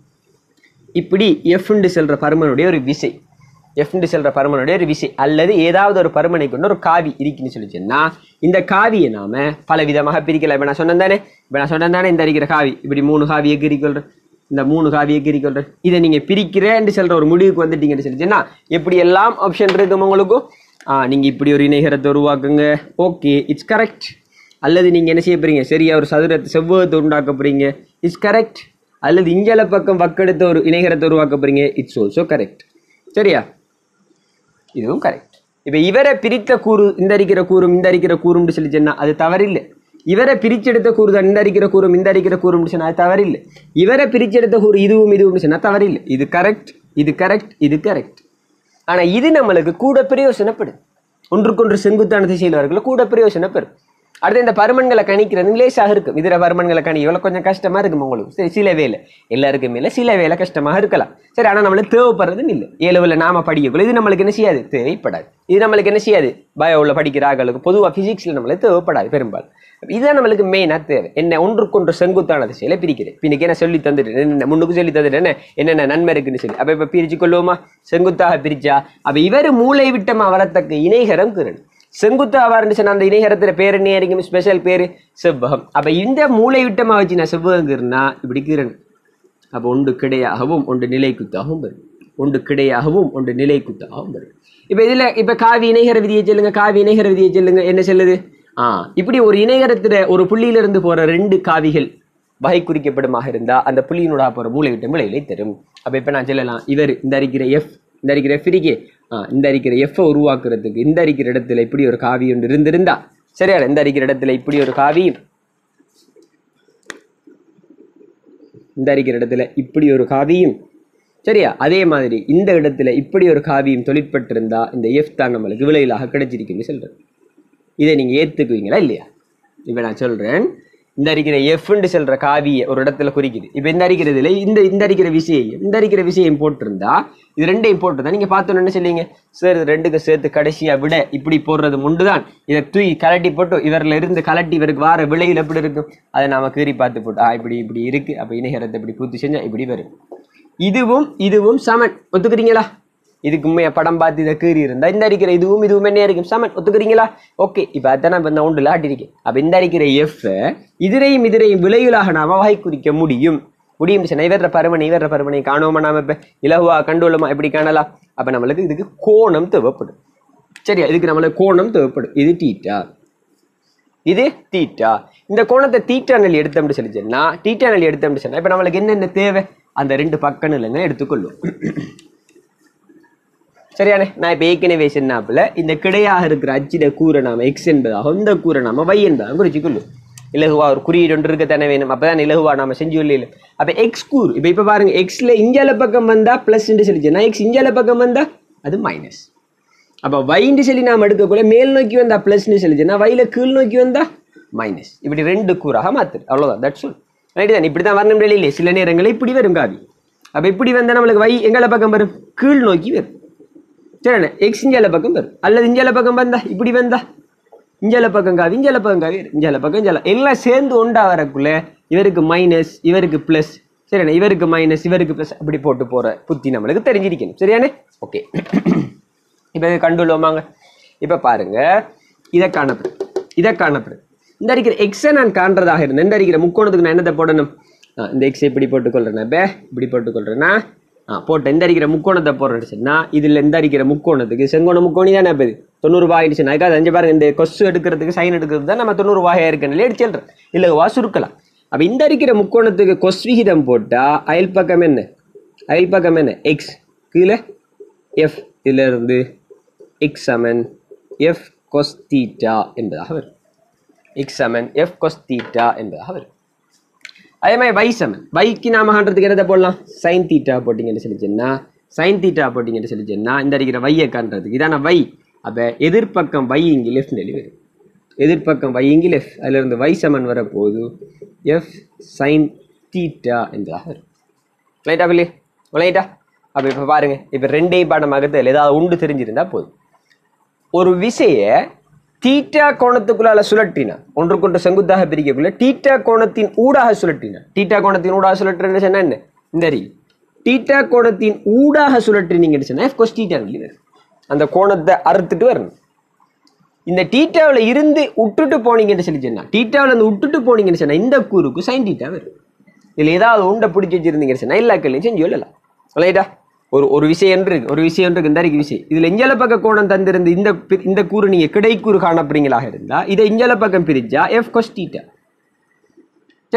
இப்படி எஃப்ண்டு செல்ற பருமனுடைய ஒரு விசை, அல்லது ஏதாவது ஒரு பருமனை கொண்டு ஒரு காவி இருக்குன்னு சொல்லிச்சுன்னா இந்த காவியை நாம பல விதமாக பிரிக்கலாம். இப்ப நான் சொன்னேன் தானே இந்த இருக்கிற காவி இப்படி 3 காவியை கிரிக்கொள்றேன், இந்த 3 காவியை கிரிக்கொள்றேன். இதை நீங்க பிரிக்கிறேன்னு சொல்ற ஒரு முடிவுக்கு வந்துட்டீங்கன்னு சொல்லிச்சுன்னா எப்படி எல்லாம் ஆப்ஷன் இருக்கும் உங்களுக்கும். நீங்க இப்படி ஒரு இணைகரத்தை உருவாக்குங்க, ஓகே இட்ஸ் கரெக்ட். அல்லது நீங்க என்ன செய்ய போறீங்க? சரியா ஒரு சதுரத்தை செவ்வகத்தை உண்டாக்க போறீங்க, இஸ் கரெக்ட். அல்லது இஞ்சல பக்கம் வக்கெடுத்த ஒரு இணைகரத்தை உருவாக்க போறீங்க, இட்ஸ் ஆல்சோ கரெக்ட். சரியா, இதுவும் கரெக்ட். இப்போ இவரை பிரித்த கூறு இந்த அறிக்கிற கூறும் இந்த அறிக்கிற கூறும்னு சொல்லி சொன்னா அது தவறில்லை. இவரை பிரிச்செடுத்த கூறு தான் இந்த அறிக்கிற கூறும் இந்த அறிக்கிற கூறும்னு சொன்னா அது தவறில்லை. இவரை பிரிச்செடுத்த கூறு இதுவும் இதுவும் சொன்னா தவறில்லை. இது கரெக்ட், இது கரெக்ட், இது கரெக்ட். ஆனா இது நம்மளுக்கு கூட பிரயோசனப்படும். ஒன்றுக்கொன்று செங்குத்தான திசையில் வரக்குள்ள கூட பிரயோசனப்படும். அடுத்து இந்த பருமன்களை கணிக்கிறது லேசாக இருக்கும். இதர பருமன்களை கணிக்க கொஞ்சம் கஷ்டமா இருக்கும் உங்களுக்கு. சரி, சில வேலை எல்லாருக்கும் இல்லை, சில வேலை கஷ்டமாக இருக்கலாம். சரி, ஆனால் நம்மளுக்கு தேவைப்படுறதுன்னு இல்லை. ஏழுவில் நாம படிக்கக்குள்ள இது நம்மளுக்கு என்ன செய்யாது, தேவைப்படாது. இது நம்மளுக்கு என்ன செய்யாது, பயோவில் படிக்கிற ஆகளுக்கு பொதுவாக பிசிக்ஸில் நம்மளுக்கு தேவைப்படாது பெரும்பாலும். இதுதான் நம்மளுக்கு மெயினாக தேவை. என்ன ஒன்றுக்கொன்று செங்குத்தான திசையில பிரிக்கிறேன். இன்னைக்கு என்ன சொல்லி தந்துட்டு முன்னுக்கு சொல்லி தந்துட்டு என்னென்ன நன்மை இருக்குன்னு சொல்லி அப்போ இப்போ பிரிச்சு கொள்வோமா? செங்குத்தாக பிரிச்சா அப்போ இவர் மூளை விட்டமா வரத்தக்க இணைகரம் கீரன். செங்குத்தாக இருந்துச்சுன்னா அந்த இணைகரத்தில் பேர் என்ன இருக்கும், ஸ்பெஷல் பேர் செவ்வகம். அப்போ இந்த மூளை விட்டமா வச்சு நான் செவ்வகம் கீரனா இப்படி கீரன். அப்போ ஒன்று கிடையாகவும் ஒன்று நிலை குத்தாகவும் வரும். ஒன்று கிடையாகவும் ஒன்று நிலை குத்தாகவும் வரும். இப்போ இதில் இப்போ காவி இணைகர விதியை சொல்லுங்க. காவி இணைகர விதியை சொல்லுங்க. என்ன சொல்லுது? இப்படி ஒரு இணைகரத்துல ஒரு புள்ளியிலிருந்து போற ரெண்டு காவிகள் வகை குறிக்கப்படுமாக இருந்தா அந்த புள்ளியினோட போற மூளை விட்ட விளைவிலை தரும். அப்ப இப்ப நான் சொல்லலாம், இவர் இந்த அறிக்கிற எஃப், இந்த அறிக்கிற எஃப் இருக்கே, இந்த அறிக்கிற எஃப் உருவாக்குறதுக்கு இந்த அறிக்கிற இடத்துல இப்படி ஒரு காவி ஒன்று இருந்திருந்தா சரியா, இந்த அறிக்கிற இடத்துல இப்படி ஒரு காவி, இந்த அறிக்கிற இடத்துல இப்படி ஒரு காவியும் சரியா, அதே மாதிரி இந்த இடத்துல இப்படி ஒரு காவியும் தொழிற்பட்டிருந்தா இந்த எஃப் தான் நம்மளுக்கு விளைவிலாக கிடைச்சிருக்குன்னு சொல்றேன். இதை நீங்கள் ஏற்றுக்குவீங்களா இல்லையா? இப்போ நான் சொல்கிறேன், இந்த அறிக்கிற எஃப்ன்னு சொல்கிற காவியை ஒரு இடத்துல குறிக்குது. இப்போ இந்த அறிக்கிறதுல இந்த அறிக்கிற விஷயம் இந்த அறிக்கிற விஷயம் போட்டிருந்தா இது ரெண்டையும் போட்டிருந்தா நீங்கள் பார்த்தோன்னு என்ன சொல்லுவீங்க, சார் இது ரெண்டுக்கு சேர்த்து கடைசியாக விட இப்படி போடுறது முண்டு தான், இதை தூய் கலட்டி போட்டு இவரில் இருந்து கலட்டி இவருக்கு வார விளையில் எப்படி இருக்கும் அதை நாம கீறி பார்த்து போட்டு இப்படி இப்படி இருக்குது. அப்போ இணைகரத்தை இப்படி பூர்த்தி செஞ்சால் இப்படி வரும். இதுவும் இதுவும் சமன், ஒத்துக்கிறீங்களா? இதுக்கு உண்மையா படம் பார்த்து இதை கீறி இருந்தா இந்த அடிக்கிற இதுவும் இதுவும் என்ன இருக்கும், சமன், ஒத்துக்கிறீங்களா? ஓகே, இப்போ அதான் இப்போ நான் ஒன்றில் ஆட்டிருக்கேன். அப்போ இந்த அடிக்கிற எஃப் இதிரையும் விளைவுலாக நாம வகை குறிக்க முடியும். சொன்னா இவர பருமனை காணுவோமா நாம இப்ப இலகுவா கண்டுள்ளோமா, எப்படி காணலாம்? அப்ப நம்மளுக்கு இதுக்கு கோணம் தேவைப்படும். சரியா, இதுக்கு நம்மளுக்கு கோணம் தேவைப்படும். இது தீட்டா, இது தீட்டா. இந்த கோணத்தை தீட்டா நெல் எடுத்தோம்னு சொல்லிச்சேன்னா தீட்டா நெல் எடுத்தோம்னு சொன்னா இப்ப நம்மளுக்கு என்னென்ன தேவை, அந்த ரெண்டு பக்க நிலைங்க எடுத்துக்கொள்ளும். சரியானே, நான் இப்போ ஏற்கனவே சொன்னாப்புல இந்த கிடையாக இருக்கிற அச்சிட கூரை நாம எக்ஸ் என்பதாக, இந்த கூரை நாம y என்பதாக குறிச்சிக்கொள்ளும். இலகுவா ஒரு குறியீடு ஒன்று இருக்க தானே வேணும், அப்பதான் இலகுவா நாம செஞ்சு இல்லை. அப்ப எக்ஸ் கூறு இப்ப பாருங்க, எக்ஸ்ல இஞ்சால பக்கம் வந்தா பிளஸ் சொல்லிச்சுன்னா எக்ஸ் இஞ்சால பக்கம் வந்தா அது மைனஸ். அப்ப வைன்னு சொல்லி நாம எடுக்கக்குள்ள மேல் நோக்கி வந்தா பிளஸ்ன்னு சொல்லிச்சுன்னா வைல கீழ் நோக்கி வந்தா மைனஸ். இப்படி ரெண்டு கூறாக மாத்துது, அவ்வளவுதான். That's all. ரைட் தான், இப்படிதான் வரணும் இல்லையே. சில நேரங்களில் இப்படி வரும் காவி. அப்ப இப்படி வந்தா நம்மளுக்கு வை எங்கால பக்கம் வரும், கீழ் நோக்கி வரும். சரிண்ணே, எக்ஸ் இஞ்சால பக்கம் வரும். அல்லது இஞ்சால பக்கம் வந்தா இப்படி வந்தா இஞ்சால பக்கம் காவி, இஞ்சால பக்கம் காவி, இஞ்சால பக்கம் இஞ்சால எல்லாம் சேர்ந்து ஒன்றா வரக்குள்ள இவருக்கு மைனஸ் இவருக்கு பிளஸ், சரிண்ணே, இவருக்கு மைனஸ் இவருக்கு பிளஸ், அப்படி போட்டு போற புத்தி நம்மளுக்கு தெரிஞ்சிருக்கணும். சரியானே, ஓகே. இப்போ கண்டுள்ளோமாங்க. இப்போ பாருங்க, இதை காணப்படும் இந்த அடிக்கிற எக்ஸை நான் காண்றதாக இருந்தேன். இந்த அடிக்கிற முக்கோணத்துக்கு நான் என்னத்தை போடணும், இந்த எக்ஸை இப்படி போட்டுக்கொள்றேன்னா இப்படி போட்டுக்கொள்றேன்னா போட்ட இந்த அடிக்கிற முக்கோணத்தை போடுறேன்னா இதுல இந்த அடிக்கிற முக்கோணத்துக்கு செங்கோண முக்கோணி தானே இப்போ 90 ஆயிடுச்சுன்னா அதுக்காக அஞ்சு பாருங்க, இந்த கொசு எடுக்கிறதுக்கு சைன் எடுக்கிறது தான் நம்ம 90 இருக்குன்னு எடுத்து சொல்றேன், இல்லை வா சுருக்கலாம். அப்ப இந்த அடிக்கிற முக்கோணத்துக்கு கொஸ் விகிதம் போட்டா அயல் பக்கம் என்ன எக்ஸ், கீழே எஃப், இதுல இருந்து எக்ஸ் சமன் எஃப் கொஸ் தீட்டா என்பதாக வரும். எக்ஸ் சமன் எஃப் கொஸ் தீட்டா என்பதாக வரும். அதே மாதிரி வை சமன், வைக்கு நாம காண்றதுக்கு என்னதை போடலாம், சைன் தீட்டா போட்டிங்கன்னு சொல்லிச்சேன்னா இந்த அடிக்கிற வையை காண்றதுக்கு இதான வை. அப்போ எதிர்பக்கம் வை இங்கே லெஃப்ட் நெளி வரும், எதிர்பக்கம் வை இங்கே லெஃப்ட், அதுல இருந்து வை சமன் வரப்போது எஃப் சைன் தீட்டா என்பதாக வரும். ரைட்டா பிள்ளை, ரைட்டா? அப்போ இப்போ பாருங்க, இப்போ ரெண்டே பாடமாக ஏதாவது ஒன்று தெரிஞ்சிருந்தா போதும். ஒரு விசைய தீட்டா கோணத்துக்குள்ளால சுழற்றினா, ஒன்றுக்கொன்று செங்குத்தாக பிரிக்கக்குள்ள தீட்டா கோணத்தின் ஊடாக சுழற்றினா, தீட்டா கோணத்தின் ஊடாக சுழற்றுன்னு சொன்னா என்ன, இந்த அறிவு தீட்டா கோணத்தின் ஊடாக சுழற்றினீங்கன்னு சொன்னா எஃப் கொஸ் தீட்டா வரும். அந்த கோணத்தை அறுத்துட்டு வரணும். இந்த தீட்டாவில் இருந்து விட்டுட்டு போனீங்கன்னு சொல்லி சொன்னா, தீட்டாவில் இருந்து விட்டுட்டு போனீங்கன்னு சொன்னா இந்த கூறுக்கு சைன் தீட்டா வரும். இதுல ஏதாவது உண்டை பிடிச்சி வச்சிருந்தீங்கன்னு சொன்னா எல்லா கல்லையும் செஞ்சு சொல்லலாம். ரைட்டா? ஒரு விஷயம் இருக்கு, இந்த அறிக்கை விஷயம். இதுல இஞ்சல பக்க கோணம் தந்திருந்து இந்த கூறு நீங்க கிடைக்கூறு காணப்படுறீங்களாக இருந்தா இதை இஞ்சல பக்கம் பிரிச்சா எஃப் கொஸ் தீட்டா. சரியா?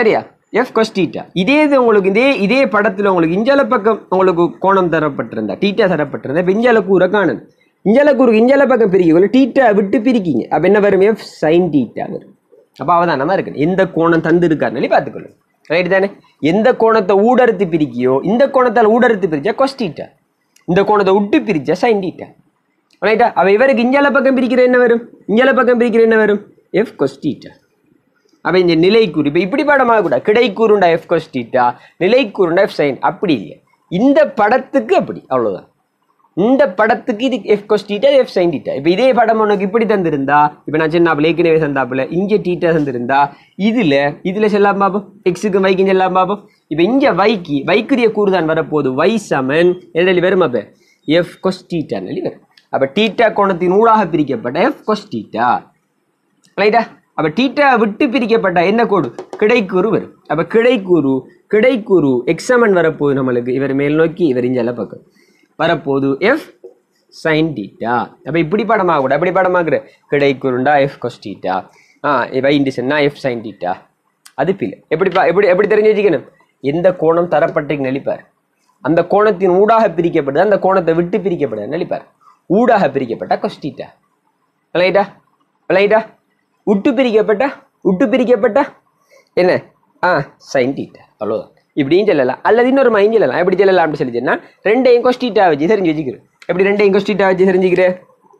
F cos theta. இதே இது உங்களுக்கு இதே படத்தில் உங்களுக்கு இஞ்சல பக்கம் உங்களுக்கு கோணம் தரப்பட்டிருந்தா டீட்டா தரப்பட்டிருந்தா இப்போ இஞ்சல கூரை காணுது. இஞ்சல கூறுக்கு இஞ்சல பக்கம் பிரிக்கல டீட்டா விட்டு பிரிக்கிங்க. அப்போ என்ன வரும்? எஃப் சைன் டீட்டா வரும். அப்போ அவதானமா இருக்கு எந்த கோணம் தந்து இருக்காருன்னு பார்த்துக்கொள்ளும். ரைட் தானே? எந்த கோணத்தை ஊடறுத்து பிரிக்கியோ இந்த கோணத்தால் ஊடறுத்து பிரிச்சா கொஸ் டீட்டா, இந்த கோணத்தை விட்டு பிரிச்சா சைன் டீட்டா. ரைட்டா? அப்போ இவருக்கு இஞ்சல பக்கம் பிரிக்கிற என்ன வரும்? இஞ்சல பக்கம் பிரிக்கிற என்ன வரும்? F cos theta. அப்போ இந்த நிலைக்கூறு இப்போ இப்படி படமாக கூட கிடைக்கூறுண்டா எஃப் கொஸ் டீட்டா, நிலைக்கூறுண்டா எஃப் சைன். அப்படி இல்லை, இந்த படத்துக்கு அப்படி அவ்வளோதான். இந்த படத்துக்கு இது F cos theta, F sine theta. இப்போ இதே படம் உனக்கு இப்படி தந்திருந்தா, இப்போ நான் சின்னாப்புல ஏற்கனவே தந்தாப்புல இங்கே டீட்டா தந்திருந்தா இதில் செல்லாம் பார்ப்போம், எக்ஸுக்கு வைக்கு செல்லாம் பார்ப்போம். இப்போ இங்கே வைக்குரிய கூறு தான் வரப்போகுது. வை சமன் எழுதி வரும். அப்போ எஃப் கொஸ் டீட்டான்னு எழுதி வரும். அப்போ டீட்டா கோணத்தின் ஊடாக பிரிக்கப்பட்ட எஃப் கொஸ் டீட்டா. ரைட்டா? அப்போ டீட்டா விட்டு பிரிக்கப்பட்ட என்ன கோடு? கிடைக்கூறு வரும். அப்போ கிடைக்கூறு எக்ஸமன் வரப்போகுது நம்மளுக்கு. இவர் மேல் நோக்கி இவர் இஞ்சல பக்கம் வரப்போகுது எஃப் சைன் டீட்டா. அப்போ இப்படி படமாக கூட எப்படி படமாக்குற கிடைக்கூறுண்டா எஃப் கொஸ் டீட்டா, வைண்டிசன்னா எஃப் சைன் டீட்டா. அது பிள்ளை எப்படி தெரிஞ்சு வச்சுக்கணும்? எந்த கோணம் தரப்பட்டு நெளிப்பார், அந்த கோணத்தின் ஊடாக பிரிக்கப்படுது, அந்த கோணத்தை விட்டு பிரிக்கப்படுது நெளிப்பார். ஊடாக பிரிக்கப்பட்ட கொஸ் டீட்டா. ரைட்டா? விட்டு பிரிக்கப்பட்ட என்ன? Sine theta. அவ்வளோதான். இப்படியும் சொல்லலாம். அல்லது இன்னொரு மைண்ட் சொல்லலாம். எப்படி சொல்லலாம் அப்படி சொல்லிச்சுன்னா ரெண்டையும் கொஸ் டீட்டா வச்சு தெரிஞ்சு வச்சுக்கிறேன். எப்படி ரெண்டையும் கொஸ் டீட்டா வச்சு தெரிஞ்சுக்கிறேன்?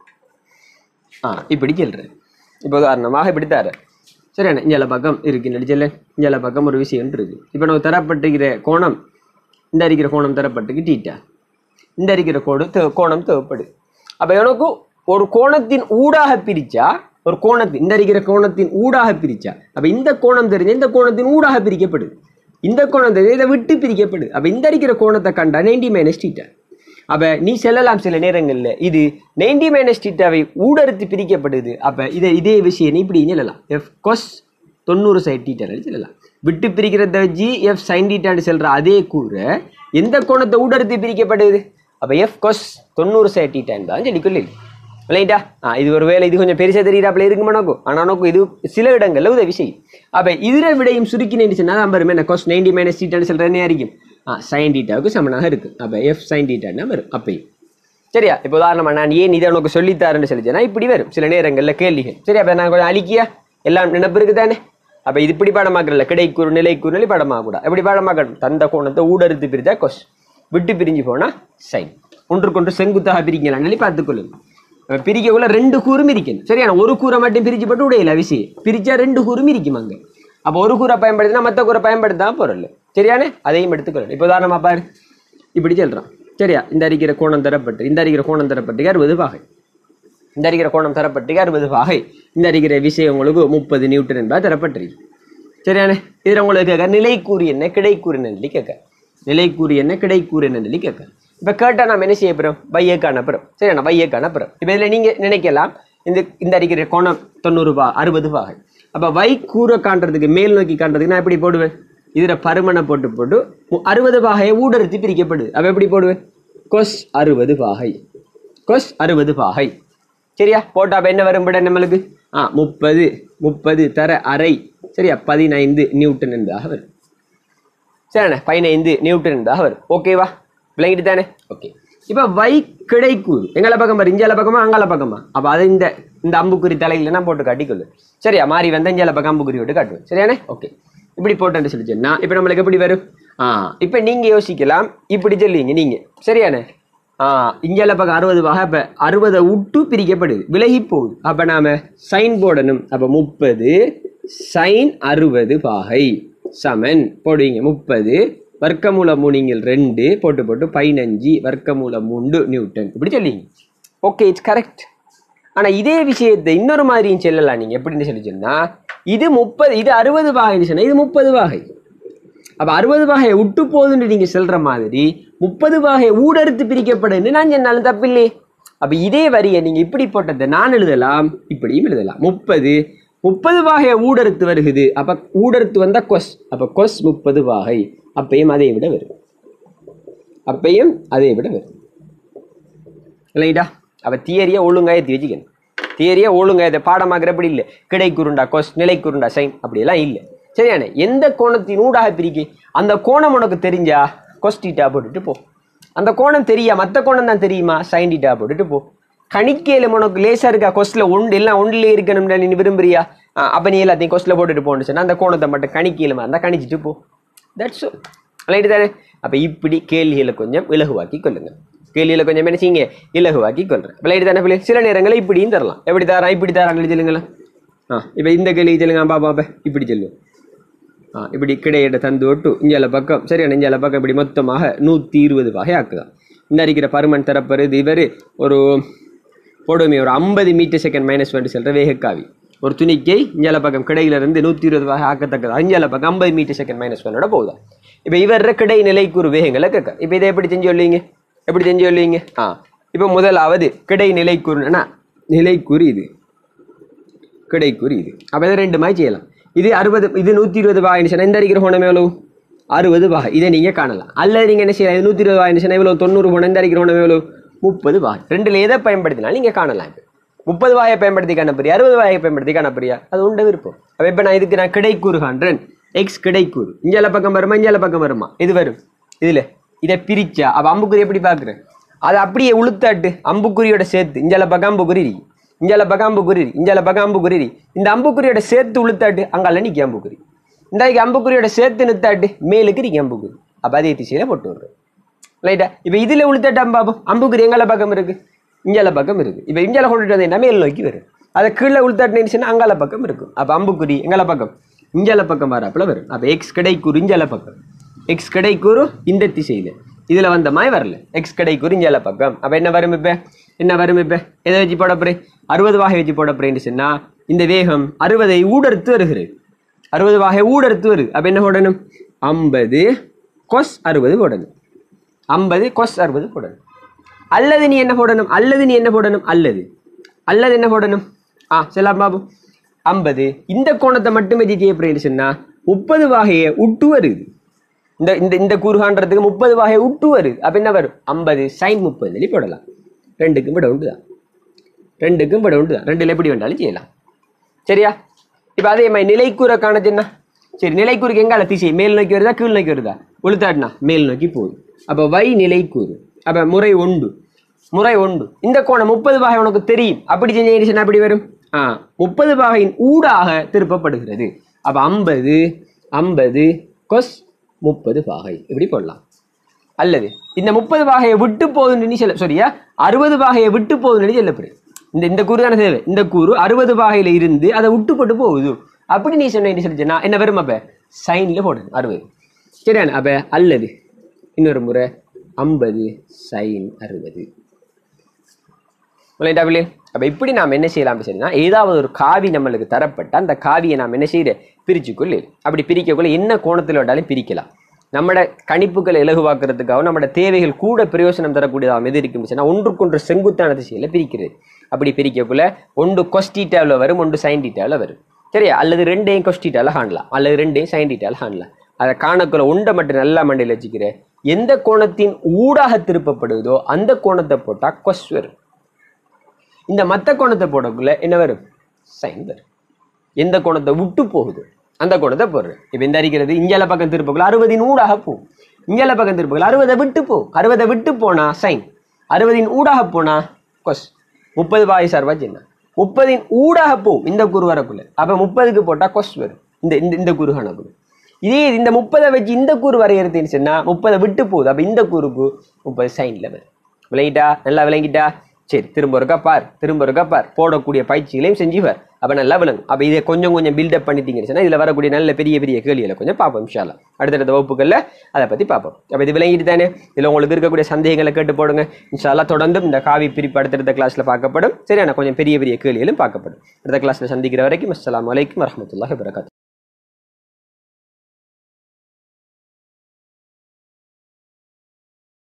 இப்படி சொல்கிறேன். இப்போ உதாரணமாக இப்படி தர சரியான இஞ்சல பக்கம் இருக்குன்னு சொல்ல, இஞ்சல பக்கம் ஒரு விஷயம் இருக்குது. இப்போ நம்ம தரப்பட்டுக்கிற கோணம், இந்த அரிக்கிற கோணம் தரப்பட்டுக்கு டீட்டா, இந்த அரிக்கிற கோணம் தேவைப்படுது. அப்போ எனக்கு ஒரு கோணத்தின் ஊடாக பிரித்தா, ஒரு கோணத்தின் இந்த அரிக்கிற கோணத்தின் ஊடாக பிரித்தா, அப்போ இந்த கோணம் தெரிஞ்ச இந்த கோணத்தின் ஊடாக பிரிக்கப்படுது, இந்த கோணம் தெரிஞ்ச இதை விட்டு பிரிக்கப்படுது. அப்போ இந்த அரிக்கிற கோணத்தை கண்டா 90 மைனஸ் டீட்டா. அப்போ நீ செல்லலாம் சில நேரங்களில் இது 90 மைனஸ் டீட்டாவை ஊடறுத்து பிரிக்கப்படுது. அப்போ இதே விஷயம் நீ இப்படி சொல்லலாம், எஃப் கொஸ் 90 சைன் டீட்டான்னு சொல்லலாம். விட்டு பிரிக்கிறத வச்சு எஃப் சைன் டீட்டான்னு சொல்கிற அதே கூற எந்த கோணத்தை ஊடறுத்து பிரிக்கப்படுது? அப்போ எஃப் கொஸ் 90 சைன் டீட்டான்னு தான் சொல்லிக்கொள்ளு. ரைட்டா? இது ஒரு வேலை, இது கொஞ்சம் பெருசாக தெரியுறாப்புல இருக்குமா நோக்கும். ஆனால் நோக்கும் இது சில இடங்களில் உதவி செய்யும். அப்போ இதில் விடையும் சுருக்கினு சொன்னால் நம்ம என்ன கொஸ் 90 மைனஸ் டீட்டான்னு சொல்கிறேன்னே அறிக்கும். சைன் டீட்டாவுக்கு சமனாக இருக்குது. அப்போ எஃப் சைன் டீட்டான்னா வரும் அப்பையும். சரியா? இப்போ உதாரணமாக நான் ஏன் இதை உனக்கு சொல்லித்தாருன்னு சொல்லிச்சேன்னா இப்படி வரும் சில நேரங்களில் கேள்விகள். சரி, அப்போ நான் கொஞ்சம் அழிக்கியா எல்லாம் நினைப்பு இருக்குது தானே? அப்போ இது இப்படி பாடமாக்குறல கிடைக்கூறு நிலைக்கூறு பாடமாக கூட எப்படி பாடமாக்கணும்? தந்த கோணத்தை ஊடறுத்து பிரித்தா கொஸ், விட்டு பிரிஞ்சு போனால் சைன். ஒன்றுக்கொன்று செங்குத்தாக பிரிக்கலாம் சொல்லி பார்த்துக்கொள்ளுங்க. பிரிக்கக்குள்ள 2 கூறும் இருக்கணும். சரியான ஒரு கூரை மட்டும் பிரிச்சு போட்டு உடையில விஷயம் பிரிச்சா 2 கூறும் இருக்குமாங்க. அப்போ ஒரு கூரை பயன்படுத்தினா மற்ற கூரை பயன்படுத்தாம பொருள். சரியானே? அதையும் எடுத்துக்கொள்ளணும். இப்போ உதாரணமா பாரு, இப்படி சொல்றான். சரியா? இந்த அரிக்கிற கோணம் தரப்பட்டு 60 பாகை, இந்த அரிக்கிற கோணம் தரப்பட்டு 60 பாகை, இந்த அரிக்கிற விஷயம் உங்களுக்கு 30 நியூட்டன் என்பது தரப்பட்டிருக்கு. சரியானே? இதில் உங்களுக்கு கேட்க நிலைக்கூறு என்ன கிடைக்கூறு என்ன சொல்லி கேட்க, நிலைக்கூறு என்ன கிடைக்கூறு என்ன சொல்லி கேட்க. இப்போ கேட்டால் நம்ம என்ன செய்ய போகிறோம்? வையக்கு அனுப்புகிறோம். சரியா? வையக்கு அனுப்புகிறோம். இப்போ இதில் நீங்கள் நினைக்கலாம் இந்த அடிக்கிற கோணம் 60 பாகை. அப்போ வை கூரை காண்றதுக்கு மேல் நோக்கி காண்றதுக்கு நான் எப்படி போடுவேன்? இதில் பருமனை போட்டு 60 பாகையை ஊடறுத்து பிரிக்கப்படுது. அப்போ எப்படி போடுவேன்? கொஸ் 60 பாகை, கொஸ் 60 பாகை. சரியா? போட்டால் அப்போ என்ன வரும் விட நம்மளுக்கு? 30 தர அரை. சரியா? 15 நியூட்டன் என்பதாக வரும். சரிண்ணே? 15 நியூட்டன் என்பதாக வரும். ஓகேவா? விளங்கிட்டு தானே? ஓகே. இப்போ வை கிடைக்கூறு எங்களை பக்கம் பாரு, இஞ்சால பக்கமா அங்கால பக்கமா? அப்போ அதை இந்த அம்புக்குறி தலையில நான் போட்டு காட்டிக்கொள்ளு. சரியா? மாறி வந்த இஞ்சால பக்கம் அம்புக்குறி விட்டு காட்டுவேன். சரியானே? ஓகே. இப்படி போட்டேன்னு சொல்லிச்சேன்னா இப்போ நம்மளுக்கு எப்படி வரும்? இப்போ நீங்கள் யோசிக்கலாம், இப்படி சொல்லுவீங்க நீங்கள். சரியானே? இஞ்சால பக்கம் 60 பாகை. அப்போ 60 விட்டு பிரிக்கப்படுது, விலகி போகுது. அப்போ நாம் சைன் போடணும். அப்போ 30 சைன் 60 பாகை சமன் போடுவீங்க 30 வர்க்கமூலம் 3 போட்டு 15 வர்க்கமூலம் 3 நியூட்டன் இப்படி சொல்லிங்க. Okay, it's correct. ஆனால் இதே விஷயத்தை இன்னொரு மாதிரியும் சொல்லலாம். நீங்கள் எப்படின்னு சொல்லி சொன்னால் இது 60 பாகைன்னு சொன்னால் இது 30 பாகை. அப்போ 60 பாகையை விட்டு போகுதுன்னு நீங்கள் சொல்கிற மாதிரி 30 பாகையை ஊடறுத்து பிரிக்கப்படுன்னு நான் சொன்னாலும் தப்பு இல்லையே. அப்போ இதே வரியை நீங்கள் இப்படி போட்டதை நான் எழுதலாம், இப்படியும் எழுதலாம். 30 பாகையை ஊடறுத்து வருகுது. அப்போ ஊடறுத்து வந்தால் கொஸ், அப்போ கொஸ் 30 பாகை. அப்பையும் அதை விட வரும், அப்பையும் அதை விட வரும். இல்லைடா? அப்போ தியரியை ஒழுங்காயத்தி வச்சுக்கணும். தியரியை ஒழுங்காயத்தை பாடமாக்குறப்படி இல்லை. கிடைக்குருண்டா கொஸ், நிலைக்குருண்டா சைன் அப்படியெல்லாம் இல்லை. சரியானே? எந்த கோணத்தின் ஊடாக பிரிக்க அந்த கோணம் உனக்கு தெரிஞ்சா கொஸ்டீட்டா போட்டுட்டு போ. அந்த கோணம் தெரியா, மற்ற கோணம் தான் தெரியுமா, சைன் டீட்டா போட்டுட்டு போ. கணிக்கையில உனக்கு லேசா இருக்கா, கொஸ்ட்ல ஒன்று எல்லாம் ஒன்றுல இருக்கணும்னு நீ விரும்புறியா, அப்ப நீ எல்லாத்தையும் கொஸ்ட்ல போட்டுட்டு போன்னு சொன்னா அந்த கோணத்தை மட்டும் கணிக்கையில இருந்தா கணிச்சிட்டு போ. That's all. ரைட்டு தானே? அப்ப இப்படி கேள்விகளை கொஞ்சம் இலகுவாக்கி கொள்ளுங்க. கேள்வியில கொஞ்சம் என்ன செய்யுங்க, இலகுவாக்கி கொள்றேன். ரைட்டு தானே பிள்ளை? சில நேரங்களில் இப்படியும் தரலாம். எப்படி தரான், இப்படி தராங்க சொல்லுங்களேன். இப்ப இந்த கேள்வி சொல்லுங்க பாப்பா, இப்படி சொல்லுவோம். இப்படி கிடையிட தந்து ஒட்டு இஞ்சால பக்கம் சரியான, இஞ்சால பக்கம் இப்படி மொத்தமாக 120 வகை ஆக்குதான். இந்த இருக்கிற பருமன் தரப்பருது இவர் ஒரு போடுமே ஒரு 50 மீட்டர் செகண்ட் -1 செல்ற வேகக்காவி. ஒரு துணிக்கை இஞ்சால பக்கம் கிடையிலிருந்து 120 வகை ஆக்கத்தக்கது. இஞ்சால பக்கம் 50 மீட்டர் செகண்ட் -1 போகுதா. இப்போ இவர கிடை நிலைக்குறு வேகங்களை கேட்க. இப்போ இதை எப்படி செஞ்சு சொல்லுவீங்க, எப்படி செஞ்சு சொல்லுவீங்க? இப்போ முதலாவது கிடை நிலைக்குறுனா நிலைக்குறி இது, கிடைக்குறி இது. அப்போ இதை 2 மாதிரி செய்யலாம். இது 60, இது 120 வாயினுச்சுன்னா இந்த அடிக்கிற கோணம் எவ்வளவு, 60 வாகை. இதை நீங்கள் காணலாம். அல்லது நீங்கள் என்ன செய்யலாம், இது 120 வாயினுச்சுன்னா எவ்வளோ, 90 கோணம். இந்த அடிக்கிற கோணம் எவ்வளோ, 30 வாகை. ரெண்டில் எதை பயன்படுத்தினாலும் நீங்கள் காணலாம். இப்போ 30 வாயை பயன்படுத்தி காணப்பறியா, 60 வாயை பயன்படுத்தி காணப்பறியா, அது உண்ட விருப்பம். அப்போ இப்போ நான் இதுக்கு நான் கிடைக்கூறு காண்றேன். எக்ஸ் கிடைக்கூறு இஞ்சால பக்கம் வருமா, இஞ்சால பக்கம் வருமா, இது வரும். இதில் இதை பிரிச்சா அப்போ அம்புக்குறி எப்படி பார்க்குறேன், அதை அப்படியே உளுத்தாட்டு அம்புக்குறியோட சேர்த்து இஞ்சால பக்கம் அம்புக்குறி, இஞ்சால பக்கம் அம்புக்குறி, இஞ்சால பக்கம் அம்புக்குறி, இந்த அம்புக்குறியோட சேர்த்து உளுத்தாட்டு அங்கால நிற்கி அம்புக்குறி, இன்றைக்கு அம்புக்குறியோட சேர்த்து நிறுத்தாட்டு மேலுக்கு நிற்கி அம்புக்குறி. அப்போ அதே திசையில் போட்டு விடுறேன். ரைட்டா? இப்போ இதில் உளுத்தாட்டு அம்பாபம் அம்புக்குறி எங்கால பக்கம் இருக்கு, இஞ்சால பக்கம் இருக்கு. இப்போ இஞ்சால கொண்டுட்டு வந்தீங்கன்னா மேல் நோக்கி வரும். அதை கீழே உளுத்தாட்டுன்னு அங்கால பக்கம் இருக்கும். அப்போ அம்புக்குறி எங்கால பக்கம், இஞ்சால பக்கம் வராப்புல வரும். அப்போ எக்ஸ் கிடைக்கூறு இஞ்சால பக்கம், எக்ஸ் கிடைக்கூறு இந்த திசையில், இதில் வந்த மாதிரி வரல. எக்ஸ் கிடைக்கூறு இஞ்சால பக்கம். அப்போ என்ன வரும், இப்போ என்ன வரும், இப்போ எதை வச்சு போட போறேன், 60 வாகை வச்சு போட போறேன்னு சொன்னா இந்த வேகம் 60ஐ ஊடறுத்து வருகிறது. 60 வாகை ஊடறுத்து வருது. அப்போ என்ன போடணும், 50 cos 60 போடணும், 50 cos 60 போடணும். அல்லது நீ என்ன போடணும், அல்லது நீ என்ன போடணும், அல்லது அல்லது என்ன போடணும், செல்லாம் பாபு 50 இந்த கோணத்தை மட்டும் வச்சு செய்யப்படுறேன்னு சொன்னா 30 வாகையை விட்டு வருது. இந்த இந்த இந்த கூறுகான்றதுக்கு 30 வாகையை விட்டு வருது. அப்போ என்ன வரும், 50 sin 30 போடலாம். ரெண்டுக்கும் விட உண்டு தான், ரெண்டுக்கும் விட உண்டு தான். ரெண்டில் எப்படி வேண்டாலும் செய்யலாம். சரியா? இப்போ அதே மாதிரி நிலைக்கூற காணச்சுன்னா சரி, நிலைக்கூறுக்கு எங்கால திசை, மேல் நோக்கி வருதா கீழ் நோக்கி வருதா, உளுத்தாட்டினா மேல் நோக்கி போகுது. அப்போ வை நிலைக்கூறு. அப்போ முறை ஒன்று, முறை ஒன்று. இந்த கோணம் 30 வாகை உனக்கு தெரியும், அப்படி செஞ்சீங்கன்னா அப்படி வரும். 30 வாகையின் ஊடாக திருப்பப்படுகிறது. அப்போ 50 cos 30 வாகை இப்படி போடலாம். அல்லது இந்த 30 வாகையை விட்டு போகுதுன்னு சொல்ல, சரியா 60 வாகையை விட்டு போகுதுன்னு சொல்லப்படுது. இந்த கூறு தானே தேவை. இந்த கூறு 60 வாகையில இருந்து அதை விட்டு போட்டு போகுது. அப்படி நீ சொன்ன சொல்லிச்சுன்னா என்ன வரும், அப்ப சைன்ல போடணும் 60. சரியான? அப்ப அல்லது இன்னொரு முறை 50 sin 60. அப்ப இப்படி நாம் என்ன செய்யலாம் அப்படின்னா, ஏதாவது ஒரு காவி நம்மளுக்கு தரப்பட்ட அந்த காவியை நாம் என்ன செய்யற பிரிச்சுக்கொள்ள. அப்படி பிரிக்கக்குள்ள என்ன கோணத்தில் வேண்டாலும் பிரிக்கலாம். நம்மட கணிப்புகளை இலகுவாக்குறதுக்காக நம்மட தேவைகள் கூட பிரயோசனம் தரக்கூடியதாக எது இருக்குன்னு ஒன்றுக்கொன்று செங்குத்தான திசையில பிரிக்கிறது. அப்படி பிரிக்கக்குள்ள ஒன்று கொஸ்டீட்டாவில் வரும், ஒன்று சைன் டீட்டாவில் வரும். சரியா? அல்லது ரெண்டையும் கொஸ்டீட்டாவில் காணலாம், அல்லது ரெண்டையும் சைன் டீட்டாவில் காணலாம். அதை காணக்குள்ள ஒன்றை மட்டும் நல்லா மண்டையில் வச்சுக்கிற, எந்த கோணத்தின் ஊடாக திருப்பப்படுவதோ அந்த கோணத்தை போட்டா கொஸ் வரும். இந்த மற்ற கோணத்தை போடக்குள்ள என்ன வரும், சைன் வரும். எந்த கோணத்தை விட்டு போகுது அந்த கோணத்தை போடுறேன். இப்போ இந்த அடிக்கிறது இஞ்சால பக்கம் திருப்பக்குள்ள 60 ஊடாக போகும், இஞ்சால பக்கம் திருப்பக்குள்ள 60 விட்டு போகும். 60 விட்டு போனா சைன், 60 ஊடாக போனா கொஸ். 30 வாய் சார்பா சின்ன 30 ஊடாக போகும் இந்த கூறு வரக்குள்ள. அப்போ 30க்கு போட்டா கொஸ் வரும். இந்த கூறு காணக்குள்ள இதே இந்த 30 வச்சு இந்த கூறு வரையறுத்துன்னு சொன்னா 30 விட்டு போகுது. அப்போ இந்த கூறுக்கு 30 சைன்ல வரும். விளங்கிட்டா? நல்லா விளங்கிட்டா? சரி, திரும்ப ஒருக்கா பார். போடக்கூடிய பயிற்சிகளையும் செஞ்சுவார். அப்போ நல்லா விளங்கும். அப்போ இதை கொஞ்சம் பில்டப் பண்ணிட்டீங்கன்னு சொன்னா இதில் வரக்கூடிய நல்ல பெரிய கேள்விகளை கொஞ்சம் பார்ப்போம் இன்ஷா அல்லாஹ். அடுத்தடுத்த வகுப்புகளில் அதை பற்றி பார்ப்போம். அப்போ இது விளங்கிட்டு தானே? இதில் உங்களுக்கு இருக்கக்கூடிய சந்தேகங்களை கேட்டு போடுங்க. இன்ஷா அல்லாஹ் தொடர்ந்தும் இந்த காவி பிரிப்பு அடுத்தடுத்த கிளாஸில் பார்க்கப்படும். சரியான கொஞ்சம் பெரிய கேள்விகளும் பார்க்கப்படும். அடுத்த கிளாஸில் சந்திக்கிற வரைக்கும் அஸ்ஸலாமு அலைக்கும் வரஹ்மத்துல்லாஹி வபரகாத்துஹு.